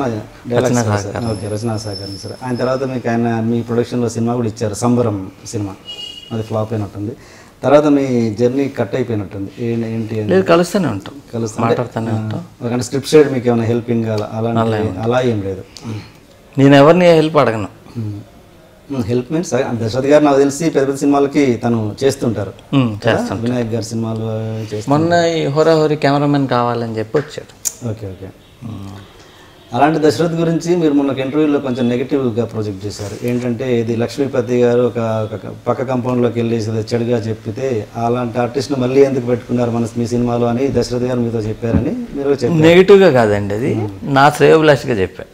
ఓకే, రచన సహకారం చేశారు. ఆయన తర్వాత మీకు ఆయన మీ ప్రొడక్షన్లో సినిమా కూడా ఇచ్చారు, సంబరం సినిమా. అది ఫ్లాప్ అయినట్టుంది. తర్వాత మీ జర్నీ కట్ అయిపోయినట్టుంది. ఏంటి
లేదు, కలుస్తూనే ఉంటాం,
కలుస్తూ
మాట్లాడుతూనే ఉంటాం.
ఒక స్క్రిప్ట్ సైడ్ మీకు ఏమైనా హెల్పింగ్ అలా అలా ఏం లేదు?
నేను ఎవరిని హెల్ప్ అడగను.
హెల్ప్ మీన్స్ దశరథ్ గారు నాకు తెలిసి పెద్ద పెద్ద సినిమాలకి తను చేస్తుంటారు, వినాయక్ గారి సినిమాలు చేస్తారు.
మొన్న ఈ హోరా హోరీ కెమెరామెన్ కావాలని చెప్పి వచ్చాడు.
Okay okay. అలాంటి దశరథ్ గురించి మీరు మొన్న ఇంటర్వ్యూలో కొంచెం నెగిటివ్గా ప్రొజెక్ట్ చేశారు. ఏంటంటే ఇది లక్ష్మీపతి గారు ఒక పక్క కంపౌండ్లోకి వెళ్ళి చెడుగా చెప్పితే అలాంటి ఆర్టిస్ట్ని మళ్ళీ ఎందుకు పెట్టుకున్నారు మన మీ సినిమాలో అని దశరథ్ గారు మీతో చెప్పారని మీరు చెప్పారు.
నెగిటివ్గా కాదండి, అది నా శ్రేయోభిలాషిగా చెప్పారు.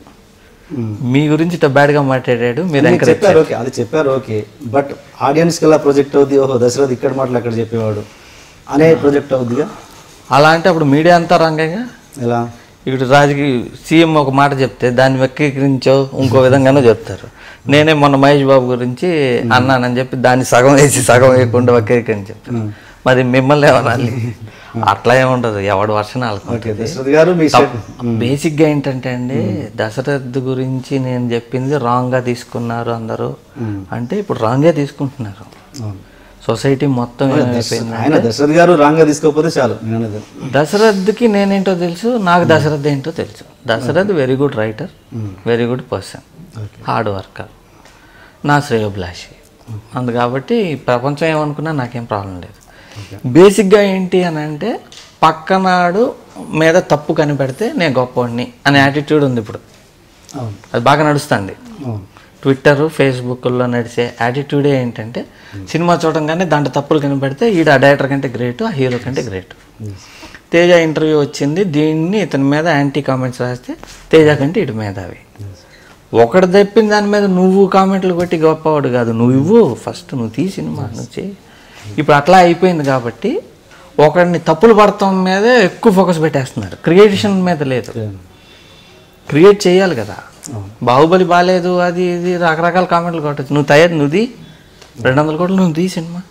మీ గురించి బ్యాడ్గా మాట్లాడాడు, మీరు
చెప్పారు. ఓకే, అది చెప్పారు. ఓకే, బట్ ఆడియన్స్కి ఎలా ప్రొజెక్ట్ అవుద్ది, ఓహో దశరథ్ ఇక్కడ మాటలు అక్కడ చెప్పేవాడు అనే ప్రొజెక్ట్ అవుద్దిగా.
అలా అంటే అప్పుడు మీడియా అంతా రంగంగా ఎలా ఇక్కడ రాజకీయ సీఎం ఒక మాట చెప్తే దాన్ని వక్రీకరించో ఇంకో విధంగానో చెప్తారు. నేనే మొన్న మహేష్ బాబు గురించి అన్నానని చెప్పి దాన్ని సగం వేసి సగం వేయకుండా వక్రీకరించి చెప్తాను. మరి మిమ్మల్ని ఏమనాలి? అట్లా ఏముండదు, ఎవడు వర్షన్
గారు.
బేసిక్గా ఏంటంటే అండి, దశరథ్ గురించి నేను చెప్పింది రాంగ్గా తీసుకున్నారు అందరూ అంటే ఇప్పుడు రాంగ్గా తీసుకుంటున్నారు. సొసైటీ మొత్తం
ఆయన దశరథ్ గారు రాంగ్గా తీసుకోకపోతే చాలు.
దశరథ్కి నేనేంటో తెలుసు, నాకు దశరథ్ ఏంటో తెలుసు. Dasarath very good writer, very good person, hard worker, నా శ్రేయోభిలాషి. అందు కాబట్టి ప్రపంచం ఏమనుకున్నా నాకేం ప్రాబ్లం లేదు. బేసిక్గా ఏంటి అని అంటే పక్కనాడు మీద తప్పు కనిపెడితే నేను గొప్పవాడిని అనే యాటిట్యూడ్ ఉంది ఇప్పుడు. అది బాగా నడుస్తుంది. ట్విట్టర్ ఫేస్బుక్లో నడిచే యాటిట్యూడే ఏంటంటే సినిమా చూడంగానే దాంట్లో తప్పులు కనిపెడితే ఈడ ఆ డైరెక్టర్ కంటే గ్రేట్, ఆ హీరో కంటే గ్రేట్. తేజ ఇంటర్వ్యూ వచ్చింది, దీన్ని ఇతని మీద యాంటీ కామెంట్స్ రాస్తే తేజ కంటే ఇటు మీద అవి ఒకటి తెప్పిన దాని మీద నువ్వు కామెంట్లు కొట్టి గొప్పవాడు కాదు. నువ్వు ఫస్ట్ నువ్వు తీ సినిమా నువ్వు చేయి. ఇప్పుడు అట్లా అయిపోయింది కాబట్టి ఒకడిని తప్పులు పడటం మీదే ఎక్కువ ఫోకస్ పెట్టేస్తున్నారు, క్రియేషన్ మీద లేదు. క్రియేట్ చేయాలి కదా. బాహుబలి బాగాలేదు అది ఇది రకరకాల కామెంట్లు కొట్టచ్చు. నువ్వు తయారు నువ్వు రెండు వందల కోట్లు నువ్వు తీ సినిమా.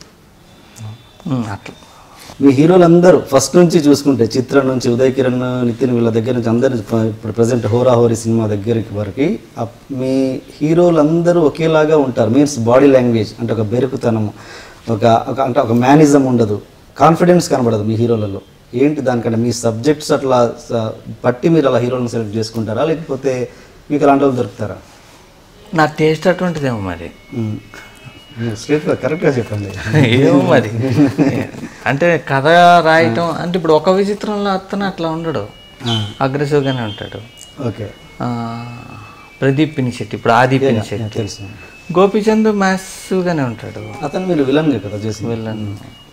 అట్లా
మీ హీరోలందరూ ఫస్ట్ నుంచి చూసుకుంటే చిత్ర నుంచి ఉదయ్ కిరణ్ నితిన్ వీళ్ళ దగ్గర నుంచి అందరు ఇప్పుడు ప్రజెంట్ హోరా హోరీ సినిమా దగ్గరికి వరకు మీ హీరోలందరూ ఒకేలాగా ఉంటారు. మీన్స్ బాడీ లాంగ్వేజ్ అంటే ఒక బెరుకుతనం, ఒక అంటే ఒక మేనిజం ఉండదు, కాన్ఫిడెన్స్ కనబడదు మీ హీరోలలో. ఏంటి దానికంటే మీ సబ్జెక్ట్స్ అట్లా పట్టి మీరు అలా హీరోలను సెలెక్ట్ చేసుకుంటారా, లేకపోతే మీకు అలాంటి వాళ్ళు దొరుకుతారా?
నా టేస్ట్ అటువంటిదేమో మరి.
స్ట్రైట్గా కరెక్ట్గా చెప్పండి.
ఏమో మరి అంటే కథ రాయటం అంటే ఇప్పుడు ఒక విచిత్రంలో అతను అట్లా ఉండడు, అగ్రెసివ్గానే ఉంటాడు.
ఓకే.
ప్రదీప్ పినిశెట్టి, ఇప్పుడు ఆది పినిశెట్టి తెలుసు. గోపీచంద్ మ్యాసివ్గానే ఉంటాడు.
అతను మీరు విలన్ కదా చేసి
విలన్.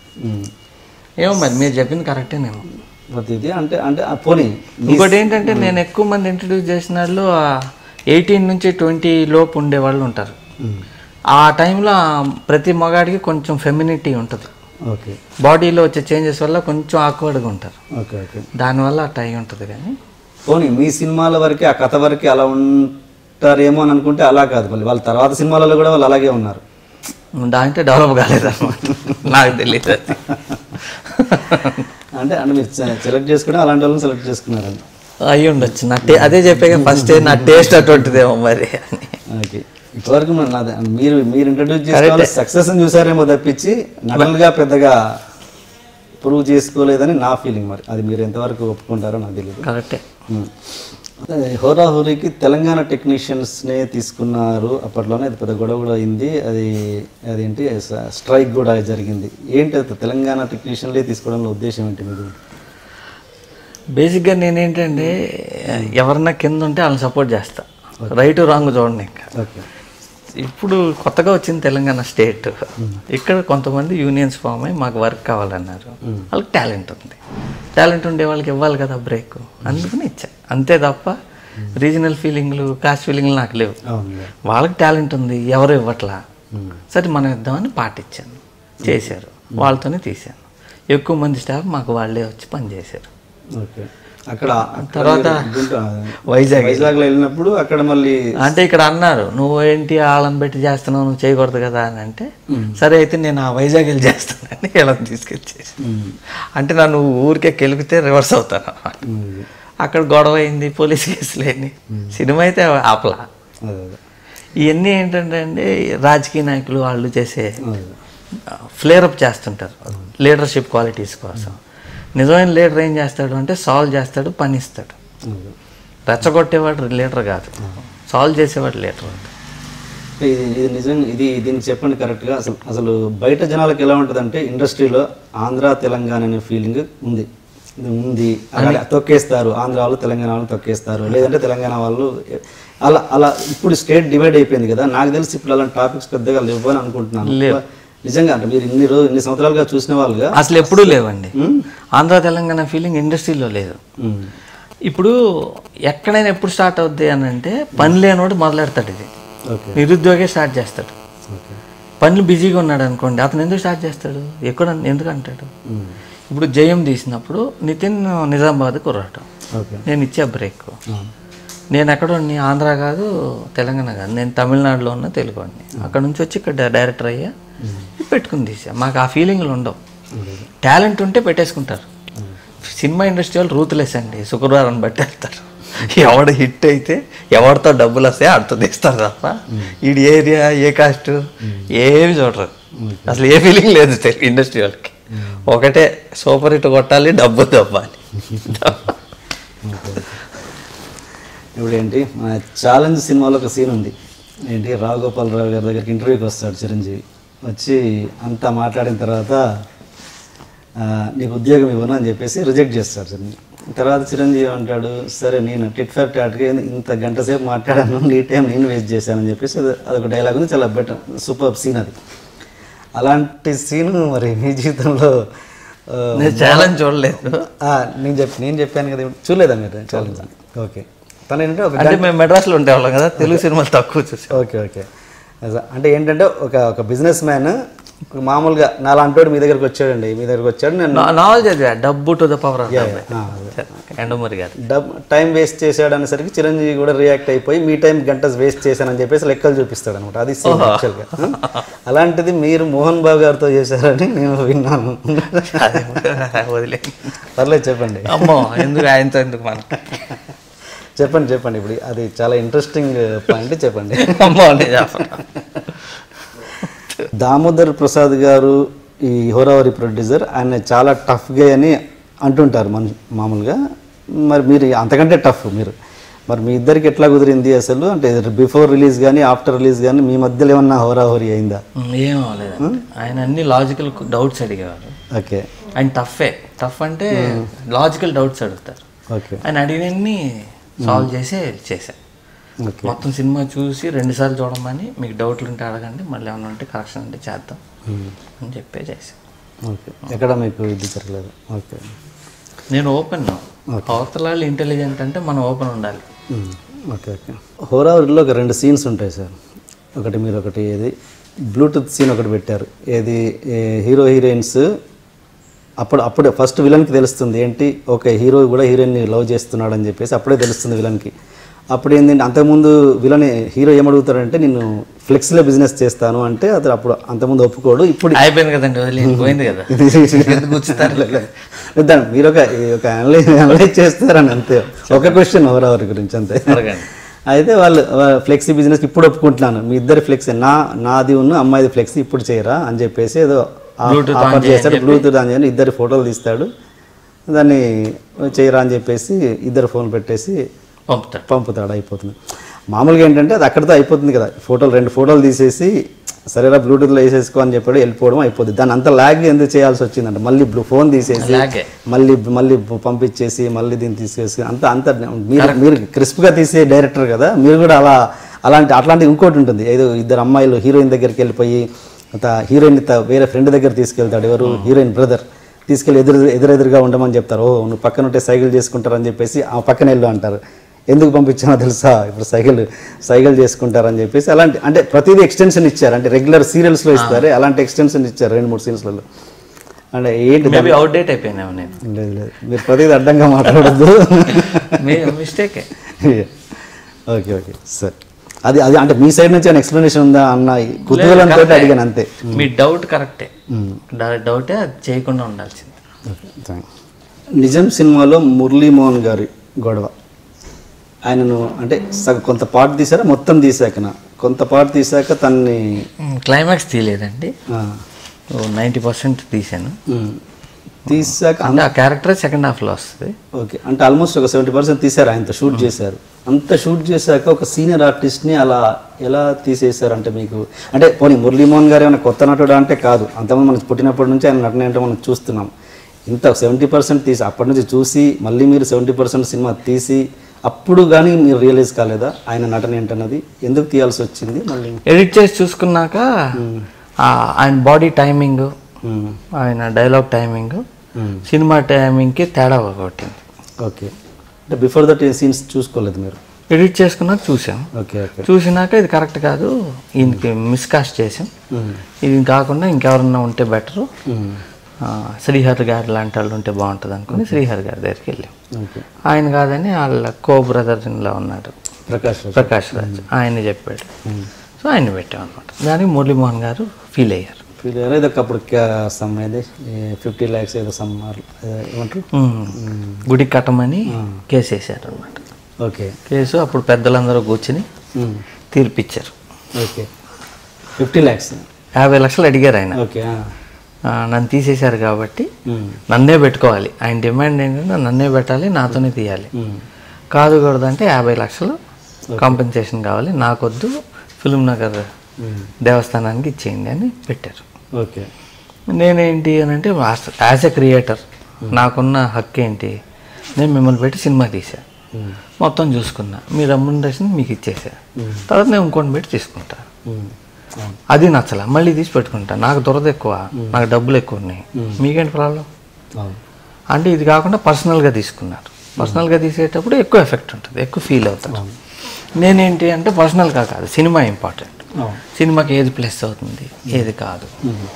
ఏమో మరి మీరు చెప్పింది కరెక్టేనేమో.
ప్రతిదీ అంటే అంటే పోనీ.
ఇంకోటి ఏంటంటే నేను ఎక్కువ మంది ఇంట్రడ్యూస్ చేసిన వాళ్ళు ఎయిటీన్ నుంచి ట్వంటీ లోపు ఉండే వాళ్ళు ఉంటారు. ఆ టైంలో ప్రతి మగాడికి కొంచెం ఫెమినిటీ ఉంటుంది.
ఓకే.
బాడీలో వచ్చే చేంజెస్ వల్ల కొంచెం ఆక్వర్డ్గా ఉంటారు.
Okay okay.
దానివల్ల అట్లా అయి ఉంటుంది. కానీ
పోనీ మీ సినిమాల వరకు ఆ కథ వరకు అలా ఉంటారేమో అని అనుకుంటే అలా కాదు, మళ్ళీ వాళ్ళ తర్వాత సినిమాలలో కూడా వాళ్ళు అలాగే ఉన్నారు.
దాంట్లో డెవలప్ కాలేదన్నమాట, నాకు తెలియదు.
అంటే అంటే మీరు సెలెక్ట్ చేసుకుంటే అలాంటి వాళ్ళని సెలెక్ట్ చేసుకున్నారండి.
అయ్యి ఉండొచ్చు, నా టే అదే చెప్పాక ఫస్ట్ నా టేస్ట్ అటువంటిదేమో మరి.
ఓకే, ఇప్పటివరకు మన నాది మీరు మీరు ఇంట్రడ్యూస్ చేసుకోవాలి సక్సెస్ చూసారేమో తప్పించి నటనలుగా పెద్దగా ప్రూవ్ చేసుకోలేదని నా ఫీలింగ్. మరి అది మీరు ఎంతవరకు ఒప్పుకుంటారో నాకు తెలియదు.
కరెక్టే.
హోరా హోరీకి తెలంగాణ టెక్నీషియన్స్నే తీసుకున్నారు, అప్పట్లోనే అది పెద్ద గొడవ కూడా అయింది, అది అదేంటి స్ట్రైక్ కూడా జరిగింది. ఏంటి అది తెలంగాణ టెక్నీషియన్లే తీసుకోవడంలో ఉద్దేశం ఏంటి మీరు?
బేసిక్గా నేనేంటంటే ఎవరన్నా కింద ఉంటే వాళ్ళని సపోర్ట్ చేస్తా, రైట్ రాంగ్ చూడండి. ఇంకా
ఓకే,
ఇప్పుడు కొత్తగా వచ్చింది తెలంగాణ స్టేట్, ఇక్కడ కొంతమంది యూనియన్స్ ఫామ్ అయ్యి మాకు వర్క్ కావాలన్నారు. వాళ్ళకి టాలెంట్ ఉంది, టాలెంట్ ఉండే వాళ్ళకి ఇవ్వాలి కదా బ్రేక్, అందుకని ఇచ్చా అంతే తప్ప రీజనల్ ఫీలింగ్లు కాస్ట్ ఫీలింగ్లు నాకు లేవు. వాళ్ళకి టాలెంట్ ఉంది, ఎవరు ఇవ్వట్లా, సరే మనం ఇద్దామని పాటించాను, చేశారు, వాళ్ళతోనే తీశాను. ఎక్కువ మంది స్టాఫ్ మాకు వాళ్ళే వచ్చి పని చేశారు.
ఓకే, అక్కడ
తర్వాత
వైజాగ్ వైజాగ్లో వెళ్ళినప్పుడు అక్కడ మళ్ళీ
అంటే ఇక్కడ అన్నారు నువ్వు ఏంటి వాళ్ళని పెట్టి చేస్తున్నావు, నువ్వు చేయకూడదు కదా అని అంటే, సరే అయితే నేను ఆ వైజాగ్ వెళ్ళి చేస్తానని వీళ్ళని తీసుకొచ్చేసి, అంటే నన్ను ఊరికే కెలిపితే రివర్స్ అవుతాను. అక్కడ గొడవ అయింది, పోలీస్ కేసులు అయింది, సినిమా అయితే ఆపలా. ఇవన్నీ ఏంటంటే అండి రాజకీయ నాయకులు వాళ్ళు చేసే ఫ్లేరప్ చేస్తుంటారు లీడర్షిప్ క్వాలిటీస్ కోసం. నిజమైన లీడర్ ఏం చేస్తాడు అంటే సాల్వ్ చేస్తాడు, పని ఇస్తాడు. రెచ్చగొట్టేవాడు లీడర్ కాదు, సాల్వ్ చేసేవాడు లీడర్.
ఇది ఇది నిజంగా ఇది దీన్ని చెప్పండి కరెక్ట్గా. అసలు అసలు బయట జనాలకు ఎలా ఉంటుందంటే ఇండస్ట్రీలో ఆంధ్ర తెలంగాణ అనే ఫీలింగ్ ఉంది ఇది ఉంది అలా తొక్కేస్తారు, ఆంధ్ర వాళ్ళు తెలంగాణ వాళ్ళు తొక్కేస్తారు, లేదంటే తెలంగాణ వాళ్ళు అలా అలా. ఇప్పుడు స్టేట్ డివైడ్ అయిపోయింది కదా, నాకు తెలిసి ఇప్పుడు అలాంటి టాపిక్స్ పెద్దగా లేవు అని అనుకుంటున్నాను. నిజంగా అంటే మీరు ఇన్ని రోజు ఇన్ని సంవత్సరాలుగా చూసిన వాళ్ళుగా
అసలు ఎప్పుడూ లేవండి. ఆంధ్ర తెలంగాణ ఫీలింగ్ ఇండస్ట్రీలో లేదు. ఇప్పుడు ఎక్కడైనా ఎప్పుడు స్టార్ట్ అవుద్ది అని అంటే పని లేనివాడు మొదలెడతాడు, ఇది నిరుద్యోగే స్టార్ట్ చేస్తాడు. పనులు బిజీగా ఉన్నాడు అనుకోండి, అతను ఎందుకు స్టార్ట్ చేస్తాడు, ఎక్కడ ఎందుకు అంటాడు. ఇప్పుడు జయం తీసినప్పుడు నితిన్ నిజామాబాద్ కుర్రాటం, నేను ఇచ్చే బ్రేక్, నేను ఎక్కడ ఉన్ని ఆంధ్ర కాదు తెలంగాణ కాదు, నేను తమిళనాడులో ఉన్న తెలుగు అండి, అక్కడ నుంచి వచ్చి ఇక్కడ డైరెక్టర్ అయ్యా, పెట్టుకుని తీసా. మాకు ఆ ఫీలింగ్లు ఉండవు. టాలెంట్ ఉంటే పెట్టేసుకుంటారు. సినిమా ఇండస్ట్రీ వాళ్ళు రూత్లెస్ అండి, శుక్రవారం బట్టి వెళ్తారు. ఎవడు హిట్ అయితే ఎవరితో డబ్బులు వస్తే ఆడితో తీస్తారు తప్ప ఈడు ఏరియా ఏ కాస్ట్ ఏమి చూడరు. అసలు ఏ ఫీలింగ్ లేదు ఇండస్ట్రీ వాళ్ళకి. ఒకటే సూపర్ హిట్ కొట్టాలి, డబ్బు దవ్వాలి.
ఇప్పుడు ఏంటి మన ఛాలెంజ్ సినిమాలో ఒక సీన్ ఉంది ఏంటి, రావుగోపాలరావు గారి దగ్గరికి ఇంటర్వ్యూకి వస్తాడు చిరంజీవి, వచ్చి అంతా మాట్లాడిన తర్వాత నీకు ఉద్యోగం ఇవ్వను అని చెప్పేసి రిజెక్ట్ చేస్తాడు చిరంజీవి. తర్వాత చిరంజీవి అంటాడు, సరే నేను టిట్ ఫర్ టాట్గా ఇంత గంట సేపు మాట్లాడాను, నీ టైం నేను వేస్ట్ చేశానని చెప్పేసి అదొక డైలాగ్ ఉంది, చాలా బెటర్ సూపర్ సీన్ అది. అలాంటి సీన్ మరి మీ జీవితంలో
ఛాలెంజ్ చూడలేదు.
నేను చెప్పి నేను చెప్పాను కదా, చూడలేదా మీరు ఛాలెంజ్? ఓకే, తను ఏంటంటే ఒక
అంటే మేము మెడ్రాస్లో ఉండేవాళ్ళం కదా, తెలుగు సినిమాలు తక్కువ చూసాం.
ఓకే ఓకే అంటే ఏంటంటే ఒక ఒక బిజినెస్ మ్యాన్ మామూలుగా నాలాంటోడు మీ దగ్గరకు వచ్చాడండి, మీ దగ్గరకు వచ్చాడు, నేను
నావల్ చదివా డబ్బు టు ద పవర్ ఎండమరి గారు
డబ్బు టైం వేస్ట్ చేశాడు అనేసరికి చిరంజీవి కూడా రియాక్ట్ అయిపోయి మీ టైం గంట వేస్ట్ చేశానని చెప్పేసి లెక్కలు చూపిస్తాడు అనమాట. అది సీన్ యాక్చువల్గా. అలాంటిది మీరు మోహన్ బాబు గారితో చేశారని నేను విన్నాను.
వదిలే
పర్లేదు చెప్పండి.
అమ్మో ఎందుకు ఆయనతో ఎందుకు మనం
చెప్పండి చెప్పండి ఇప్పుడు అది చాలా ఇంట్రెస్టింగ్ పాయింట్ చెప్పండి. దామోదర్ ప్రసాద్ గారు ఈ హోరావరి ప్రొడ్యూసర్, ఆయన చాలా టఫ్గా అని అంటుంటారు మన మామూలుగా. మరి మీరు అంతకంటే టఫ్ మీరు, మరి మీ ఇద్దరికి ఎట్లా కుదిరింది అసలు? అంటే బిఫోర్ రిలీజ్ కానీ ఆఫ్టర్ రిలీజ్ కానీ మీ మధ్యలో ఏమన్నా హోరాహోరీ అయిందా?
ఏం అవ్వలేదు. ఆయన అన్ని లాజికల్ డౌట్స్ అడిగేవారు.
ఓకే,
ఆయన టఫే టఫ్ అంటే లాజికల్ డౌట్స్ అడుగుతారు.
ఓకే,
ఆయన అడిగినన్ని సాల్వ్ చేసి చేశాను. మొత్తం సినిమా చూసి రెండుసార్లు చూడమని, మీకు డౌట్లు ఉంటే అడగండి, మళ్ళీ ఏమైనా ఉంటే కరెక్షన్ ఉంటే చేద్దాం అని చెప్పే చేశాను.
ఓకే, ఎక్కడ మీకు ఇది జరగలేదు? ఓకే,
నేను ఓపెన్, అవతల వాళ్ళు ఇంటెలిజెంట్ అంటే మనం ఓపెన్ ఉండాలి.
ఓకే ఓకే హోరావరిలో ఒక రెండు సీన్స్ ఉంటాయి సార్. ఒకటి మీరు ఒకటి ఏది బ్లూటూత్ సీన్ ఒకటి పెట్టారు, ఏది హీరో హీరోయిన్స్ అప్పుడు అప్పుడే ఫస్ట్ విలన్కి తెలుస్తుంది ఏంటి, ఓకే హీరో కూడా హీరోయిన్ని లవ్ చేస్తున్నాడు అని చెప్పేసి అప్పుడే తెలుస్తుంది విలన్కి. అప్పుడు ఏంటంటే అంతకుముందు విలన్ హీరో ఏమడుగుతాడంటే నేను ఫ్లెక్స్లో బిజినెస్ చేస్తాను అంటే అతను అప్పుడు అంతకుముందు ఒప్పుకోడు. ఇప్పుడు
అయిపోయింది కదండి, పోయింది కదా.
దాన్ని మీరు ఒక ఒక అనలైజ్ అనలైజ్ చేస్తారని అంతే, ఒక క్వశ్చన్ ఎవరెవరి గురించి అంతే. అయితే వాళ్ళు ఫ్లెక్సీ బిజినెస్ ఇప్పుడు ఒప్పుకుంటున్నాను, మీ ఇద్దరు ఫ్లెక్సీ, నా నాది ఉన్న అమ్మాయిది ఫ్లెక్సీ ఇప్పుడు చేయరా అని చెప్పేసి ఏదో ఆఫర్ చేస్తాడు. బ్లూటూత్ ఆన్ చేయని ఇద్దరు ఫోటోలు తీస్తాడు, దాన్ని చేయరా అని చెప్పేసి ఇద్దరు ఫోన్ పెట్టేసి
పంపుతాడు
పంపుతాడు అయిపోతుంది. మామూలుగా ఏంటంటే అది అక్కడితో అయిపోతుంది కదా, ఫోటోలు రెండు ఫోటోలు తీసేసి సరేరా బ్లూటూత్లో వేసేసుకో అని చెప్పాడు, వెళ్ళిపోవడం అయిపోతుంది. దాన్ని అంత ల్యాగ్ ఎందుకు చేయాల్సి వచ్చిందంటే మళ్ళీ బ్లూ ఫోన్ తీసేసి మళ్ళీ మళ్ళీ పంపించేసి మళ్ళీ దీన్ని తీసేసి అంత అంత మీరు మీరు క్రిస్ప్గా తీసే డైరెక్టర్ కదా, మీరు కూడా అలా అలాంటి అట్లాంటి ఇంకోటి ఉంటుంది. ఏదో ఇద్దరు అమ్మాయిలు హీరోయిన్ దగ్గరికి వెళ్ళిపోయి హీరోయిన్ వేరే ఫ్రెండ్ దగ్గర తీసుకెళ్తాడు, ఎవరు హీరోయిన్ బ్రదర్ తీసుకెళ్ళి ఎదురు ఎదురెదురుగా ఉండమని చెప్తారు. ఓ నువ్వు పక్కన ఉంటే సైకిల్ చేసుకుంటారని చెప్పేసి ఆ పక్కన వెళ్ళు అంటారు. ఎందుకు పంపించానో తెలుసా, ఇప్పుడు సైకిల్ సైకిల్ చేసుకుంటారని చెప్పేసి అలాంటి అంటే ప్రతిదీ ఎక్స్టెన్షన్ ఇచ్చారు. అంటే రెగ్యులర్ సీరియల్స్లో ఇస్తారు, అలాంటి ఎక్స్టెన్షన్ ఇచ్చారు రెండు మూడు సీరియల్స్లలో. అంటే ఏంటి
అవుట్డేట్ అయిపోయినా
లేదు లేదు మీరు ప్రతిదీ అడ్డంగా మాట్లాడద్దు,
మిస్టేక్.
ఓకే ఓకే సార్, అది అది అంటే మీ సైడ్ నుంచి ఎక్స్ప్లెనేషన్ ఉందా అన్న కుతూహలంతో అడిగాను అంతే.
మీ డౌట్ కరెక్టే, డౌటే అది చేయకుండా ఉండాల్సింది.
నిజం సినిమాలో మురళీమోహన్ గారి గొడవ, ఆయనను అంటే సగ కొంత పార్ట్ తీసారా మొత్తం తీసాకనా? కొంత పార్ట్ తీసాక తన్ని
క్లైమాక్స్ తీయలేదండి, నైంటీ పర్సెంట్ తీసాను.
తీసాక
అంటే ఆ క్యారెక్టర్ సెకండ్ హాఫ్లో వస్తుంది.
ఓకే, అంటే ఆల్మోస్ట్ ఒక సెవెంటీ పర్సెంట్ తీసారు, ఆయనతో షూట్ చేశారు. అంత షూట్ చేశాక ఒక సీనియర్ ఆర్టిస్ట్ని అలా ఎలా తీసేశారు? అంటే మీకు అంటే పోనీ మురళీమోహన్ గారు ఏమైనా కొత్త నటుడు అంటే కాదు, అంతమంది మనకు పుట్టినప్పటి నుంచి ఆయన నటన అంటే మనం చూస్తున్నాం. ఇంత సెవెంటీ పర్సెంట్ తీసి అప్పటి నుంచి చూసి మళ్ళీ మీరు సెవెంటీ పర్సెంట్ సినిమా తీసి అప్పుడు కానీ మీరు రియలైజ్ కాలేదా ఆయన నటన ఏంటన్నది? ఎందుకు తీయాల్సి వచ్చింది? మళ్ళీ
ఎడిట్ చేసి చూసుకున్నాక ఆయన బాడీ టైమింగ్, ఆయన డైలాగ్ టైమింగ్, సినిమా టైమింగ్కి తేడా కొట్టింది.
ఓకే, అంటే బిఫోర్ దట్ సీన్స్ చూసుకోలేదు మీరు?
ఎడిట్ చేసుకున్నాక చూసాం.
ఓకే ఓకే,
చూసినాక ఇది కరెక్ట్ కాదు, ఈయనకి మిస్కాస్ట్ చేసాం, ఇది కాకుండా ఇంకెవరన్నా ఉంటే బెటరు, శ్రీహరి గారు లాంటి వాళ్ళు ఉంటే బాగుంటుంది అనుకుని శ్రీహరి గారి దగ్గరికి వెళ్ళాం. ఆయన కాదని వాళ్ళ కో బ్రదర్ ఇలా ఉన్నాడు ప్రకాష్ ప్రకాష్ రాజ్, ఆయన చెప్పాడు. సో ఆయన పెట్టాం అనమాట. దానికి మురళీమోహన్ గారు ఫీల్ అయ్యారు.
ఫీల్ అయ్యారు ఏదో అప్పుడు సమ్ ఏది ఫిఫ్టీ ల్యాక్స్ ఏదో సమ్ ఏమంటారు
గుడి కట్టమని కేసు వేసారు అనమాట.
ఓకే,
కేసు అప్పుడు పెద్దలందరూ కూర్చుని తీర్పిచ్చారు.
ఓకే, ఫిఫ్టీ ల్యాక్స్
యాభై లక్షలు అడిగారు ఆయన.
ఓకే,
నన్ను తీసేశారు కాబట్టి నన్నే పెట్టుకోవాలి, ఆయన డిమాండ్ ఏంటంటే నన్నే పెట్టాలి, నాతోనే తీయాలి, కాదు కూడదంటే యాభై లక్షలు కాంపెన్సేషన్ కావాలి, నాకొద్దు, ఫిల్మ్ నగర్ దేవస్థానానికి ఇచ్చేయండి అని పెట్టారు.
ఓకే,
నేనేంటి అని అంటే యాజ్ ఎ క్రియేటర్ నాకున్న హక్కు ఏంటి, నేను మిమ్మల్ని పెట్టి సినిమా తీసా, మొత్తం చూసుకున్నా, మీ రెమ్యునరేషన్ మీకు ఇచ్చేసా, తర్వాత నేను ఇంకోటి పెట్టి తీసుకుంటా, అది నచ్చలా మళ్ళీ తీసి పెట్టుకుంటా, నాకు దురద ఎక్కువ, నాకు డబ్బులు ఎక్కువ ఉన్నాయి, మీకేంటి ప్రాబ్లం అంటే ఇది కాకుండా పర్సనల్గా తీసుకున్నారు. పర్సనల్గా తీసేటప్పుడు ఎక్కువ ఎఫెక్ట్ ఉంటుంది, ఎక్కువ ఫీల్ అవుతాడు. నేనేంటి అంటే పర్సనల్గా కాదు, సినిమా ఇంపార్టెంట్, సినిమాకి ఏది ప్లస్ అవుతుంది ఏది కాదు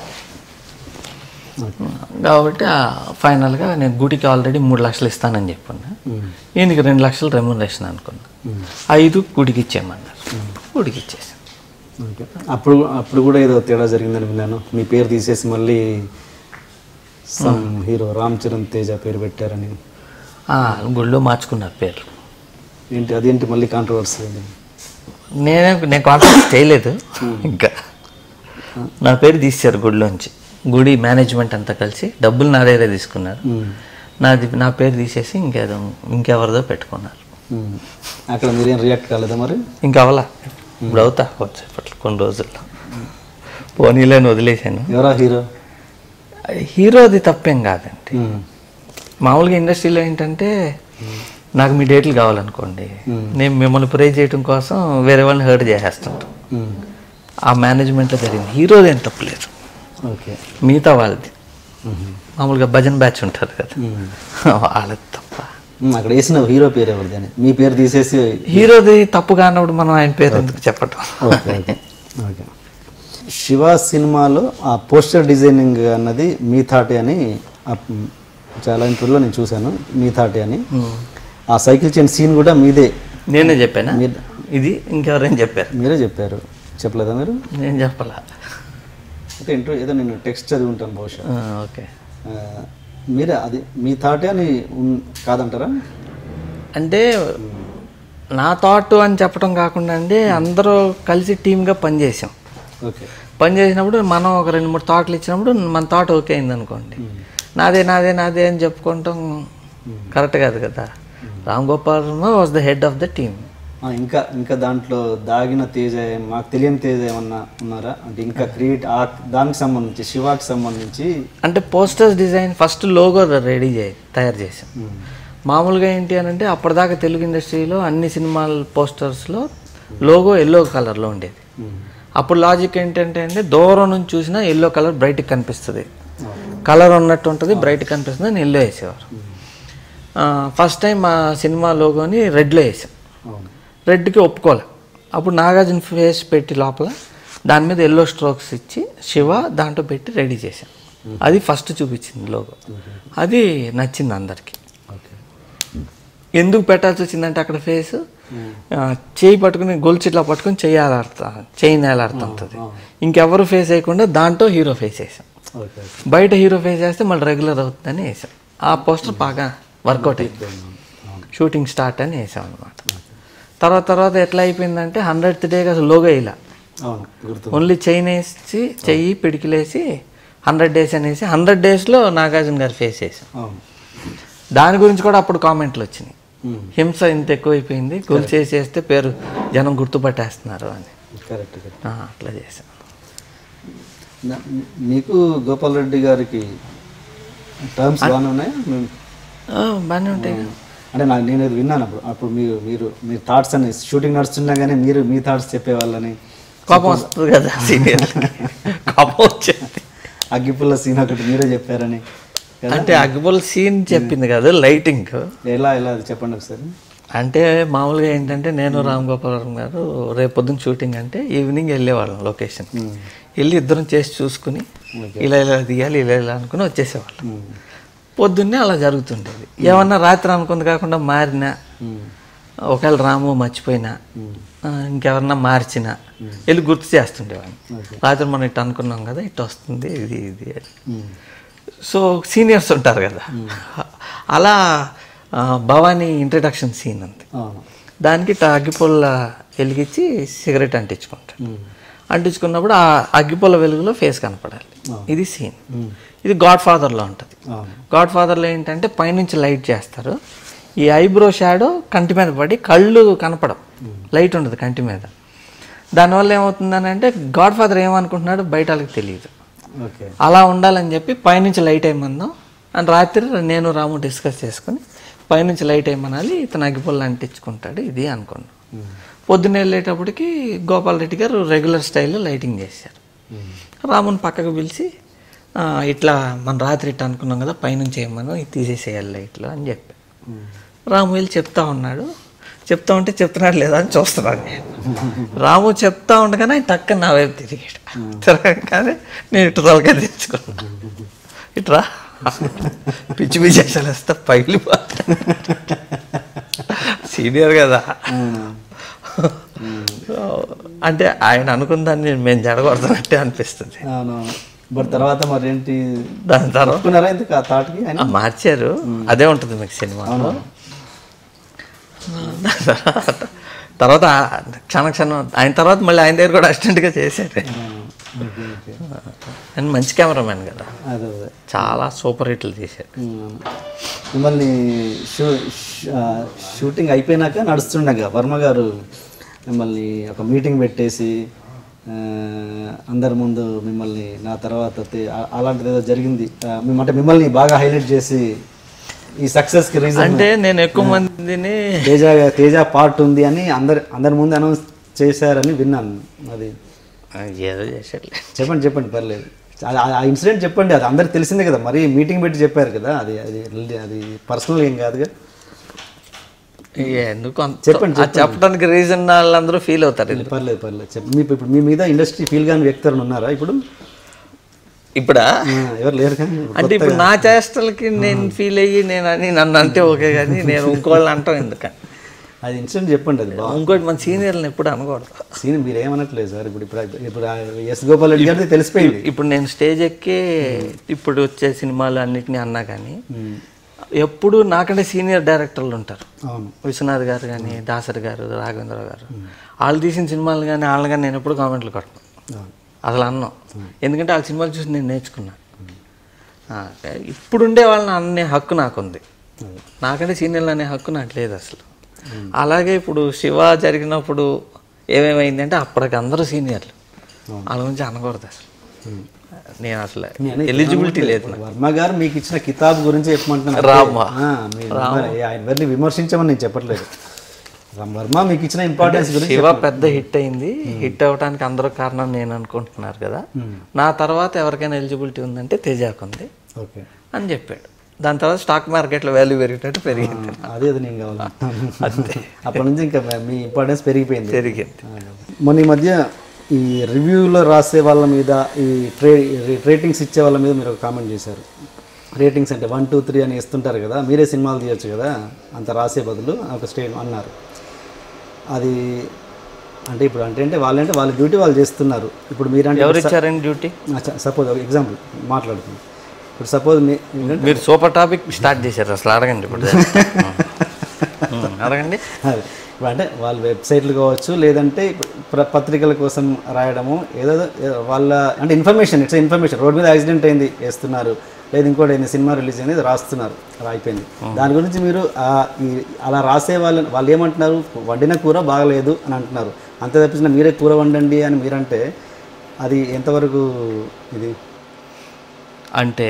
కాబట్టి ఫైనల్గా నేను గుడికి ఆల్రెడీ మూడు లక్షలు ఇస్తానని చెప్పున్నా, ఈయనకి రెండు లక్షలు రెమ్యునరేషన్ అనుకున్నా, ఐదు గుడికి ఇచ్చేయమన్నారు, గుడికి ఇచ్చేసాను.
అప్పుడు అప్పుడు కూడా ఏదో తేడా జరిగిందని విన్నాను, మీ పేరు తీసేసి మళ్ళీ సమ్ హీరో రామ్ చరణ్ తేజ పేరు పెట్టారని.
గుళ్ళో మార్చుకున్నారు పేరు.
ఏంటి అదేంటి మళ్ళీ కాంట్రవర్సీ?
నేనే నేను కాంట్రవర్సీ చేయలేదు, ఇంకా నా పేరు తీశారు గుడిలోంచి, గుడి మేనేజ్మెంట్ అంతా కలిసి డబ్బులు నా దగ్గరే తీసుకున్నారు, నాది నా పేరు తీసేసి ఇంకేదో ఇంకెవరిదో పెట్టుకున్నారు.
అక్కడ మీరేం రియాక్ట్ కాలేదా మరి?
ఇంకా అవలా, ఇప్పుడు అవుతా వచ్చేపట్లు కొన్ని రోజుల్లో, పోనీలని వదిలేసాను.
ఎవరా హీరో?
హీరోది తప్పేం కాదండి, మామూలుగా ఇండస్ట్రీలో ఏంటంటే నాకు మీ డేట్లు కావాలనుకోండి, నేను మిమ్మల్ని ప్రే చేయడం కోసం వేరే వాళ్ళని హర్ట్ చేసేస్తుంటాం, ఆ మేనేజ్మెంట్లో జరిగింది. హీరోది ఏం తప్పులేదు,
ఓకే,
మిగతా వాళ్ళది మామూలుగా భజన్ బ్యాచ్ ఉంటారు కదా, వాళ్ళది తప్ప.
అక్కడ వేసిన హీరో పేరు ఎవరిది అని మీ పేరు తీసేసి?
హీరోది తప్పు కానప్పుడు మనం ఆయన పేరు ఎందుకు చెప్పటం.
Okay okay. శివ సినిమాలో ఆ పోస్టర్ డిజైనింగ్ అన్నది మీ థాటే అని చాలా ఇంటర్వ్యూలో నేను చూశాను, మీ థాటే అని. ఆ సైకిల్ చైన్ సీన్ కూడా మీదే
నేనే చెప్పానా ఇది? ఇంకెవరైనా చెప్పారు?
మీరే చెప్పారు. చెప్పలేదా మీరు?
నేను చెప్పాలా?
అయితే ఇంటర్వ్యూ ఏదో నేను టెక్స్ట్ చదివి ఉంటాను బహుశా.
ఓకే,
మీరే అది మీ థాటే అని కాదంటారా?
అంటే నా థాట్ అని చెప్పడం కాకుండా అండి, అందరూ కలిసి టీమ్గా పనిచేసాం.
ఓకే,
పని చేసినప్పుడు మనం ఒక రెండు మూడు థాట్లు ఇచ్చినప్పుడు మన థాట్ ఓకే అయింది అనుకోండి, నాదే నాదే నాదే అని చెప్పుకోవటం కరెక్ట్ కాదు కదా. Ram Gopal Varma was the head of the team.
ఇంకా ఇంకా దాంట్లో దాగిన తేజ, మాకు తెలియని తేజ ఏమన్నా ఉన్నారా అంటే ఇంకా క్రియేట్ దానికి సంబంధించి, శివాకి సంబంధించి?
అంటే posters design first logo ready చేయి తయారు చేసాం. మామూలుగా ఏంటి అని అంటే అప్పటిదాకా తెలుగు ఇండస్ట్రీలో అన్ని సినిమాల పోస్టర్స్లో లోగో ఎల్లో కలర్లో ఉండేది. అప్పుడు లాజిక్ ఏంటంటే అండి, దూరం నుంచి చూసినా ఎల్లో కలర్ బ్రైట్గా కనిపిస్తుంది, కలర్ ఉన్నట్టు ఉంటుంది, బ్రైట్గా కనిపిస్తుంది అని ఎల్లో వేసేవారు. ఫస్ట్ టైం మా సినిమా లోగోని రెడ్లో వేసాం. రెడ్కి ఒప్పుకోలే. అప్పుడు నాగార్జున ఫేస్ పెట్టి లోపల దాని మీద ఎల్లో స్ట్రోక్స్ ఇచ్చి శివ దాంట్లో పెట్టి రెడీ చేసాం. అది ఫస్ట్ చూపించింది లోగో. అది నచ్చింది అందరికీ. ఎందుకు పెట్టాల్సి వచ్చిందంటే అక్కడ ఫేస్ చేయి పట్టుకుని గొలుసు ఇట్లా పట్టుకుని చేయాలడతా చేయి నేలాడుతుంటుంది. ఇంకెవరు ఫేస్ వేయకుండా దాంట్లో హీరో ఫేస్ వేసాం. బయట హీరో ఫేస్ వేస్తే మళ్ళీ రెగ్యులర్ అవుతుందని వేసాం. ఆ పోస్టర్ బాగా వర్కౌట్ అయింది. షూటింగ్ స్టార్ట్ అని వేసాం అనమాట. తర్వాత తర్వాత ఎట్లా అయిపోయిందంటే హండ్రెడ్త్ డేకి అసలు లోగో ఇలా ఓన్లీ చైన్ వేసి చెయ్యి పిడికిలేసి హండ్రెడ్ డేస్ అనేసి హండ్రెడ్ డేస్లో నాగార్జున గారు ఫేస్ వేసాం. దాని గురించి కూడా అప్పుడు కామెంట్లు వచ్చినాయి, హింస ఇంత ఎక్కువైపోయింది, గొలుసు చేసేస్తే పేరు జనం గుర్తుపట్టేస్తున్నారు అని. అట్లా చేశాను.
మీకు గోపాల్ రెడ్డి గారికి టర్మ్స్ బాగానే ఉన్నాయా?
బాగానే ఉంటాయి.
అంటే నాకు నేను విన్నాను అప్పుడు అప్పుడు మీరు మీరు మీ థాట్స్ అని షూటింగ్ నడుస్తున్నా కానీ మీరు మీ థాట్స్ చెప్పేవాళ్ళని.
కోపం వస్తుంది కదా సీనియర్, కోపం వచ్చేది.
అగ్గిపుల్ల సీన్ ఒకటి మీరే చెప్పారని.
అంటే అగ్గిపుల్ల సీన్ చెప్పింది కాదు, లైటింగ్
ఎలా ఎలా అది చెప్పండి ఒకసారి.
అంటే మామూలుగా ఏంటంటే నేను రామ్ గోపాల్ వర్మ గారు రేపు పొద్దున్న షూటింగ్ అంటే ఈవినింగ్ వెళ్ళేవాళ్ళం లొకేషన్. వెళ్ళి ఇద్దరం చేసి చూసుకుని ఇలా ఇలా దిగాలి ఇలా ఇలా అనుకుని వచ్చేసేవాళ్ళం. పొద్దున్నే అలా జరుగుతుండేది. ఏమన్నా రాత్రి అనుకుంది కాకుండా మారినా, ఒకవేళ రాము మర్చిపోయినా, ఇంకెవరన్నా మార్చినా వెళ్ళి గుర్తు చేస్తుండేవాడిని. రాత్రి మనం ఇట్లా అనుకున్నాం కదా, ఇట్లా వస్తుంది ఇది ఇది అని. సో సీనియర్స్ ఉంటారు కదా, అలా భవానీ ఇంట్రడక్షన్ సీన్ ఉంది. దానికి అగ్గిపుల్ల వెలిగించి సిగరెట్ అంటించుకుంటాడు. అంటించుకున్నప్పుడు ఆ అగ్గిపుల్ల వెలుగులో ఫేస్ కనపడాలి. ఇది సీన్. ఇది గాడ్ ఫాదర్లో ఉంటుంది. గాడ్ ఫాదర్లో ఏంటంటే పైనుంచి లైట్ చేస్తారు. ఈ ఐబ్రో షాడో కంటి మీద పడి కళ్ళు కనపడం, లైట్ ఉండదు కంటి మీద. దానివల్ల ఏమవుతుందని అంటే గాడ్ ఫాదర్ ఏమనుకుంటున్నాడో బయట వాళ్ళకి తెలియదు. అలా ఉండాలని చెప్పి పైనుంచి లైట్ వేయమన్నాం. అని రాత్రి నేను రాము డిస్కస్ చేసుకుని పైనుంచి లైట్ వేయమనాలి, ఇతను అగ్గిపుల్ల అంటించుకుంటాడు ఇది అనుకున్నాం. పొద్దున్న వెళ్ళేటప్పటికి గోపాల్ రెడ్డి గారు రెగ్యులర్ స్టైల్లో లైటింగ్ చేశారు. రాముని పక్కకు పిలిచి ఇట్లా మన రాత్రి ఇట్లా అనుకున్నాం కదా, పైనుంచి ఏమన్నా ఇది తీసేసేయాలి లైట్లో అని చెప్పి రాము వెళ్ళి చెప్తా ఉన్నాడు. చెప్తా ఉంటే చెప్తున్నాడు లేదా అని చూస్తున్నాను నేను. రాము చెప్తా ఉండగానే ఆయన టక్క నా వైపు తిరిగాడు. తిరగగానే నేను ఇటు తలగా తెచ్చుకున్నా, ఇట్రా పిచ్చి పిచ్చి అసలు వస్తే పగిలిపోతా. సీనియర్ కదా, అంటే ఆయన అనుకుందాన్ని మేము జడగొడుతున్నట్టే అనిపిస్తుంది.
బట్ తర్వాత మరి ఏంటి
దాని
తర్వాత
మార్చారు, అదే ఉంటుంది మీకు సినిమాలో. తర్వాత క్షణ క్షణం ఆయన తర్వాత మళ్ళీ ఆయన దగ్గర కూడా అసిస్టెంట్గా చేశారు. అండ్ మంచి కెమెరామెన్ కదా, చాలా సూపర్ హిట్లు చేశారు.
మిమ్మల్ని షూ షూటింగ్ అయిపోయినాక నడుస్తుండగా వర్మ గారు మిమ్మల్ని ఒక మీటింగ్ పెట్టేసి అందరి ముందు మిమ్మల్ని నా తర్వాత అలాంటిది ఏదో జరిగింది, అంటే మిమ్మల్ని బాగా హైలైట్ చేసి ఈ సక్సెస్కి రీజన్
అంటే నేను ఎక్కువ మందిని
తేజ తేజ పార్ట్ ఉంది అని అందరి అందరి ముందు అనౌన్స్ చేశారని విన్నాను. అది
ఏదో చేశారు,
చెప్పండి చెప్పండి పర్లేదు. ఆ ఇన్సిడెంట్ చెప్పండి, అది అందరికి తెలిసిందే కదా, మరి మీటింగ్ పెట్టి చెప్పారు కదా, అది అది అది పర్సనల్ ఏం కాదుగా.
ఎందుకు చెప్పండి, చెప్పడానికి రీజన్ వాళ్ళందరూ ఫీల్ అవుతారు.
పర్లేదు పర్లేదు చెప్పండి. ఇప్పుడు మీ మీద ఇండస్ట్రీ ఫీల్ కాని వ్యక్తులు ఉన్నారా ఇప్పుడు?
ఇప్పుడా
ఎవరు లేరు కానీ,
అంటే ఇప్పుడు నా చేష్టలకి నేను ఫీల్ అయ్యి నేను అని నన్ను అంటే ఓకే, కానీ నేను ఇంకోళ్ళని అంటాం ఎందుకని.
అది ఇన్సిడెంట్ చెప్పండి. అది బాగా
ఇంకోటి మన సీనియర్లను ఎప్పుడు అనకూడదు.
సీనియర్ మీరు ఏమనట్లేదు సార్. ఇప్పుడు ఇప్పుడు ఇప్పుడు ఎస్ గోపాల్ రెడ్డి గారిది తెలిసిపోయింది.
ఇప్పుడు నేను స్టేజ్ ఎక్కి ఇప్పుడు వచ్చే సినిమాలు అన్నిటినీ అన్నా కానీ ఎప్పుడు నాకంటే సీనియర్ డైరెక్టర్లు ఉంటారు. విశ్వనాథ్ గారు కానీ, దాసరి గారు, రాఘవేంద్ర గారు, వాళ్ళు తీసిన సినిమాలు కానీ వాళ్ళని కానీ నేను ఎప్పుడు కామెంట్లు కొట్టను అసలు అన్నాం. ఎందుకంటే వాళ్ళ సినిమాలు చూసి నేను నేర్చుకున్నాను. ఇప్పుడుండే వాళ్ళని అనే హక్కు నాకుంది, నాకంటే సీనియర్లు అనే హక్కు నాకు లేదు అసలు. అలాగే ఇప్పుడు శివ జరిగినప్పుడు ఏమేమైందంటే అప్పటికి అందరూ సీనియర్లు, వాళ్ళ గురించి అనకూడదు అసలు. నేను అసలు ఎలిజిబిలిటీ లేదు.
వర్మ గారు మీకు ఇచ్చిన కితాబ్ గురించి చెప్పమంటున్నాను.
రామా
ఆయన విమర్శించమని నేను చెప్పట్లేదు. వర్మ మీకు ఇచ్చిన ఇంపార్టెన్స్ గురించి.
శివ పెద్ద హిట్ అయింది, హిట్ అవ్వడానికి అందరూ కారణం నేను అనుకుంటున్నారు కదా. నా తర్వాత ఎవరికైనా ఎలిజిబిలిటీ ఉందంటే తేజాకు ఉంది అని చెప్పాడు. దాని తర్వాత స్టాక్ మార్కెట్లో వాల్యూ పెరిగేటట్టు పెరిగింది.
అదే అది నేను కావాలి అంతే. అప్పటి నుంచి ఇంకా మీ ఇంపార్టెన్స్ పెరిగిపోయింది
పెరిగింది
మొన్న ఈ మధ్య ఈ రివ్యూలో రాసే వాళ్ళ మీద, ఈ ట్రే రేటింగ్స్ ఇచ్చే వాళ్ళ మీద మీరు ఒక కామెంట్ చేశారు. రేటింగ్స్ అంటే వన్ టూ త్రీ అని ఇస్తుంటారు కదా, మీరే సినిమాలు తీయచ్చు కదా అంత రాసే బదులు ఒక స్టేట్ అన్నారు. అది అంటే ఇప్పుడు అంటే అంటే వాళ్ళంటే వాళ్ళ డ్యూటీ వాళ్ళు చేస్తున్నారు. ఇప్పుడు మీరంటే
ఎవరు ఇచ్చారండి డ్యూటీ?
సపోజ్ ఒక ఎగ్జాంపుల్ మాట్లాడుతున్నాం. ఇప్పుడు సపోజ్
మీరు సూపర్ టాపిక్ స్టార్ట్ చేశారు, అసలు అడగండి ఇప్పుడు అడగండి.
అదే ఇప్పుడు అంటే వాళ్ళ వెబ్సైట్లు కావచ్చు, లేదంటే పత్రికల కోసం రాయడము, ఏదో వాళ్ళ అంటే ఇన్ఫర్మేషన్, ఇట్స్ ఇన్ఫర్మేషన్. రోడ్ మీద యాక్సిడెంట్ అయింది వేస్తున్నారు, లేదు ఇంకోటి అయింది సినిమా రిలీజ్ అయింది రాస్తున్నారు, అయిపోయింది. దాని గురించి మీరు అలా రాసే వాళ్ళని వాళ్ళు ఏమంటున్నారు, వండిన కూర బాగలేదు అని అంటున్నారు. అంతే తప్పించిన మీరే కూర వండండి అని మీరంటే అది ఎంతవరకు ఇది
అంటే?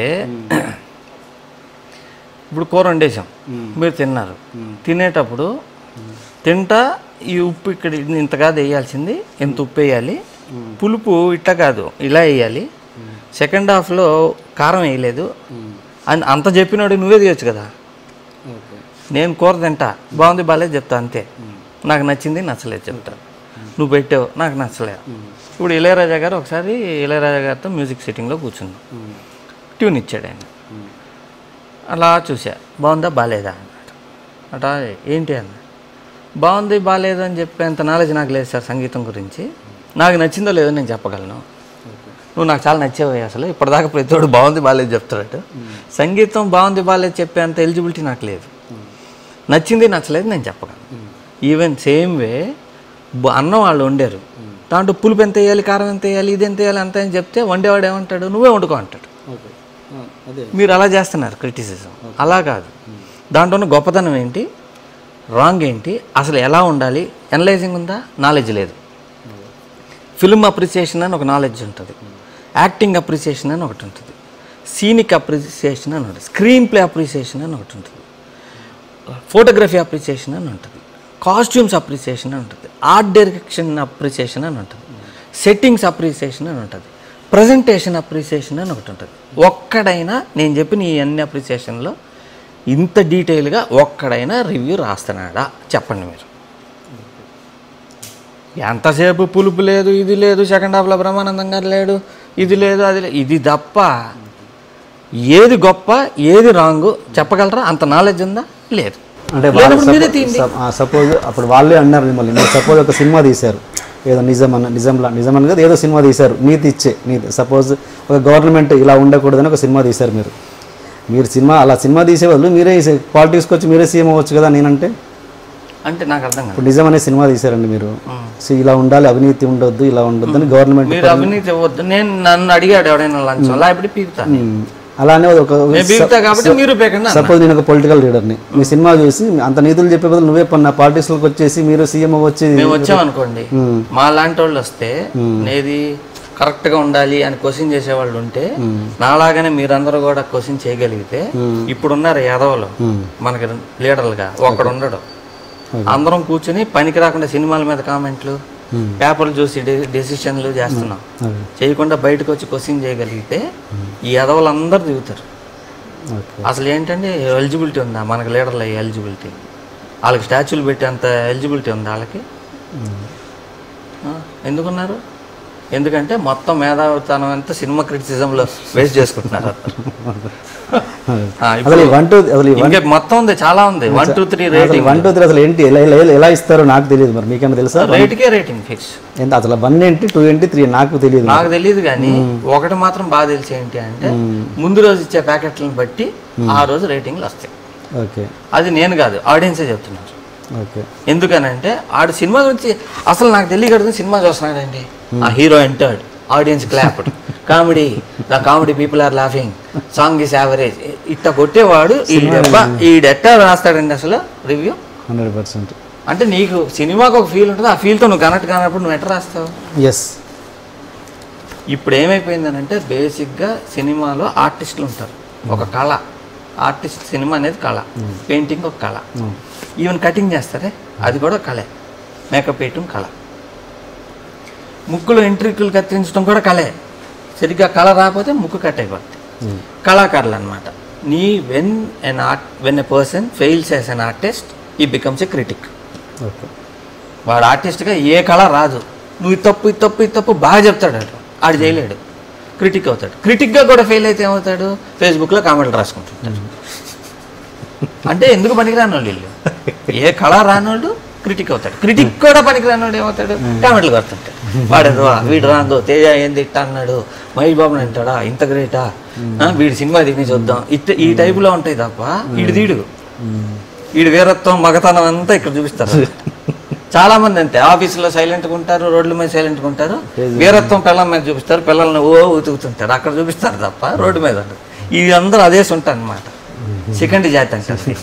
ఇప్పుడు కూర వండేసాం, మీరు తిన్నారు, తినేటప్పుడు తింటా ఈ ఉప్పు ఇక్కడ ఇంతగా వేయాల్సింది, ఎంత ఉప్పు వేయాలి, పులుపు ఇట్లా కాదు ఇలా వేయాలి, సెకండ్ హాఫ్లో కారం వేయలేదు అని అంత చెప్పినాడు నువ్వే తీయచ్చు కదా. నేను కూర తింటా, బాగుంది బాగాలేదు చెప్తా అంతే, నాకు నచ్చింది నచ్చలేదు చెప్తా, నువ్వు పెట్టావు నాకు నచ్చలేదు. ఇప్పుడు ఇళయరాజా గారు ఒకసారి ఇళయరాజా గారితో మ్యూజిక్ సిట్టింగ్లో కూర్చుంది, ట్యూన్ ఇచ్చాడు ఆయన. అలా చూసా, బాగుందా బాగాలేదా అన్నాడు. అటా ఏంటి అన్న, బాగుంది బాగాలేదు అని చెప్పేంత నాలెడ్జ్ నాకు లేదు సార్ సంగీతం గురించి, నాకు నచ్చిందో లేదో నేను చెప్పగలను, నువ్వు నాకు చాలా నచ్చేవా అసలు, ఇప్పటిదాకా ప్రతివాడు బాగుంది బాగాలేదు చెప్తాడు, సంగీతం బాగుంది బాగాలేదు చెప్పేంత ఎలిజిబిలిటీ నాకు లేదు, నచ్చింది నచ్చలేదు నేను చెప్పగలను. ఈవెన్ సేమ్ వే అన్నం వాళ్ళు వండారు, దాంట్లో పులుపు ఎంత వేయాలి, కారం ఎంత వేయాలి, ఇది ఎంత వేయాలి అంత అని చెప్తే వండేవాడు ఏమంటాడు, నువ్వే వండుకో అంటాడు. మీరు అలా చేస్తున్నారు క్రిటిసిజం. అలా కాదు, దాంట్లో ఉన్న గొప్పతనం ఏంటి, రాంగ్ ఏంటి, అసలు ఎలా ఉండాలి, ఎనలైజింగ్ ఉందా, నాలెడ్జ్ లేదు. ఫిల్మ్ అప్రిసియేషన్ అని ఒక నాలెడ్జ్ ఉంటుంది, యాక్టింగ్ అప్రిసియేషన్ అని ఒకటి ఉంటుంది, సీనిక్ అప్రిసియేషన్ అని ఉంటుంది, స్క్రీన్ ప్లే అప్రిసియేషన్ అని ఒకటి ఉంటుంది, ఫోటోగ్రఫీ అప్రిసియేషన్ అని ఉంటుంది, కాస్ట్యూమ్స్ అప్రిసియేషన్ అని ఉంటుంది, ఆర్ట్ డైరెక్షన్ అప్రిసియేషన్ అని ఉంటుంది, సెట్టింగ్స్ అప్రిసియేషన్ అని ఉంటుంది, ప్రజెంటేషన్ అప్రిసియేషన్ అని ఒకటి ఉంటుంది. ఒక్కడైనా నేను చెప్పిన ఈ అన్ని అప్రిసియేషన్లో ఇంత డీటెయిల్గా ఒక్కడైనా రివ్యూ రాస్తున్నాడా చెప్పండి మీరు. ఎంతసేపు పులుపు లేదు, ఇది లేదు, సెకండ్ హాఫ్లో బ్రహ్మానందంగా లేడు, ఇది లేదు, అది లేదు, ఇది తప్ప ఏది గొప్ప ఏది రాంగు చెప్పగలరా? అంత నాలెడ్జ్ ఉందా? లేదు.
అంటే సపోజ్ అప్పుడు వాళ్ళే అన్నారు మిమ్మల్ని, మీరు సపోజ్ ఒక సినిమా తీశారు, ఏదో నిజం అన్న నిజంలా నిజం అని కదా ఏదో సినిమా తీశారు, నీతి ఇచ్చే నీతి, సపోజ్ ఒక గవర్నమెంట్ ఇలా ఉండకూడదని ఒక సినిమా తీశారు, మీరు మీరు సినిమా అలా సినిమా తీసే వాళ్ళు మీరే పాలిటిక్స్కి వచ్చి మీరే సీఎం అవ్వచ్చు కదా నేనంటే.
అంటే నాకు అర్థం కాదు.
ఇప్పుడు నిజం అనే సినిమా తీశారండి మీరు, ఇలా ఉండాలి, అవినీతి ఉండొద్దు, ఇలా ఉండొద్దు అని గవర్నమెంట్.
మీరు అవినీతి ఇవ్వద్దు, నేను నన్ను అడిగాడు ఎవడైనా లంచం అలా ఇప్పుడు పీకుతాను,
అలానే ఒక సపోజ్ నేను ఒక పొలిటికల్ లీడర్ని, మీ సినిమా చూసి అంత నీతులు చెప్పే బదులు నువ్వే పన్న పాలిటిక్స్లోకి వచ్చేసి మీరు సీఎం వచ్చి
మేము వచ్చామనుకోండి, మా లాంటి వాళ్ళు వస్తే నేది కరెక్ట్గా ఉండాలి అని క్వశ్చన్ చేసేవాళ్ళు ఉంటే నాలాగానే మీరందరూ కూడా క్వశ్చన్ చేయగలిగితే ఇప్పుడున్నారు యాదవులు మనకి లీడర్లుగా ఒకడు ఉండడు, అందరం కూర్చొని పనికి రాకుండా సినిమాల మీద కామెంట్లు, పేపర్లు చూసి డెసిషన్లు చేస్తున్నాం, చేయకుండా బయటకు వచ్చి క్వశ్చన్ చేయగలిగితే ఈ ఎదవలందరూ దిగుతారు. అసలు ఏంటంటే ఎలిజిబిలిటీ ఉందా మనకి లీడర్లు? ఎలిజిబిలిటీ వాళ్ళకి స్టాచ్యూలు పెట్టి అంత ఎలిజిబిలిటీ ఉందా వాళ్ళకి? ఎందుకున్నారు? ఎందుకంటే మొత్తం మేధావితనం అంతా సినిమా క్రిటిసిజంలో వేస్ట్ చేసుకుంటున్నారు. ఇంకా మొత్తం ఉంది, చాలా ఉంది. One two three rating
one two three అసలు ఏంటి, ఎలా ఎలా ఇస్తారో నాకు తెలియదు. మరి మీకేమైనా తెలుసా?
రేట్కే రేటింగ్ ఫిక్స్.
ఎంత అసలు వన్ ఏంటి, టూ ఏంటి, త్రీ నాకు తెలియదు.
నాకు తెలియదు కానీ ఒకటి మాత్రం బాగా తెలిసి ఏంటి అంటే ముందు రోజు ఇచ్చే ప్యాకెట్లను బట్టి ఆ రోజు రేటింగ్లు వస్తాయి.
ఓకే,
అది నేను కాదు, ఆడియన్సే చెప్తున్నారు.
ఓకే,
ఎందుకనంటే ఆడు సినిమా గురించి అసలు నాకు తెలియకడుతుంది. సినిమా చూస్తున్నాడండి, ఆ hero entered, audience clapped, comedy, the comedy people are laughing, song is average, ఇట్లా కొట్టేవాడు ఈ డబ్బా ఈ డెట్టా రాస్తాడండి అసలు రివ్యూ.
Hundred percent.
అంటే నీకు సినిమాకి ఒక ఫీల్ ఉంటుంది, ఆ ఫీల్తో నువ్వు కనెక్ట్ కానప్పుడు నువ్వు ఎట్లా రాస్తావు?
ఎస్.
ఇప్పుడు ఏమైపోయిందనంటే బేసిక్గా సినిమాలో ఆర్టిస్టులు ఉంటారు, ఒక కళ. ఆర్టిస్ట్ సినిమా అనేది కళ, పెయింటింగ్ ఒక కళ, ఈవెన్ కటింగ్ చేస్తారే అది కూడా కళే, మేకప్ వేయటం కళ, ముక్కులు ఎంట్రికలు కత్తిరించడం కూడా కళే. సరిగ్గా కళ రాకపోతే ముక్కు కట్ అయిపోతుంది. కళాకారులు అనమాట. నీ when an art when a person fails as an artist he becomes a critic. వాడు ఆర్టిస్ట్గా ఏ కళ రాదు, నువ్వు ఇది తప్పు ఇది తప్పు ఇది తప్పు బాగా చెప్తాడు, అటు ఆడు చేయలేడు, క్రిటిక్ అవుతాడు. క్రిటిక్గా కూడా ఫెయిల్ అయితే ఏమవుతాడు, ఫేస్బుక్లో కామెంట్లు రాసుకుంటుంటాడు. అంటే ఎందుకు పనికిరాని వాళ్ళు వీళ్ళు, ఏ కళ రానోళ్ళు క్రిటిక్ అవుతాడు. క్రిటిక్ కూడా పనికిరానోడు ఏమవుతాడు, కామెంట్లు కొడుతుంటాడు. వాడేదో వీడు రాందో, తేజ ఏంది ఇట్ట అన్నాడు, మహేష్ బాబుని అంటాడా ఇంత గ్రేటా, వీడి సినిమా తిని చూద్దాం, ఇట్ ఈ టైపులో ఉంటాయి తప్ప వీడు తీడు వీడి వీరత్వం మగతనం అంతా ఇక్కడ చూపిస్తారు. చాలా మంది అంతే, ఆఫీసులో సైలెంట్గా ఉంటారు, రోడ్ల మీద సైలెంట్గా ఉంటారు, వీరత్వం పిల్లల మీద చూపిస్తారు, పిల్లల్ని ఓ ఉతుకుతుంటారు, అక్కడ చూపిస్తారు తప్ప రోడ్డు మీద. ఇది అందరూ అదే ఉంటారు అనమాట. సెకండ్ జాతి అంటారు.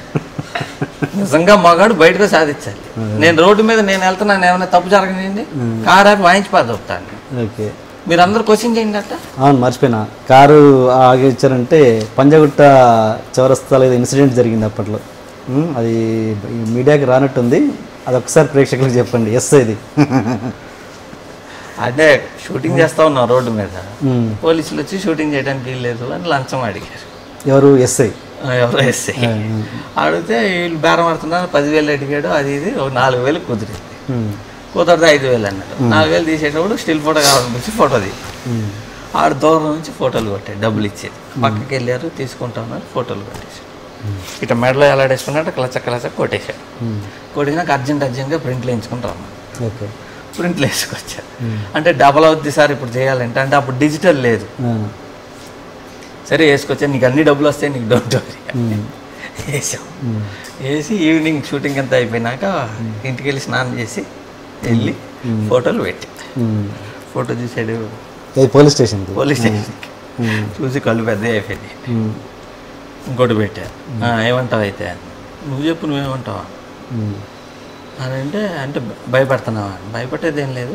నిజంగా మగాడు బయటకు సాధించాలి. నేను రోడ్డు మీద నేను వెళ్తున్నాను, ఏమైనా తప్పు జరగనివ్వండి, కారు ఆపి వాయించిపోతా చెప్తాను.
ఓకే,
మీరు అందరూ క్వశ్చన్ చేయండి అట్ట.
అవును, మర్చిపోయినా. కారు ఆగిచ్చారంటే పంజగుట్ట చౌరస్తాలో ఏదో ఇన్సిడెంట్ జరిగింది అప్పట్లో. అది మీడియాకి రానట్టుంది, అది ఒకసారి ప్రేక్షకులకు చెప్పండి. ఎస్, ఇది
అంటే షూటింగ్ చేస్తా ఉన్నాం రోడ్డు మీద, పోలీసులు వచ్చి షూటింగ్ చేయడానికి వీల్లేదు అని లంచం అడిగారు.
ఎవరు? ఎస్ఐ.
ఎవరో ఎస్ఐ అడిగితే వీళ్ళు బేరం ఆడుతున్నారు, పదివేలు అడిగాడు, అది ఇది ఒక నాలుగు వేలు కుదిరింది. కుదరదు ఐదు వేలు అన్నాడు. నాలుగు వేలు తీసేటప్పుడు స్టిల్ ఫోటో కావాలనిపించి ఫోటో తీ ఆడు దూరం నుంచి ఫోటోలు కొట్టాడు, డబ్బులు ఇచ్చేది. పక్కకి వెళ్ళారు, తీసుకుంటా ఉన్నారు, ఫోటోలు కొట్టేశాడు. ఇట్లా మెడలో ఎలాడేసుకున్నట్టు క్లచ క్లచ కొట్టేశాడు. కొట్టినాక అర్జెంట్ అర్జెంట్గా ప్రింట్లు వేయించుకుని రమ్మని.
ఓకే,
ప్రింట్లు వేసుకొచ్చారు. అంటే డబల్ అవుద్ది సార్ ఇప్పుడు చేయాలంటే, అంటే అప్పుడు డిజిటల్ లేదు. సరే వేసుకొచ్చా, నీకు అన్ని డబ్బులు వస్తాయి, నీకు డౌట్ వేసాం. వేసి ఈవినింగ్ షూటింగ్ అంతా అయిపోయినాక ఇంటికి వెళ్ళి స్నానం చేసి వెళ్ళి ఫోటోలు పెట్టి ఫోటో చూసాడు
పోలీస్ స్టేషన్
పోలీస్ స్టేషన్కి. చూసి కళ్ళు పెద్ద అయిపోయింది. ఇంకోటి పెట్టా, ఏమంటావు అయితే, నువ్వు చెప్పు నువ్వేమంటావా అని అంటే, అంటే భయపడుతున్నావా? భయపడేది ఏం లేదు,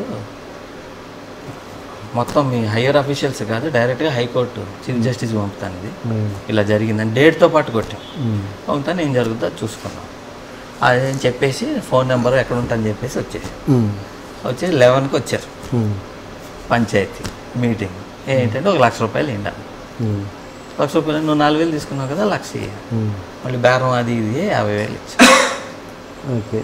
మొత్తం మీ హయ్యర్ అఫీషియల్స్ కాదు, డైరెక్ట్గా హైకోర్టు చీఫ్ జస్టిస్ పంపుతాను, ఇది ఇలా జరిగిందని డేట్తో పాటు కొట్టాం. పంపుతాను, ఏం జరుగుతుందో అది చూసుకున్నాం. అదేం చెప్పేసి ఫోన్ నెంబర్ ఎక్కడ ఉంటుందని చెప్పేసి వచ్చేసి వచ్చేసి లెవెన్కి వచ్చారు పంచాయతీ మీటింగ్. ఏంటంటే ఒక లక్ష రూపాయలు ఏంటాను, లక్ష రూపాయలు నువ్వు నాలుగు వేలు తీసుకున్నావు కదా, లక్ష మళ్ళీ బేరం అది ఇది యాభై వేలు ఇచ్చా.
ఓకే,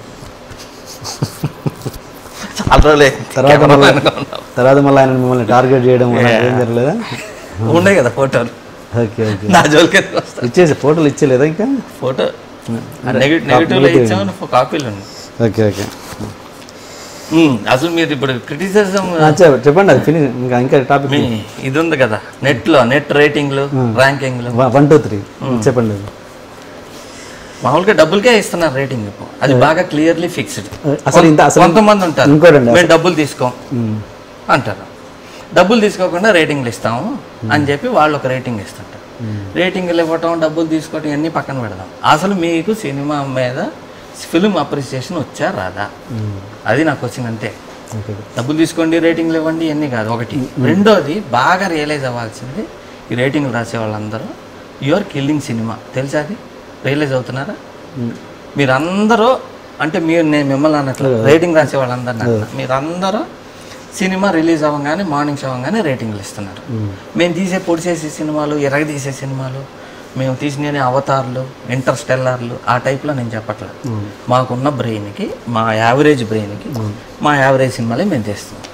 తర్వాత మళ్ళీ ఆయన మిమ్మల్ని టార్గెట్ చేయడం ఏం జరగలేదా?
ఉండే కదా ఫోటోలు.
ఓకే, ఓకే,
నా జోలికి
ఇచ్చేసి ఫోటోలు ఇచ్చేలేదా? ఇంకా
ఫోటో నెగిటివ్లో ఇచ్చామని కాపీలు ఉన్నాయి.
Okay, okay.
అసలు మీరు ఇప్పుడు క్రిటిసిజం
చెప్పండి, అది ఫినిష్. ఇంకా ఇంకా టాపిక్
ఇది ఉంది కదా, నెట్లో నెట్ రేటింగ్లు ర్యాంకింగ్లు వన్ టూ త్రీ
చెప్పండి.
మామూలుగా డబ్బులకే ఇస్తున్నారు రేటింగ్, అది బాగా క్లియర్లీ ఫిక్స్డ్.
అసలు
కొంతమంది ఉంటారు మేము డబ్బులు తీసుకోం అంటారు, డబ్బులు తీసుకోకుండా రేటింగ్లు ఇస్తాము అని చెప్పి వాళ్ళు ఒక రేటింగ్ ఇస్తుంటారు. రేటింగ్లు ఇవ్వటం, డబ్బులు తీసుకోవటం ఇవన్నీ పక్కన పెడదాం. అసలు మీకు సినిమా మీద ఫిల్మ్ అప్రిసియేషన్ వచ్చా రాదా, అది నాకు వచ్చింది అంతే. డబ్బులు తీసుకోండి, రేటింగ్లు ఇవ్వండి, ఇవన్నీ కాదు ఒకటి. రెండోది బాగా రియలైజ్ అవ్వాల్సింది, ఈ రేటింగ్లు రాసే వాళ్ళందరూ యూఆర్ కిల్లింగ్ సినిమా, తెలుసా? అది రియలైజ్ అవుతున్నారా మీరందరూ? అంటే మీరు, నేను మిమ్మల్ని అన్నట్లు రేటింగ్ రాసే వాళ్ళందరినీ, మీరందరూ సినిమా రిలీజ్ అవ్వగానే మార్నింగ్ షో అవ్వగానే రేటింగ్లు ఇస్తున్నారు. మేము తీసే పొడిచేసే సినిమాలు, ఎరగ తీసే సినిమాలు, మేము తీసిన అవతార్లు, ఇంటర్స్టెల్లార్లు ఆ టైప్లో నేను చెప్పట్లేదు. మాకున్న బ్రెయిన్కి, మా యావరేజ్ బ్రెయిన్కి మా యావరేజ్ సినిమాలే మేము తీస్తున్నాం.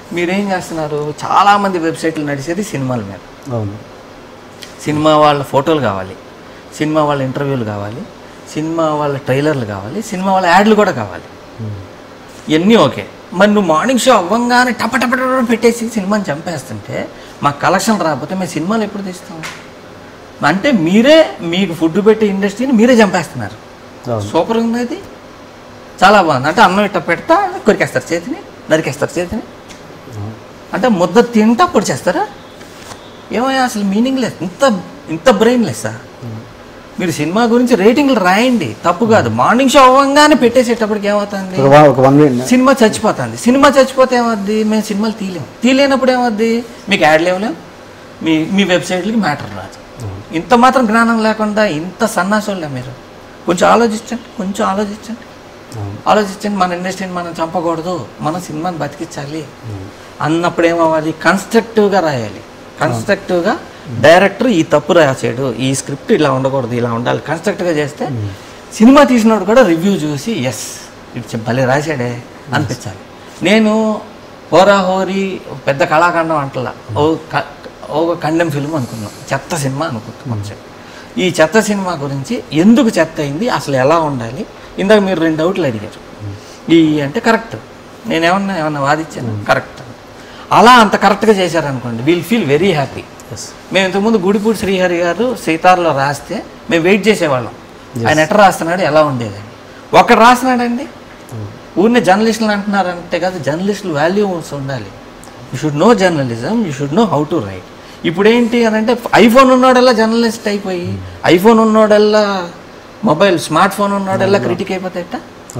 మీరేం చేస్తున్నారు, చాలామంది వెబ్సైట్లు నడిచేది సినిమాల మీద.
అవును.
సినిమా వాళ్ళ ఫోటోలు కావాలి, సినిమా వాళ్ళ ఇంటర్వ్యూలు కావాలి, సినిమా వాళ్ళ ట్రైలర్లు కావాలి, సినిమా వాళ్ళ యాడ్లు కూడా కావాలి. ఇవన్నీ ఓకే. మరి నువ్వు మార్నింగ్ షో అవ్వంగానే టప టప టప పెట్టేసి సినిమాని చంపేస్తుంటే మాకు కలెక్షన్ రాకపోతే మేము సినిమాలు ఎప్పుడు తీస్తాం? అంటే మీరే మీకు ఫుడ్ పెట్టే ఇండస్ట్రీని మీరే చంపేస్తున్నారు. సూపర్ ఉంది అది, చాలా బాగుంది. అంటే అన్నం ఇట్ట పెడతా కొరికేస్తారు చేతిని, నరికేస్తారు చేతిని, అంటే ముద్ద తింటా పొడి చేస్తారా? ఏమయ్యా అసలు మీనింగ్ లేదు. ఇంత ఇంత బ్రెయిన్ లెస్సా? మీరు సినిమా గురించి రేటింగ్లు రాయండి, తప్పు కాదు. మార్నింగ్ షో అవ్వగానే పెట్టేసేటప్పటికి ఏమవుతుంది, సినిమా చచ్చిపోతుంది. సినిమా చచ్చిపోతే ఏమవుద్ది, మేము సినిమాలు తీయలేము. తీయలేనప్పుడు ఏమవుద్ది, మీకు యాడ్లు ఇవ్వలేము, మీ మీ వెబ్సైట్లకి మ్యాటర్ రాదు. ఇంత మాత్రం జ్ఞానం లేకుండా ఇంత సన్నాసోళ్ళే మీరు. కొంచెం ఆలోచించండి, కొంచెం ఆలోచించండి, ఆలోచించండి. మన ఇండస్ట్రీని మనం చంపకూడదు, మన సినిమాని బతికించాలి అన్నప్పుడు ఏమవ్వాలి, కన్స్ట్రక్టివ్గా రాయాలి. కన్స్ట్రక్టివ్గా డైరెక్టర్ ఈ తప్పు రాసాడు, ఈ స్క్రిప్ట్ ఇలా ఉండకూడదు, ఇలా ఉండాలి, కన్స్ట్రక్ట్గా చేస్తే సినిమా తీసినోడు కూడా రివ్యూ చూసి ఎస్ ఇటు భలే రాశాడే అనిపించాలి. నేను హోరాహోరీ పెద్ద కళాఖండం అంటలా, ఓ ఒక కండెం ఫిల్మ్ అనుకున్నాం, చెత్త సినిమా అనుకుంటున్నాం. ఈ చెత్త సినిమా గురించి ఎందుకు చెత్త అయింది, అసలు ఎలా ఉండాలి, ఇందాక మీరు రెండు డౌట్లు అడిగారు. ఈ అంటే కరెక్ట్, నేను ఏమన్నా ఏమన్నా వాదించాను కరెక్ట్, అలా అంత కరెక్ట్గా చేశారనుకోండి, వీల్ ఫీల్ వెరీ హ్యాపీ. మేము ఇంతకుముందు గుడిపూడి శ్రీహరి గారు సీతార్లో రాస్తే మేము వెయిట్ చేసేవాళ్ళం, ఆయన ఎట్లా రాస్తున్నాడు ఎలా ఉండేదని. ఒకడు రాస్తున్నాడండి, ఊరిని జర్నలిస్టులు అంటున్నారంటే కాదు, జర్నలిస్టులు వాల్యూస్ ఉండాలి. You should know journalism, you should know how to write. ఇప్పుడు ఏంటి అని అంటే ఐఫోన్ ఉన్నోడల్లా జర్నలిస్ట్ అయిపోయి, ఐఫోన్ ఉన్నోడల్లా మొబైల్ స్మార్ట్ ఫోన్ ఉన్నోడల్లా క్రిటిక్ అయిపోతాయట.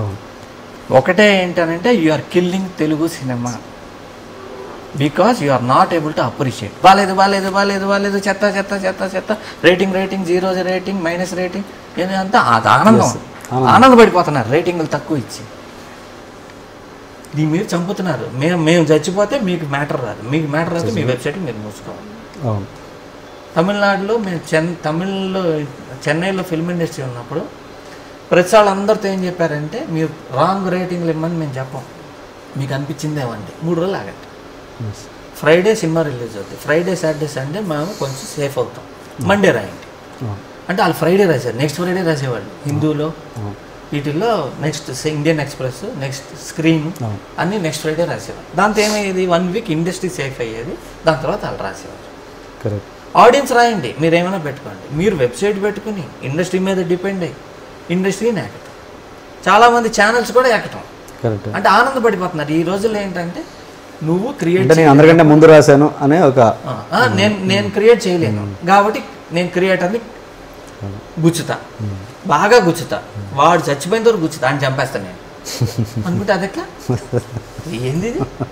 ఒకటే ఏంటనంటే you are killing Telugu cinema because you are not able to appreciate. బాలేదు బాలేదు బాలేదు బాలేదు చెత్త చెత్త చెత్త చెత్త, rating rating zero rating minus rating, ఏదంతా అది ఆనందం, ఆనందపడిపోతున్నారు రేటింగ్లు తక్కువ ఇచ్చి. దీని మీరు చంపుతున్నారు. మేము మేము చచ్చిపోతే మీకు మ్యాటర్ రాదు, మీకు మ్యాటర్ రాదు, మీ వెబ్సైట్ మీరు మూసుకోవాలి. తమిళనాడులో మేము చెన్ తమిళ్లో చెన్నైలో ఫిల్మ్ ఇండస్ట్రీ ఉన్నప్పుడు ప్రతి వాళ్ళందరితో ఏం చెప్పారంటే, మీరు రాంగ్ రేటింగ్లు ఇమ్మని మేము చెప్పాం, మీకు అనిపించింది ఏమండి, మూడు రోజులు ఆగండి. ఫ్రైడే సినిమా రిలీజ్ అవుతుంది, ఫ్రైడే సాటర్డే సండే మేము కొంచెం సేఫ్ అవుతాం, మండే రాయండి అంటే వాళ్ళు ఫ్రైడే రాశారు, నెక్స్ట్ ఫ్రైడే రాసేవాళ్ళు. హిందూలో వీటిల్లో next Indian Express, next screen అన్నీ నెక్స్ట్ ఫ్రైడే రాసేవారు. దాంతో ఏమయ్యేది, వన్ వీక్ ఇండస్ట్రీ సేఫ్ అయ్యేది, దాని తర్వాత వాళ్ళు రాసేవారు. కరెక్ట్. ఆడియన్స్ రాయండి, మీరు ఏమైనా పెట్టుకోండి, మీరు వెబ్సైట్ పెట్టుకుని ఇండస్ట్రీ మీద డిపెండ్ అయ్యి ఇండస్ట్రీని ఎక్కటం, చాలామంది ఛానల్స్ కూడా ఎక్కటం, అంటే ఆనందపడిపోతున్నారు. ఈ రోజుల్లో ఏంటంటే నువ్వు క్రియేట్,
నేను అందరికంటే ముందు రాశాను అనే ఒక
నేను నేను క్రియేట్ చేయలేను కాబట్టి నేను క్రియేటర్ని గుచ్చుతా, బాగా గుచ్చుతా, వాడు చచ్చిపోయిన వరకు గుచ్చుతా అని చంపేస్తాను నేను అనుకుంటే అది ఎట్లా, ఏంది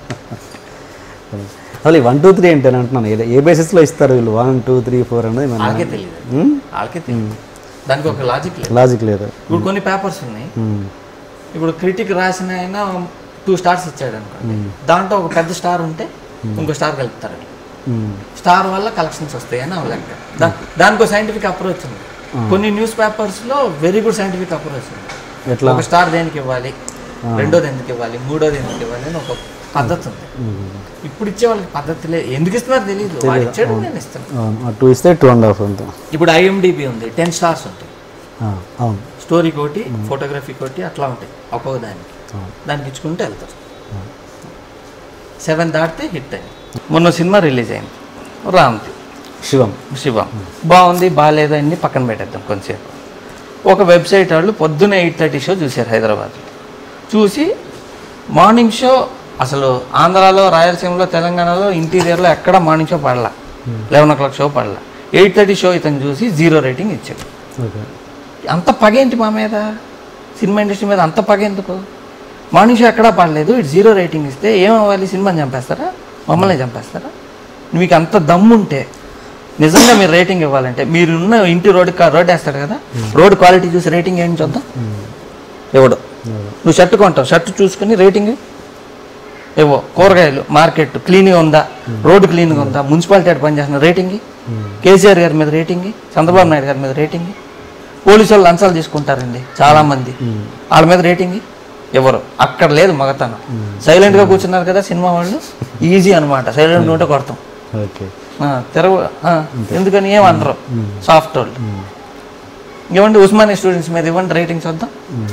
అసలు వన్ టూ త్రీ ఏంటి అని అంటున్నాను, ఏ బేసిస్లో ఇస్తారు వీళ్ళు వన్ టూ త్రీ ఫోర్ అనేది
వాళ్ళకే తెలియదు, వాళ్ళకే తెలియదు, దానికి ఒక లాజిక్ లేదు,
లాజిక్ లేదు.
ఇప్పుడు కొన్ని పేపర్స్ ఉన్నాయి, ఇప్పుడు క్రిటిక్ రాసిన అయినా టూ స్టార్స్ ఇచ్చాడు అనుకోండి, దాంట్లో ఒక పెద్ద స్టార్ ఉంటే ఇంకో స్టార్ కలుపుతారు, స్టార్ వల్ల కలెక్షన్స్ వస్తాయి అని లెక్క. దానికి సైంటిఫిక్ అప్రోచ్ ఉంది. కొన్ని న్యూస్ పేపర్స్లో వెరీ గుడ్ సైంటిఫిక్ అప్రోచ్ ఉంది. ఒక స్టార్ దేనికి ఇవ్వాలి, రెండోది ఎందుకు ఇవ్వాలి, మూడోది ఎందుకు ఇవ్వాలి అని ఒక పద్ధతి ఉంది. ఇప్పుడు ఇచ్చే వాళ్ళకి పద్ధతి లేదు, ఎందుకు ఇస్తున్నారు తెలియదు, వాడు ఇచ్చాడు నేను ఇస్తాను,
టూ ఇస్తే టూ అండ్ హాఫ్ అంతా.
ఇప్పుడు ఐఎండిబి ఉంది, టెన్ స్టార్స్ ఉంటాయి, స్టోరీ కోటి ఫోటోగ్రఫీ కోటి అట్లా ఉంటాయి ఒక్కొక్క దానికి, దానికి ఇచ్చుకుంటే వెళ్తారు. సెవెన్ దాటితే హిట్ అయింది. మొన్న సినిమా రిలీజ్ అయింది రామ్ది,
శివం
శివం బాగుంది బాగాలేదు అన్ని పక్కన పెట్టేద్దాం కొంచెంసేపు. ఒక వెబ్సైట్ వాళ్ళు పొద్దున్న ఎయిట్ థర్టీ షో చూశారు హైదరాబాద్లో, చూసి మార్నింగ్ షో అసలు ఆంధ్రాలో రాయలసీమలో తెలంగాణలో ఇంటీరియర్లో ఎక్కడ మార్నింగ్ షో పడలా, లెవెన్ ఓ క్లాక్ షో పడలా, ఎయిట్ థర్టీ షో ఇతను చూసి జీరో రేటింగ్ ఇచ్చాడు. అంత పగేంటి మా మీద, సినిమా ఇండస్ట్రీ మీద అంత పగేందుకు, మార్నింగ్ షో ఎక్కడా పడలేదు, ఇటు జీరో రేటింగ్ ఇస్తే ఏమవ్వాలి, సినిమాని చంపేస్తారా, మమ్మల్ని చంపేస్తారా? మీకు అంత దమ్ముంటే నిజంగా మీరు రేటింగ్ ఇవ్వాలంటే, మీరున్న ఇంటి రోడ్డు రోడ్ వేస్తాడు కదా, రోడ్ క్వాలిటీ చూసి రేటింగ్ ఏంటి చూద్దాం, ఎవడు నువ్వు షర్ట్ కొంటావు, షర్ట్ చూసుకుని రేటింగ్ ఏవో, కూరగాయలు మార్కెట్ క్లీన్గా ఉందా, రోడ్డు క్లీన్గా ఉందా, మున్సిపాలిటీ పనిచేస్తున్న రేటింగ్, కేసీఆర్ గారి మీద రేటింగ్, చంద్రబాబు నాయుడు గారి మీద రేటింగ్, పోలీసు వాళ్ళు లంచాలు తీసుకుంటారండి చాలామంది, వాళ్ళ మీద రేటింగ్, ఎవరు అక్కడ లేదు మగతనం. సైలెంట్గా కూర్చున్నారు కదా సినిమా వాళ్ళు, ఈజీ అనమాట. సైలెంట్ ఉంటే కొడతాం, తెరవ ఎందుకని ఏమంటారు సాఫ్ట్ వాళ్ళు. ఇవ్వండి ఉస్మానియా స్టూడెంట్స్ మీద ఇవ్వండి రేటింగ్స్ వద్దాం,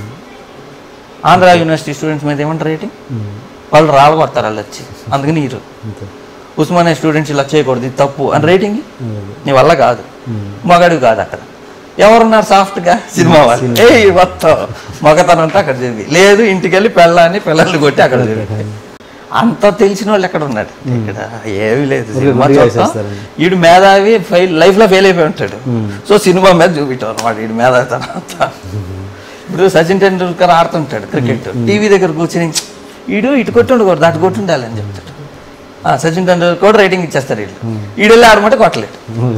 ఆంధ్ర యూనివర్సిటీ స్టూడెంట్స్ మీద ఇవ్వండి రేటింగ్, వాళ్ళు రాళ్ళు కొడతారు వాళ్ళు వచ్చి. అందుకని మీరు ఉస్మానియా స్టూడెంట్స్ ఇలా చేయకూడదు, ఇది తప్పు అని రేటింగ్ నీ వల్ల కాదు, మగాడు కాదు. అక్కడ ఎవరున్నారు సాఫ్ట్గా? సినిమా వాళ్ళు. ఏ మొత్తం మగతనం అంతా అక్కడ జరిగి లేదు, ఇంటికి వెళ్ళి పెళ్ళాన్ని పిల్లల్ని కొట్టి అక్కడ జరిగి. అంత తెలిసిన వాళ్ళు ఎక్కడ ఉన్నాడు? ఇక్కడ ఏమీ లేదు. సినిమా చూస్తాం, వీడు మేధావి ఫెయిల్ లైఫ్లో ఫెయిల్ అయిపోయి ఉంటాడు. సో సినిమా మీద చూపించారు అనమాట వీడు మేధావి తర్వాత. ఇప్పుడు సచిన్ టెండూల్కర్ ఆడుతుంటాడు క్రికెట్, టీవీ దగ్గర కూర్చొని వీడు ఇటు కొట్టి ఉండకూడదు అటు కొట్టి ఉండాలి అని చెప్తాడు. సచిన్ టెండూల్కర్ కూడా రేటింగ్ ఇచ్చేస్తారు వీళ్ళు. వీడు వెళ్ళి ఆడమంటే కొట్టలేడు.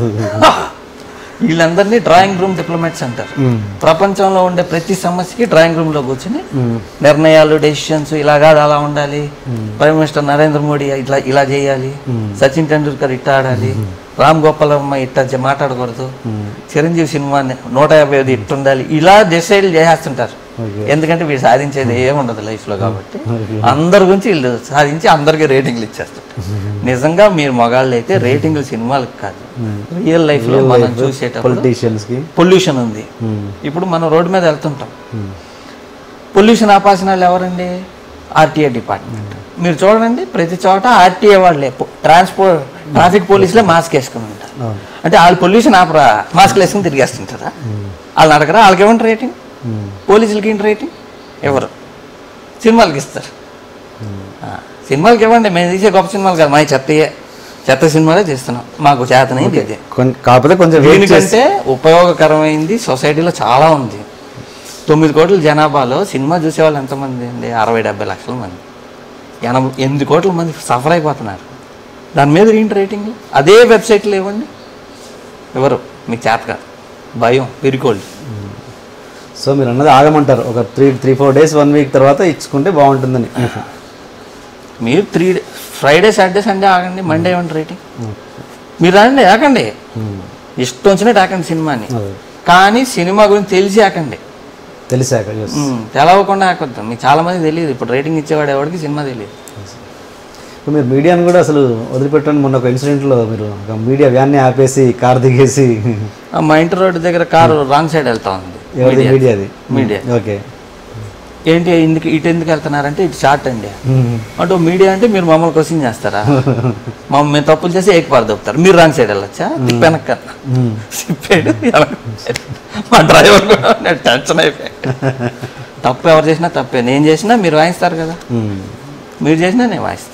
వీళ్ళందరినీ డ్రాయింగ్ రూమ్ డిప్లొమాట్స్ అంటారు. ప్రపంచంలో ఉండే ప్రతి సమస్యకి డ్రాయింగ్ రూమ్ లో కూర్చొని నిర్ణయాలు, డెసిషన్స్ ఇలా కాదు అలా ఉండాలి, ప్రైమ్ మినిస్టర్ నరేంద్ర మోడీ ఇట్లా ఇలా చేయాలి, సచిన్ టెండూల్కర్ ఇట్లా ఆడాలి, రామ్ గోపాలమ్మ ఇట్లా మాట్లాడకూడదు, చిరంజీవి సినిమా నూట యాభై ఐదు ఇట్టుండాలి, ఇలా డిసైడ్ చేసేస్తుంటారు. ఎందుకంటే వీళ్ళు సాధించేది ఏముండదు లైఫ్లో కాబట్టి అందరి గురించి వీళ్ళు సాధించి అందరికీ రేటింగ్లు ఇచ్చేస్తారు. నిజంగా మీరు మగాళ్ళు అయితే రేటింగ్లు సినిమాలకు కాదు, రియల్ లైఫ్లో మనం చూసేటప్పుడు పొల్యూషన్ ఉంది. ఇప్పుడు మనం రోడ్డు మీద వెళ్తుంటాం, పొల్యూషన్ ఆపాల్సిన వాళ్ళు ఎవరండి? RTA department. మీరు చూడండి ప్రతి చోట ఆర్టీఏ వాళ్ళే, ట్రాన్స్పోర్ట్ ట్రాఫిక్ పోలీసులే మాస్క్ వేసుకుని ఉంటారు. అంటే వాళ్ళు పొల్యూషన్ ఆపరా, మాస్క్లు వేసుకుని తిరిగేస్తుంటారా? వాళ్ళని అడగరా? వాళ్ళకి ఏమంటారు రేటింగ్? పోలీసులకి ఏంటి రేటింగ్? ఎవరు? సినిమాలకి ఇస్తారు. సినిమాలకి ఇవ్వండి, మేము తీసే గొప్ప సినిమాలు కాదు, మా చెత్తయే చెత్త సినిమాలే తీస్తున్నాం, మాకు చేతనైంది ఇదే.
కాకపోతే కొంచెం
దీనికంటే ఉపయోగకరమైంది సొసైటీలో చాలా ఉంది. తొమ్మిది కోట్ల జనాభాలో సినిమా చూసేవాళ్ళు ఎంతమంది అండి? అరవై డెబ్బై లక్షల మంది. ఎనభై ఎనిమిది కోట్ల మంది సఫర్ అయిపోతున్నారు. దాని మీద ఏంటి రేటింగ్? అదే వెబ్సైట్లో ఇవ్వండి, ఎవరు? మీకు చేత కాదు, భయం, పిరికోళ్ళు.
సో మీరు అన్నది ఆగమంటారు, ఒక three three four days one week తర్వాత ఇచ్చుకుంటే బాగుంటుందని.
మీరు three day Friday Saturday Sunday ఆగండి, మండే ఇవ్వండి రేటింగ్. మీరు రండి ఆకండి, ఇష్టం వచ్చినట్టు ఆకండి సినిమాని, కానీ సినిమా గురించి తెలిసి ఆకండి.
తెలిసాక
తెలవకుండా ఆకొద్దాం. మీకు చాలా మంది తెలియదు, ఇప్పుడు రేటింగ్ ఇచ్చేవాడు ఎవరికి సినిమా తెలియదు.
మీరు మీడియాని కూడా అసలు వదిలిపెట్టండి. మొన్న ఒక ఇన్సిడెంట్లో మీరు ఒక మీడియా వ్యాన్ని ఆపేసి కార్ దిగేసి,
మా ఇంటి రోడ్డు దగ్గర కారు రాంగ్ సైడ్ వెళ్తా ఉంది.
మీడియాది
మీడియా
ఓకే.
ఏంటి ఎందుకు ఇటు ఎందుకు వెళ్తున్నారంటే ఇటు షార్ట్ అండి అంటే మీడియా అంటే మీరు మమ్మల్ని క్వశ్చన్ చేస్తారా? మమ్మల్ని మేము తప్పులు చేసి ఏకపారు దొప్పుతారు, మీరు రాంగ్ సైడ్ వెళ్ళొచ్చా? తిప్పెనక్కన్నా తిప్పాడు. మా డ్రైవర్ కూడా టెన్షన్ అయిపోయాడు. తప్పు ఎవరు చేసినా తప్పే, నేను చేసినా మీరు వాయిస్తారు కదా, మీరు చేసినా నేను వాయిస్తాను.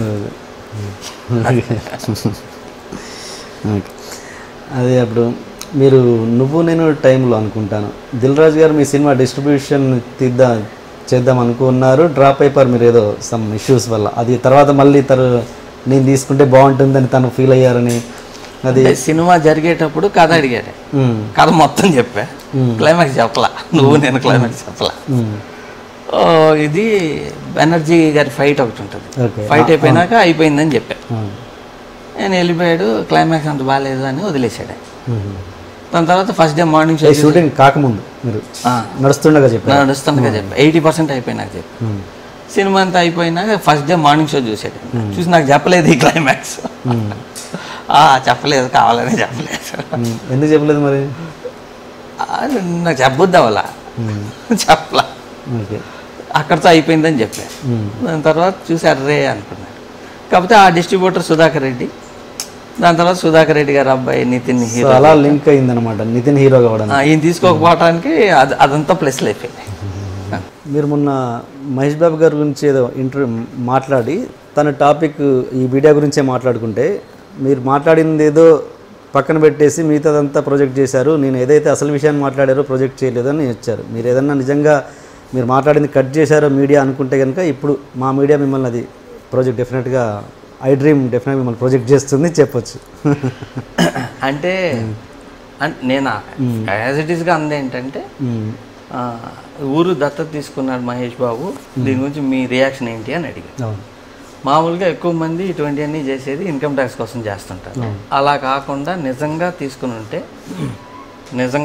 అదే అప్పుడు మీరు నువ్వు నేను టైంలో అనుకుంటాను దిల్ రాజు గారు మీ సినిమా డిస్ట్రిబ్యూషన్ తీద్దా చేద్దాం అనుకున్నారు, డ్రాప్ అయిపోయారు మీరు ఏదో సమ్ ఇష్యూస్ వల్ల. అది తర్వాత మళ్ళీ తను నేను తీసుకుంటే బాగుంటుందని తను ఫీల్ అయ్యారని. అది
సినిమా జరిగేటప్పుడు కథ అడిగారు, కథ మొత్తం చెప్పా, క్లైమాక్స్ చెప్పలా, నువ్వు నేను క్లైమాక్స్ చెప్పలా. ఇది బెనర్జీ గారి ఫైట్ ఒకటి ఉంటుంది, ఫైట్ అయిపోయినాక అయిపోయిందని చెప్పా. నేను వెళ్ళిపోయాడు, క్లైమాక్స్ అంత బాగాలేదు అని వదిలేసాడు. దాని తర్వాత first day morning show
shooting కాకముందు మీరు నడుస్తుండగా చెప్పి
నడుస్తుండగా చెప్పా ఎయిటీ పర్సెంట్ అయిపోయినాక చెప్పి సినిమా అంతా అయిపోయినాక ఫస్ట్ డే మార్నింగ్ షో చూసాడు. చూసి నాకు చెప్పలేదు ఈ క్లైమాక్స్, చెప్పలేదు, కావాలని చెప్పలేదు.
ఎందుకు చెప్పలేదు మరి?
నాకు చెప్పొద్దు అవ్వాల, చెప్పలా, అక్కడితో అయిపోయిందని చెప్పా. దాని తర్వాత చూసారు రే అనుకున్నాను. కాకపోతే ఆ డిస్ట్రిబ్యూటర్ సుధాకర్ రెడ్డి, దాని తర్వాత సుధాకర్ రెడ్డి గారు అబ్బాయి నితిన్ హీరో,
అలా లింక్ అయిందనమాట. నితిన్ హీరో కావడం,
ఈయన తీసుకోకపోవడానికి అది అదంతా ప్లస్లు అయిపోయింది.
మీరు మొన్న మహేష్ బాబు గారి గురించి ఏదో ఇంటర్వ్యూ మాట్లాడి తన టాపిక్ ఈ వీడియో గురించే మాట్లాడుకుంటే మీరు మాట్లాడింది ఏదో పక్కన పెట్టేసి మిగతాదంతా ప్రొజెక్ట్ చేశారు, నేను ఏదైతే అసలు విషయాన్ని మాట్లాడారో ప్రొజెక్ట్ చేయలేదని వచ్చారు. మీరు ఏదన్నా నిజంగా మీరు మాట్లాడింది కట్ చేశారో మీడియా అనుకుంటే కనుక ఇప్పుడు మా మీడియా మిమ్మల్ని అది ప్రాజెక్ట్ డెఫినెట్గా iDream డెఫినెట్గా మిమ్మల్ని ప్రొజెక్ట్ చేస్తుంది చెప్పొచ్చు.
అంటే నేను యాజ్ ఇట్ ఈస్గా అంది ఏంటంటే ఊరు దత్తత తీసుకున్నాడు మహేష్ బాబు, దీని గురించి మీ రియాక్షన్ ఏంటి అని అడిగారు. మామూలుగా ఎక్కువ మంది ఇటువంటివన్నీ చేసేది ఇన్కమ్ ట్యాక్స్ కోసం చేస్తుంటారు. అలా కాకుండా నిజంగా తీసుకుని ఉంటే నిజంగా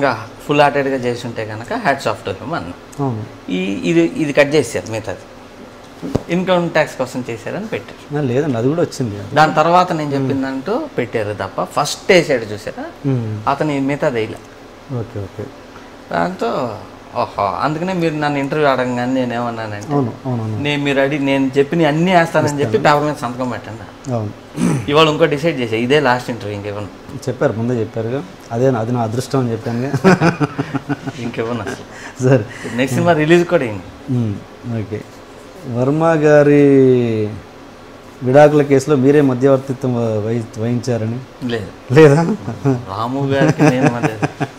ఫుల్ హార్టెడ్గా చేసి ఉంటే కనుక హ్యాట్స్ ఆఫ్ టు హిమ్ అన్న.
అవును.
ఈ ఇది ఇది కట్ చేశారు మిగతాది ఇన్కమ్ ట్యాక్స్ కోసం చేశారని పెట్టారు.
లేదండి అది కూడా వచ్చింది.
దాని తర్వాత నేను చెప్పిందంటూ పెట్టారు తప్ప ఫస్ట్ వేసాడు చూసారా అతను మిగతాది వేయలే.
Okay okay.
దాంతో ఓహో అందుకనే మీరు నన్ను ఇంటర్వ్యూ అడగగానే నేను ఏమన్నానంటే నేను మీరు అడిగి నేను చెప్పి అన్నీ వేస్తానని చెప్పి పేపర్ మీద సంతకం పెట్టండి. ఇవాళ ఇంకో డిసైడ్ చేసా ఇదే లాస్ట్ ఇంటర్వ్యూ ఇంకేమన్నా
చెప్పారు ముందే చెప్పారుగా అదే అది నా అదృష్టం అని చెప్పాను
ఇంకేమన్నా అసలు
సరే
నెక్స్ట్ సినిమా రిలీజ్ కూడా అయింది.
ఓకే. వర్మ గారి విడాకుల కేసులో మీరే మధ్యవర్తిత్వం వహి వహించారని
లేదు
లేదా?
రాము గారికి నేను మధ్య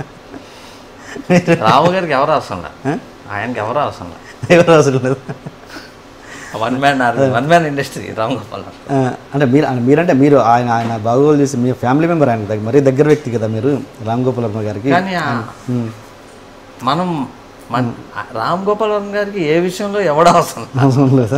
రాము గారికి ఎవరు అవసరం లేదు, ఆయనకి ఎవరు అవసరం లేదు,
ఎవరు అవసరం లేదు.
One man one man industry Ram Gopal.
అంటే మీరు మీరంటే మీరు ఆయన ఆయన బాగోలు చేసి మీ ఫ్యామిలీ మెంబర్ ఆయన దగ్గర మరీ దగ్గర వ్యక్తి కదా మీరు రామ్ గోపాల్ వర్మ గారికి.
కానీ మనం రామ్ గోపాల్ వర్మ గారికి ఏ విషయంలో ఎవడ అవసరం
అవసరం లేదా?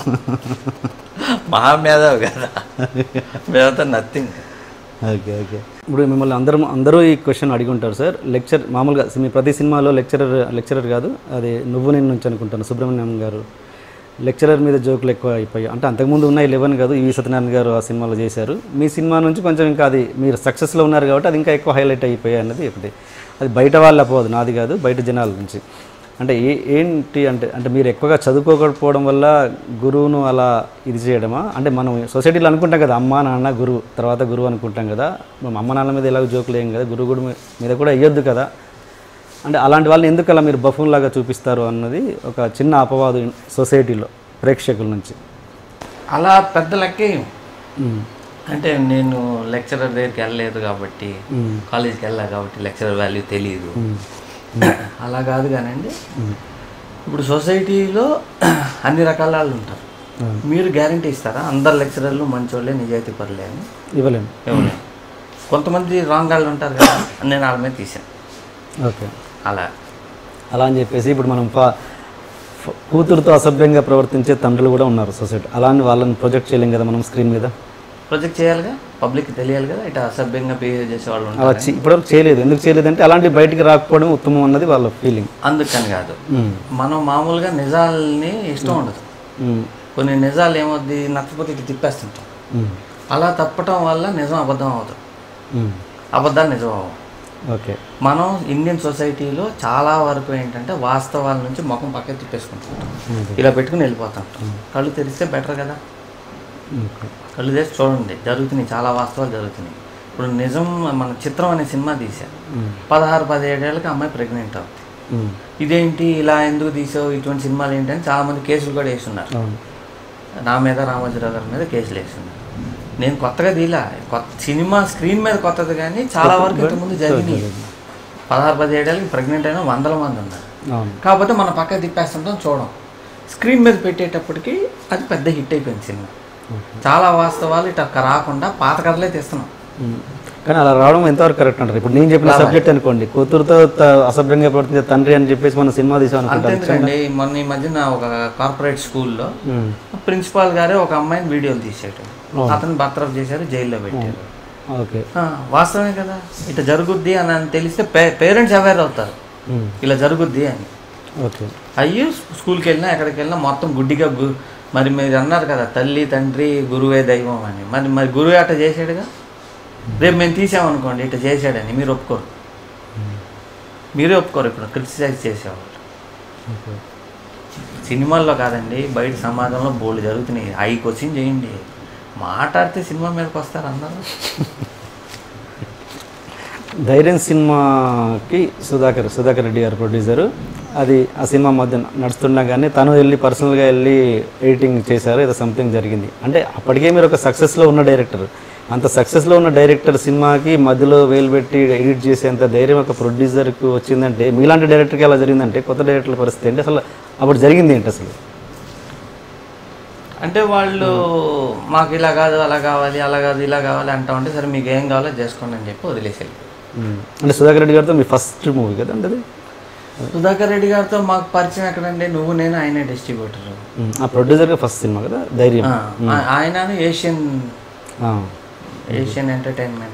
మహామేధావి కదా, మేమైతే నథింగ్.
Okay okay. ఇప్పుడు మిమ్మల్ని అందరూ అందరూ ఈ క్వశ్చన్ అడిగి ఉంటారు సార్. లెక్చర్ మామూలుగా మీ ప్రతి సినిమాలో లెక్చరర్ లెక్చరర్ కాదు అది నువ్వు నేను నుంచి అనుకుంటాను సుబ్రహ్మణ్యం గారు లెక్చరర్ మీద జోకులు ఎక్కువ అయిపోయాయి. అంటే అంతకుముందు ఉన్నాయి లెవెన్ కాదు ఈవి సత్యనారాయణ గారు ఆ సినిమాలో చేశారు. మీ సినిమా నుంచి కొంచెం ఇంకా అది మీరు సక్సెస్లో ఉన్నారు కాబట్టి అది ఇంకా ఎక్కువ హైలైట్ అయిపోయాయి అన్నది ఒకటి. అది బయట వాళ్ళు అపోదు నాది కాదు బయట జనాల నుంచి. అంటే ఏ ఏంటి అంటే అంటే మీరు ఎక్కువగా చదువుకోకపోవడం వల్ల గురువును అలా ఇది చేయడమా? అంటే మనం సొసైటీలో అనుకుంటాం కదా అమ్మ నాన్న గురువు తర్వాత గురువు అనుకుంటాం కదా, మనం అమ్మ నాన్న మీద ఎలాగో జోకులు వేయం కదా, గురువు కూడా మీద కూడా వేయొద్దు కదా. అంటే అలాంటి వాళ్ళని ఎందుకు అలా మీరు బఫూన్ లాగా చూపిస్తారు అన్నది ఒక చిన్న అపవాదు సొసైటీలో ప్రేక్షకుల నుంచి.
అలా పెద్దలకి అంటే నేను లెక్చరర్ దగ్గరికి వెళ్ళలేదు కాబట్టి కాలేజీకి వెళ్ళా కాబట్టి లెక్చరర్ వాల్యూ తెలియదు అలా కాదు కానండి. ఇప్పుడు సొసైటీలో అన్ని రకాల వాళ్ళు ఉంటారు. మీరు గ్యారంటీ ఇస్తారా అందరు లెక్చరర్లు మంచోళ్ళే నిజాయితీ పరులే అని? ఇవ్వలేము ఇవ్వలేము. కొంతమంది రాంగ్ వాళ్ళు ఉంటారు కదా, నేను వాళ్ళ మీద తీసాను.
ఓకే.
అలా
అలా అని చెప్పేసి ఇప్పుడు మనం కూతురుతో అసభ్యంగా ప్రవర్తించే తండ్రులు కూడా ఉన్నారు సొసైటీ. అలా అని వాళ్ళని ప్రొజెక్ట్ చేయలేం కదా మనం స్క్రీన్ మీద.
ప్రొజెక్ట్ చేయాలిగా, పబ్లిక్ తెలియాలి కదా ఇట్లా అసభ్యంగా బిహేవ్ చేసే వాళ్ళు ఉంటారు.
అలా ఇప్పటివరకు చేయలేదు. ఎందుకు చేయలేదంటే అలాంటి బయటికి రాకపోవడం ఉత్తమం అన్నది వాళ్ళ ఫీలింగ్.
అందుకని కాదు, మనం మామూలుగా నిజాలని ఇష్టం ఉండదు. కొన్ని నిజాలు ఏమవుద్ది నచ్చకపోతే ఇట్లా తిప్పేస్తుంటాం. అలా తప్పటం వల్ల నిజం అబద్ధం అవుతుంది, అబద్ధాలు నిజం అవ్వవు.
ఓకే.
మనం ఇండియన్ సొసైటీలో చాలా వరకు ఏంటంటే వాస్తవాల నుంచి ముఖం పక్కకి తిప్పేసుకుంటుంటాం, ఇలా పెట్టుకుని వెళ్ళిపోతుంటాం. కళ్ళు తెరిస్తే బెటర్ కదా, కళ్ళు తెరిచి చూడండి జరుగుతున్నాయి, చాలా వాస్తవాలు జరుగుతున్నాయి. ఇప్పుడు నిజం మన చిత్రం అనే సినిమా తీశారు, పదహారు పదిహేడేళ్ళకి అమ్మాయి ప్రెగ్నెంట్ అవుతుంది. ఇదేంటి ఇలా ఎందుకు తీసావు ఇటువంటి సినిమాలు ఏంటని చాలామంది కేసులు కూడా వేస్తున్నారు. నా మీద రామోజీరావు గారి మీద కేసులు వేస్తున్నారు. నేను కొత్తగా తీలా, కొత్త సినిమా స్క్రీన్ మీద కొత్తది కానీ చాలా వరకు ఇంతకుముందు జరిగినాయి. పదహారు పదిహేడేళ్ళకి ప్రెగ్నెంట్ అయిన వందల మంది ఉన్నారు. కాకపోతే మన పక్క తిప్పేస్తుంటాం చూడం. స్క్రీన్ మీద పెట్టేటప్పటికి అది పెద్ద హిట్ అయిపోయింది సినిమా. చాలా వాస్తవాలు ఇట్లా రాకుండా పాత కథలే తీస్తున్నాం.
కానీ అలా రావడం ఎంతవరకు కరెక్ట్ అంటారు? ఇప్పుడు నేను చెప్పిన సబ్జెక్ట్ అనుకోండి, కూతురుతో అసభ్యంగా ప్రవర్తించే తండ్రి అని చెప్పేసి మనం సినిమా తీసాం
అంతేందుకండి. మొన్న ఈ మధ్యన ఒక కార్పొరేట్ స్కూల్లో ప్రిన్సిపాల్ గారే ఒక అమ్మాయిని వీడియోలు తీసాడు, అతను బర్తరఫ్ చేశారు, జైల్లో పెట్టారు.
ఓకే.
వాస్తవమే కదా, ఇట్లా జరుగుద్ది అని అని తెలిస్తే పేరెంట్స్ అవేర్ అవుతారు ఇలా జరుగుద్ది అని.
ఓకే.
అయ్యి స్కూల్కి వెళ్ళినా ఎక్కడికి వెళ్ళినా మొత్తం గుడ్డిగా మరి మీరు అన్నారు కదా తల్లి తండ్రి గురువే దైవం అని, మరి మరి గురువే అట్లా చేసాడుగా. రేపు మేము తీసామనుకోండి ఇట్లా చేసాడని మీరు ఒప్పుకోరు, మీరే ఒప్పుకోరు. ఇప్పుడు క్రిటిసైజ్ చేసేవాళ్ళు సినిమాల్లో కాదండి బయట సమాజంలో బోల్డ్ జరుగుతున్నాయి. అవి క్వశ్చన్ చేయండి, మాట్లాడితే సినిమా మీదకి వస్తారు అందరూ.
ధైర్యం సినిమాకి సుధాకర్ సుధాకర్ రెడ్డి గారు ప్రొడ్యూసరు. అది ఆ సినిమా మధ్య నడుస్తుండగానే తను వెళ్ళి పర్సనల్గా వెళ్ళి ఎడిటింగ్ చేశారు, ఏదో సంథింగ్ జరిగింది. అంటే అప్పటికే మీరు ఒక సక్సెస్లో ఉన్న డైరెక్టర్, అంత సక్సెస్లో ఉన్న డైరెక్టర్ సినిమాకి మధ్యలో వేలు పెట్టి ఎడిట్ చేసేంత ధైర్యం ఒక ప్రొడ్యూసర్కి వచ్చిందంటే, మీలాంటి డైరెక్టర్కి ఎలా జరిగిందంటే కొత్త డైరెక్టర్ల పరిస్థితి ఏంటి అసలు అప్పుడు జరిగింది ఏంటి అసలు?
అంటే వాళ్ళు మాకు ఇలా కాదు అలా కావాలి అలా కాదు ఇలా కావాలి అంటా ఉంటే సరే మీకు ఏం కావాలో చేసుకోండి అని చెప్పి వదిలేసేది.
అంటే సుధాకర్ రెడ్డి గారితో మీ ఫస్ట్ మూవీ కదా అంటే అది?
సుధాకర్ రెడ్డి గారితో మాకు పరిచయం ఎక్కడండి, నువ్వు నేను ఆయనే డిస్ట్రిబ్యూటర్.
ఆ ప్రొడ్యూసర్గా ఫస్ట్ సినిమా కదా ధైర్యం.
ఆయన ఏషియన్ ఏషియన్ ఎంటర్టైన్మెంట్ అని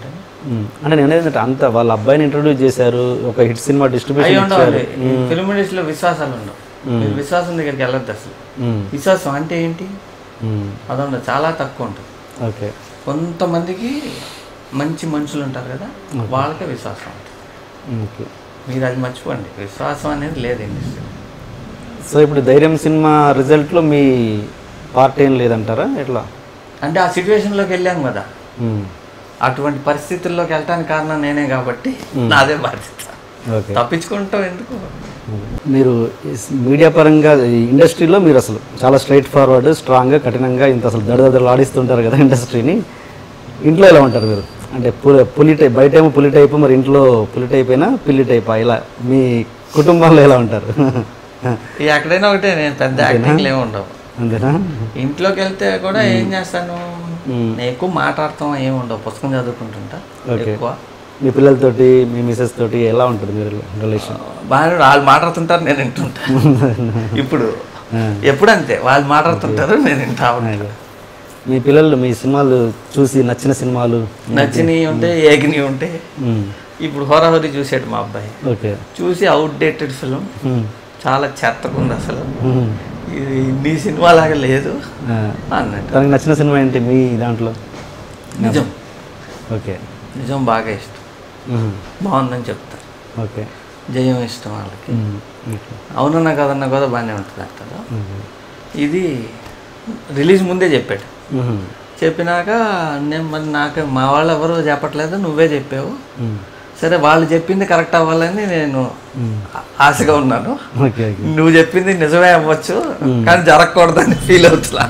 అంటే నేను ఏంటంటే అంత వాళ్ళ అబ్బాయిని ఇంట్రొడ్యూస్ చేశారు, ఒక హిట్ సినిమా డిస్ట్రిబ్యూషన్ ఇచ్చారు.
ఫిల్మ్ ఇండస్ట్రీలో విశ్వాసాలు ఉండవు. మీరు విశ్వాసం దగ్గరికి వెళ్ళద్దు అసలు. విశ్వాసం అంటే ఏంటి అదే ఉండదు, చాలా తక్కువ ఉంటుంది.
ఓకే,
కొంతమందికి మంచి మనుషులు ఉంటారు కదా, వాళ్ళకే విశ్వాసం ఉంటుంది.
ఓకే,
మీరు అది మర్చిపోండి, విశ్వాసం అనేది లేదు ఇండస్ట్రీ.
సో ఇప్పుడు ధైర్యం సినిమా రిజల్ట్లో మీ పార్ట్ ఏం లేదంటారా ఎట్లా?
అంటే ఆ సిచ్యువేషన్లోకి వెళ్ళాం కదా, అటువంటి పరిస్థితుల్లోకి వెళ్ళటానికి కారణం నేనే కాబట్టి నాదే బాధ్యత. తప్పించుకుంటాం ఎందుకు?
మీరు మీడియా పరంగా ఇండస్ట్రీలో మీరు అసలు చాలా స్ట్రైట్ ఫార్వర్డ్, స్ట్రాంగ్గా, కఠినంగా ఇంత అసలు దడదడలు ఆడిస్తుంటారు కదా ఇండస్ట్రీని. ఇంట్లో ఎలా ఉంటారు మీరు? అంటే పులి టైప్, బయట ఏమో పులి టైపు, మరి ఇంట్లో పులి టైప్ అయినా పిల్లి టైపా? ఇలా మీ కుటుంబంలో ఎలా ఉంటారు?
ఎక్కడైనా ఒకటే, నేను పెద్ద యాక్టింగ్లు ఏమి ఉండవు.
అంతేనా?
ఇంట్లోకి వెళ్తే కూడా ఏం చేస్తాను, నేను ఎక్కువ మాట్లాడతాం ఏమి ఉండవు, పుస్తకం చదువుకుంటుంటా ఎక్కువ.
మీ పిల్లలతోటి, మీ మిసెస్ తోటి ఎలా ఉంటుంది మీరు రిలేషన్?
బాగా వాళ్ళు మాట్లాడుతుంటారు, నేను వింటుంటా. ఇప్పుడు ఎప్పుడంతే, వాళ్ళు మాట్లాడుతుంటారు, నేను వింటా ఉంటాను.
మీ పిల్లలు మీ సినిమాలు చూసి నచ్చిన సినిమాలు
నచ్చినవి ఉంటే, ఏగినవి ఉంటే, ఇప్పుడు హోరాహోరీ చూసాడు మా అబ్బాయి.
ఓకే,
చూసి అవుట్డేటెడ్ ఫిలిం, చాలా చెత్తకుంది అసలు, ఇది నీ సినిమా లాగా లేదు అన్నట్టు.
తనకి నచ్చిన సినిమా ఏంటి మీ దాంట్లో?
నిజం.
ఓకే,
నిజం బాగా ఇష్టం, బాగుందని చెప్తారు.
ఓకే,
జయం ఇష్టం వాళ్ళకి. అవునన్నా కదన్నా కూడా బాగానే ఉంటుంది అంటారు. ఇది రిలీజ్ ముందే చెప్పాడు. చెప్పినాక నేను మరి నాకు మా వాళ్ళు ఎవరు చెప్పట్లేదు, నువ్వే చెప్పావు, సరే వాళ్ళు చెప్పింది కరెక్ట్ అవ్వాలని నేను ఆశగా ఉన్నాను. నువ్వు చెప్పింది నిజమే అవ్వచ్చు, కానీ జరగకూడదని ఫీల్ అవుతున్నా.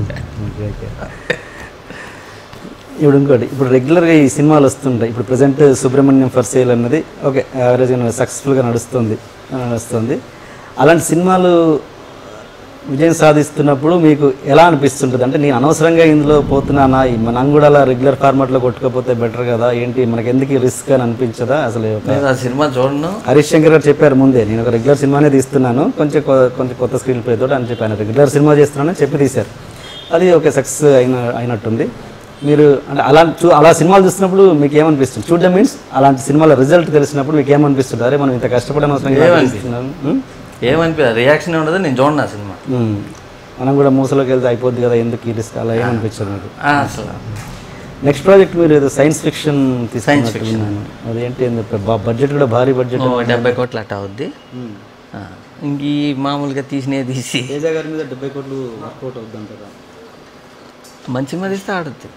ఇప్పుడు ఇంకోటి, ఇప్పుడు రెగ్యులర్గా ఈ సినిమాలు వస్తుంటాయి. ఇప్పుడు ప్రజెంట్ సుబ్రహ్మణ్యం ఫర్ సేల్ అన్నది ఓకే యావరేజ్గా సక్సెస్ఫుల్గా నడుస్తుంది నడుస్తుంది అలాంటి సినిమాలు విజయం సాధిస్తున్నప్పుడు మీకు ఎలా అనిపిస్తుంటుంది? అంటే నేను అనవసరంగా ఇందులో పోతున్నానా, మనం కూడా అలా రెగ్యులర్ ఫార్మాట్లో కొట్టుకోపోతే బెటర్ కదా, ఏంటి మనకి ఎందుకు రిస్క్ అని అనిపించదా? అసలు
ఆ సినిమా చూడను.
హరీష్ శంకర్ గారు చెప్పారు ముందే, నేను ఒక రెగ్యులర్ సినిమానే తీస్తున్నాను, కొంచెం కొంచెం కొత్త స్క్రీన్ ప్లే తోటి అని చెప్పాను, రెగ్యులర్ సినిమా చేస్తున్నానని చెప్పి తీశారు. అది ఒక సక్సెస్ అయిన అయినట్టుంది. మీరు అంటే అలా చూ అలా సినిమాలు చూస్తున్నప్పుడు మీకు ఏమనిపిస్తుంది? చూడడం మీన్స్ అలాంటి సినిమాల రిజల్ట్ తెలిసినప్పుడు మీకు ఏమనిపిస్తుంది? అరే మనం ఇంత కష్టపడడం అవసరం
ఏమనిపి రియాక్షన్ ఉండదు, నేను చూడను ఆ సినిమా.
మనం కూడా మూసలోకి వెళ్తే అయిపోద్ది కదా, ఎందుకు ఈ రిస్క్, అలా ఏమనిపించదు మీకు?
అసలు
నెక్స్ట్ ప్రాజెక్ట్ మీరు ఏదో సైన్స్ ఫిక్షన్
సైన్స్ ఫిక్షన్
అదేంటి, బడ్జెట్ కూడా భారీ బడ్జెట్,
డెబ్బై కోట్లు అట్ట అవుద్ది. ఇంక ఈ మామూలుగా తీసినే తీసి
తేజా గారి మీద డెబ్బై కోట్లు వర్కౌట్ అవుద్ది అంటారా?
మంచి మీద ఇస్తే ఆడుద్ది.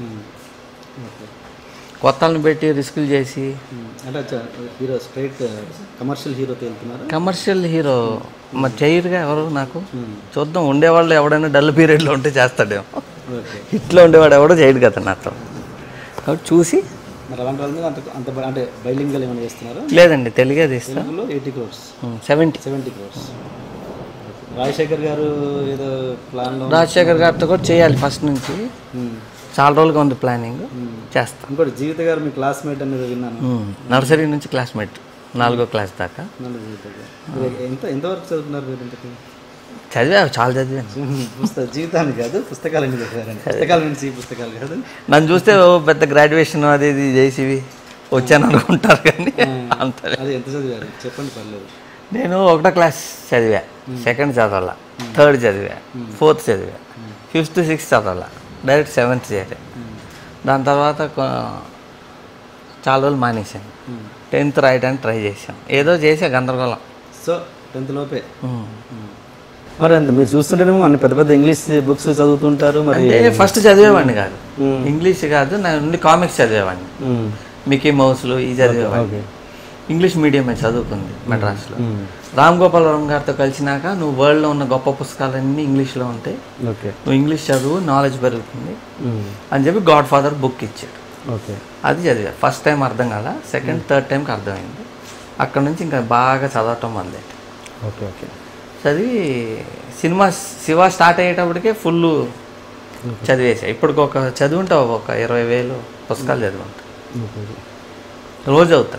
కొత్తలను పెట్టి రిస్కులు చేసి
అంటే హీరో స్ట్రైట్ కమర్షియల్ హీరోతో వెళ్తున్నారు.
కమర్షియల్ హీరో మరి చేయరుగా ఎవరు, నాకు చూద్దాం. ఉండేవాళ్ళు ఎవడైనా డల్ పీరియడ్లో ఉంటే చేస్తాడేమో, హిట్లో ఉండేవాడు ఎవడో చేయడు కదా నాతో. కాబట్టి చూసి
అంటే బైలింగల్ ఏమైనా చేస్తున్నారు?
లేదండి, తెలుగే తీస్తాను.
Eighty crores
seventy
seventy crores Rajasekhar garu ఏదో ప్లాన్లో,
రాజశేఖర్ గారితో కూడా చేయాలి ఫస్ట్ నుంచి, చాలా రోజులుగా ఉంది ప్లానింగ్, చేస్తాను.
ఇంకోటి జీవిత గారు మీ క్లాస్మేట్ అనేది విన్నాను,
నర్సరీ నుంచి క్లాస్మేట్, నాలుగో క్లాస్ దాకా.
ఎంత ఎంతవరకు చదువుతున్నారు మీరు? ఇంతకు
చదివా, చాలా చదివాను.
పుస్తక జీవితాన్ని కాదు, పుస్తకాలు చదివారండి. పుస్తకాల నుంచి పుస్తకాలు కాదు.
నన్ను చూస్తే పెద్ద గ్రాడ్యుయేషన్ అది ఇది చేసి వచ్చాను అనుకుంటారు, కానీ అంత.
అది ఎంత చదివారు చెప్పండి, పర్లేదు.
నేను ఒకటో క్లాస్ చదివా, సెకండ్ చదవాలా, థర్డ్ చదివా, ఫోర్త్ చదివా, ఫిఫ్త్ సిక్స్త్ చదవాలా, డైరెక్ట్ సెవెంత్ చేరా. దాని తర్వాత చాలా రోజులు మానేశాను, టెన్త్ రాయడానికి ట్రై చేశాను, ఏదో చేసా గందరగోళం.
సో టెన్త్ లోపే మరి అంత మీరు చూస్తుంటేనేమో అన్ని పెద్ద పెద్ద ఇంగ్లీష్ బుక్స్ చదువుతుంటారు. మరి
ఫస్ట్ చదివేవాడిని కాదు, ఇంగ్లీష్ కాదు, నా నుండి కామిక్స్ చదివేవాడిని, మికీ మౌస్లు ఈ చదివేవాడిని. ఇంగ్లీష్ మీడియమే చదువుకుంది మెడ్రాస్లో. రామ్ గోపాల్ వర్మ గారితో కలిసినాక నువ్వు వరల్డ్లో ఉన్న గొప్ప పుస్తకాలన్నీ ఇంగ్లీష్లో ఉంటాయి, నువ్వు ఇంగ్లీష్ చదువు, నాలెడ్జ్ పెరుగుతుంది అని చెప్పి గాడ్ ఫాదర్ బుక్ ఇచ్చాడు.
ఓకే,
అది చదివా. ఫస్ట్ టైం అర్థం కాల, సెకండ్ థర్డ్ టైంకి అర్థమైంది. అక్కడ నుంచి ఇంకా బాగా చదవటం మొదలెట్టి
ఓకే ఓకే
చదివి సినిమా శివ స్టార్ట్ అయ్యేటప్పటికే ఫుల్ చదివేసా. ఇప్పటికి ఒక చదువుంటా ఒక ఇరవై వేలు పుస్తకాలు చదువుంటా, రోజు అవుతా.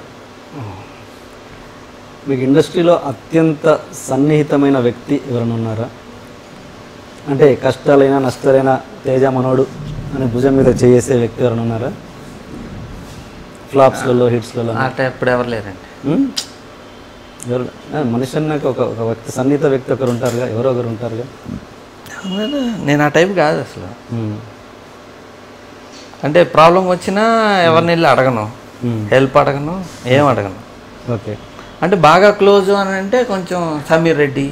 మీకు ఇండస్ట్రీలో అత్యంత సన్నిహితమైన వ్యక్తి ఎవరైనా ఉన్నారా? అంటే కష్టాలైనా నష్టాలైనా తేజ మనోడు అని భుజం మీద చేసే వ్యక్తి ఎవరైనా ఉన్నారా? ఫ్లాప్స్లలో హిట్స్లలో
ఆ టైప్ ఇప్పుడు ఎవరు లేరండి.
ఎవరు మనిషి అన్నాక ఒక ఒక వ్యక్తి సన్నిహిత వ్యక్తి ఒకరు ఉంటారుగా, ఎవరో ఒకరు ఉంటారుగా.
నేను ఆ టైప్ కాదు అసలు. అంటే ప్రాబ్లం వచ్చినా ఎవరిని వెళ్ళి అడగను, హెల్ప్ అడగను, ఏం అడగను.
ఓకే.
అంటే బాగా క్లోజ్ అని అంటే కొంచెం సమీర్ రెడ్డి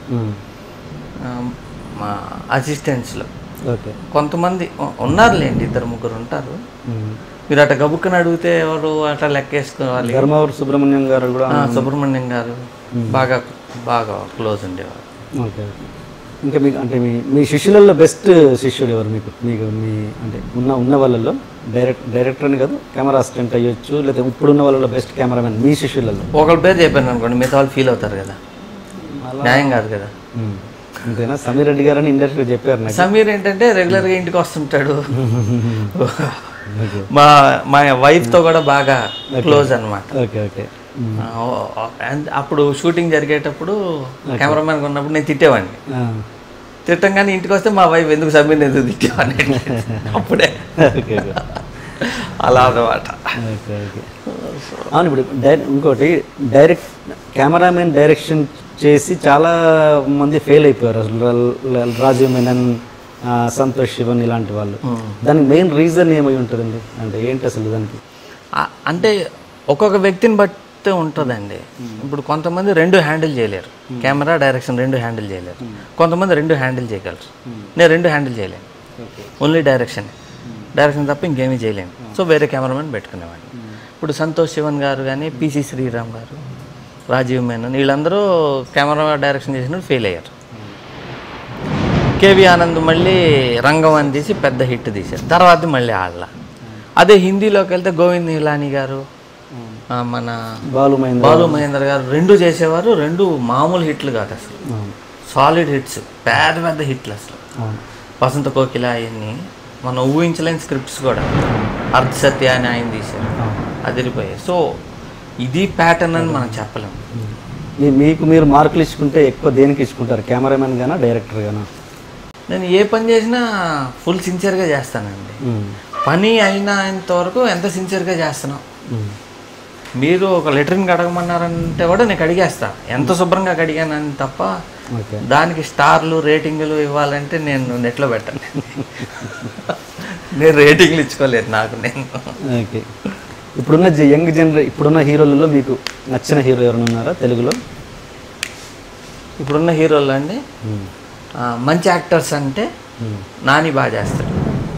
మా అసిస్టెంట్స్లో
ఓకే
కొంతమంది ఉన్నారులేండి, ఇద్దరు ముగ్గురు ఉంటారు. మీరు అట్లా గబుక్కని అడిగితే ఎవరు అట్లా లెక్కేసుకోవాలి.
ధర్మవరం సుబ్రహ్మణ్యం గారు కూడా,
సుబ్రహ్మణ్యం గారు బాగా బాగా క్లోజ్ ఉండేవారు.
ఓకే. ఇంకా మీకు అంటే మీ మీ శిష్యులలో బెస్ట్ శిష్యుడు ఎవరు మీకు? మీకు మీ అంటే ఉన్న ఉన్న వాళ్ళలో డైరెక్ట్ డైరెక్టర్ అని కాదు, కెమెరా అసిస్టెంట్ అయ్యొచ్చు, లేదా ఇప్పుడున్న వాళ్ళలో బెస్ట్ కెమెరామెన్ మీ శిష్యులలో
ఒకళ్ళ పేరు చెప్పాను అనుకోండి, మిగతా వాళ్ళు ఫీల్ అవుతారు కదా, న్యాయం కాదు కదా.
అంతేనా? సమీర్ రెడ్డి గారు అని ఇండస్ట్రీగా చెప్పారు నాకు.
సమీర్ ఏంటంటే రెగ్యులర్గా ఇంటికి వస్తుంటాడు, మా మా వైఫ్తో కూడా బాగా క్లోజ్ అనమాట.
Okay okay.
అప్పుడు షూటింగ్ జరిగేటప్పుడు కెమెరామెన్ ఉన్నప్పుడు నేను తిట్టేవాడిని, తిట్టంగానే ఇంటికి వస్తే మా వైఫ్ ఎందుకు సమీర్ ఎందుకు తిట్టేవాడిని అప్పుడే. అలా అన్నమాట.
అవును. ఇప్పుడు డైరెక్ట్ ఇంకోటి డైరెక్ట్ కెమెరామెన్ డైరెక్షన్ చేసి చాలా మంది ఫెయిల్ అయిపోయారు. రాజీవ్ మెనన్, సంతోష్ శివన్ ఇలాంటి వాళ్ళు. దానికి మెయిన్ రీజన్ ఏమై ఉంటుందండి? అంటే ఏంటి అసలు దానికి?
అంటే ఒక్కొక్క వ్యక్తిని బట్టి ఉంటుందండి. ఇప్పుడు కొంతమంది రెండు హ్యాండిల్ చేయలేరు, కెమెరా డైరెక్షన్ రెండు హ్యాండిల్ చేయలేరు. కొంతమంది రెండు హ్యాండిల్ చేయగలరు. నేను రెండు హ్యాండిల్ చేయలేను, ఓన్లీ డైరెక్షన్ డైరెక్షన్ తప్ప ఇంకేమీ చేయలేను. సో వేరే కెమెరామెన్ పెట్టుకునేవాడిని. ఇప్పుడు సంతోష్ శివన్ గారు కానీ, పిసి శ్రీరామ్ గారు, రాజీవ్ మేనన్ వీళ్ళందరూ కెమెరా డైరెక్షన్ చేసినప్పుడు ఫెయిల్ అయ్యారు. కేవి ఆనంద్ మళ్ళీ రంగం అని తీసి పెద్ద హిట్ తీశారు, తర్వాత మళ్ళీ ఆళ్ళ. అదే హిందీలోకి వెళ్తే గోవింద్ నిలానీ గారు, మన
బాలు మహేంద్ర
బాలు మహేంద్ర గారు రెండు చేసేవారు. రెండు మామూలు హిట్లు కాదు అసలు, సాలిడ్ హిట్స్, పెద్ద పెద్ద హిట్లు అసలు. వసంత కోకిల అవన్నీ మనం ఊహించలేని స్క్రిప్ట్స్ కూడా. అర్ధ సత్య అని ఆయన తీశారు, అదిరిపోయాయి. సో ఇది ప్యాటర్న్ అని మనం చెప్పలేము.
మీకు మీరు మార్కులు ఇచ్చుకుంటే ఎక్కువ దేనికి ఇచ్చుకుంటారు, కెమెరామెన్ గానా డైరెక్టర్ గానా?
నేను ఏ పని చేసినా ఫుల్ సిన్సియర్గా చేస్తానండి. పని అయినంత వరకు ఎంత సిన్సియర్గా చేస్తున్నాం. మీరు ఒక లెటర్ని కడగమన్నారంటే కూడా నేను కడిగేస్తా, ఎంత శుభ్రంగా కడిగానని తప్ప దానికి స్టార్లు రేటింగులు ఇవ్వాలంటే నేను నెట్లో పెట్టాను. నేను రేటింగ్లు ఇచ్చుకోలేదు నాకు నేను.
ఓకే. ఇప్పుడున్న యంగ్ జనరే ఇప్పుడున్న హీరోలలో మీకు నచ్చిన హీరో ఎవరైనా ఉన్నారా తెలుగులో?
ఇప్పుడున్న హీరోలు అండి మంచి యాక్టర్స్ అంటే నాని బాగా చేస్తాడు,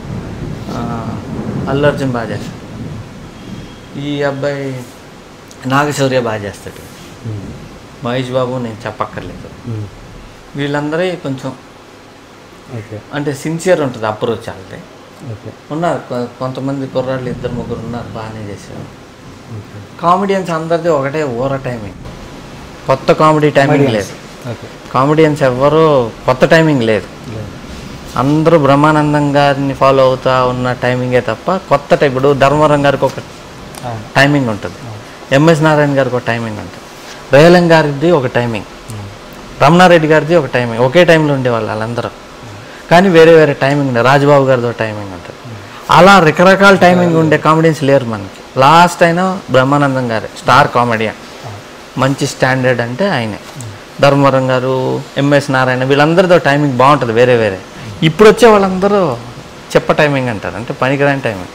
అల్లు అర్జున్ బాగా చేస్తాడు, ఈ అబ్బాయి నాగశౌర్య బాగా చేస్తాడు, మహేష్ బాబు నేను చెప్పక్కర్లేదు. వీళ్ళందరే కొంచెం అంటే సిన్సియర్ ఉంటుంది అప్రోచ్. అంటే ఉన్నారు కొంతమంది కుర్రాళ్ళు, ఇద్దరు ముగ్గురు ఉన్నారు బాగానే చేశారు. కామెడియన్స్ అందరిది ఒకటే ఊర టైమింగ్, కొత్త కామెడీ టైమింగ్ లేదు. కామెడియన్స్ ఎవ్వరూ కొత్త టైమింగ్ లేదు, అందరూ బ్రహ్మానందం గారిని ఫాలో అవుతా ఉన్న టైమింగే తప్ప కొత్త టైం. ఇప్పుడు ధర్మవరం గారికి ఒక టైమింగ్ ఉంటుంది, ఎంఎస్ నారాయణ గారికి ఒక టైమింగ్ ఉంటుంది, రేలం గారిది ఒక టైమింగ్, రమణారెడ్డి గారిది ఒక టైమింగ్. ఒకే టైంలో ఉండేవాళ్ళు వాళ్ళందరూ, కానీ వేరే వేరే టైమింగ్ ఉండే. రాజబాబు గారిది ఒక టైమింగ్ ఉంటుంది. అలా రకరకాల టైమింగ్ ఉండే కామెడియన్స్ లేరు మనకి. లాస్ట్ అయినా బ్రహ్మానందం గారే స్టార్ కామెడియన్, మంచి స్టాండర్డ్ అంటే ఆయనే. ధర్మవరం గారు, ఎంఎస్ నారాయణ వీళ్ళందరితో టైమింగ్ బాగుంటుంది వేరే వేరే. ఇప్పుడు వచ్చే వాళ్ళందరూ చెప్ప టైమింగ్ అంటారు, అంటే పనికిరాని టైమింగ్.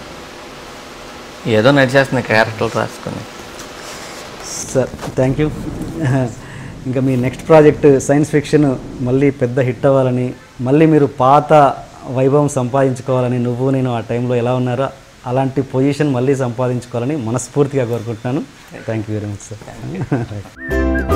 ఏదో నడిచేస్తుంది క్యారెక్టర్లు రాసుకొని.
Sir thank you. ఇంకా మీ నెక్స్ట్ ప్రాజెక్ట్ సైన్స్ ఫిక్షన్ మళ్ళీ పెద్ద హిట్ అవ్వాలని, మళ్ళీ మీరు పాత వైభవం సంపాదించుకోవాలని, నువ్వు నేను ఆ టైంలో ఎలా ఉన్నారో అలాంటి పొజిషన్ మళ్ళీ సంపాదించుకోవాలని మనస్ఫూర్తిగా కోరుకుంటున్నాను. Thank you very much sir.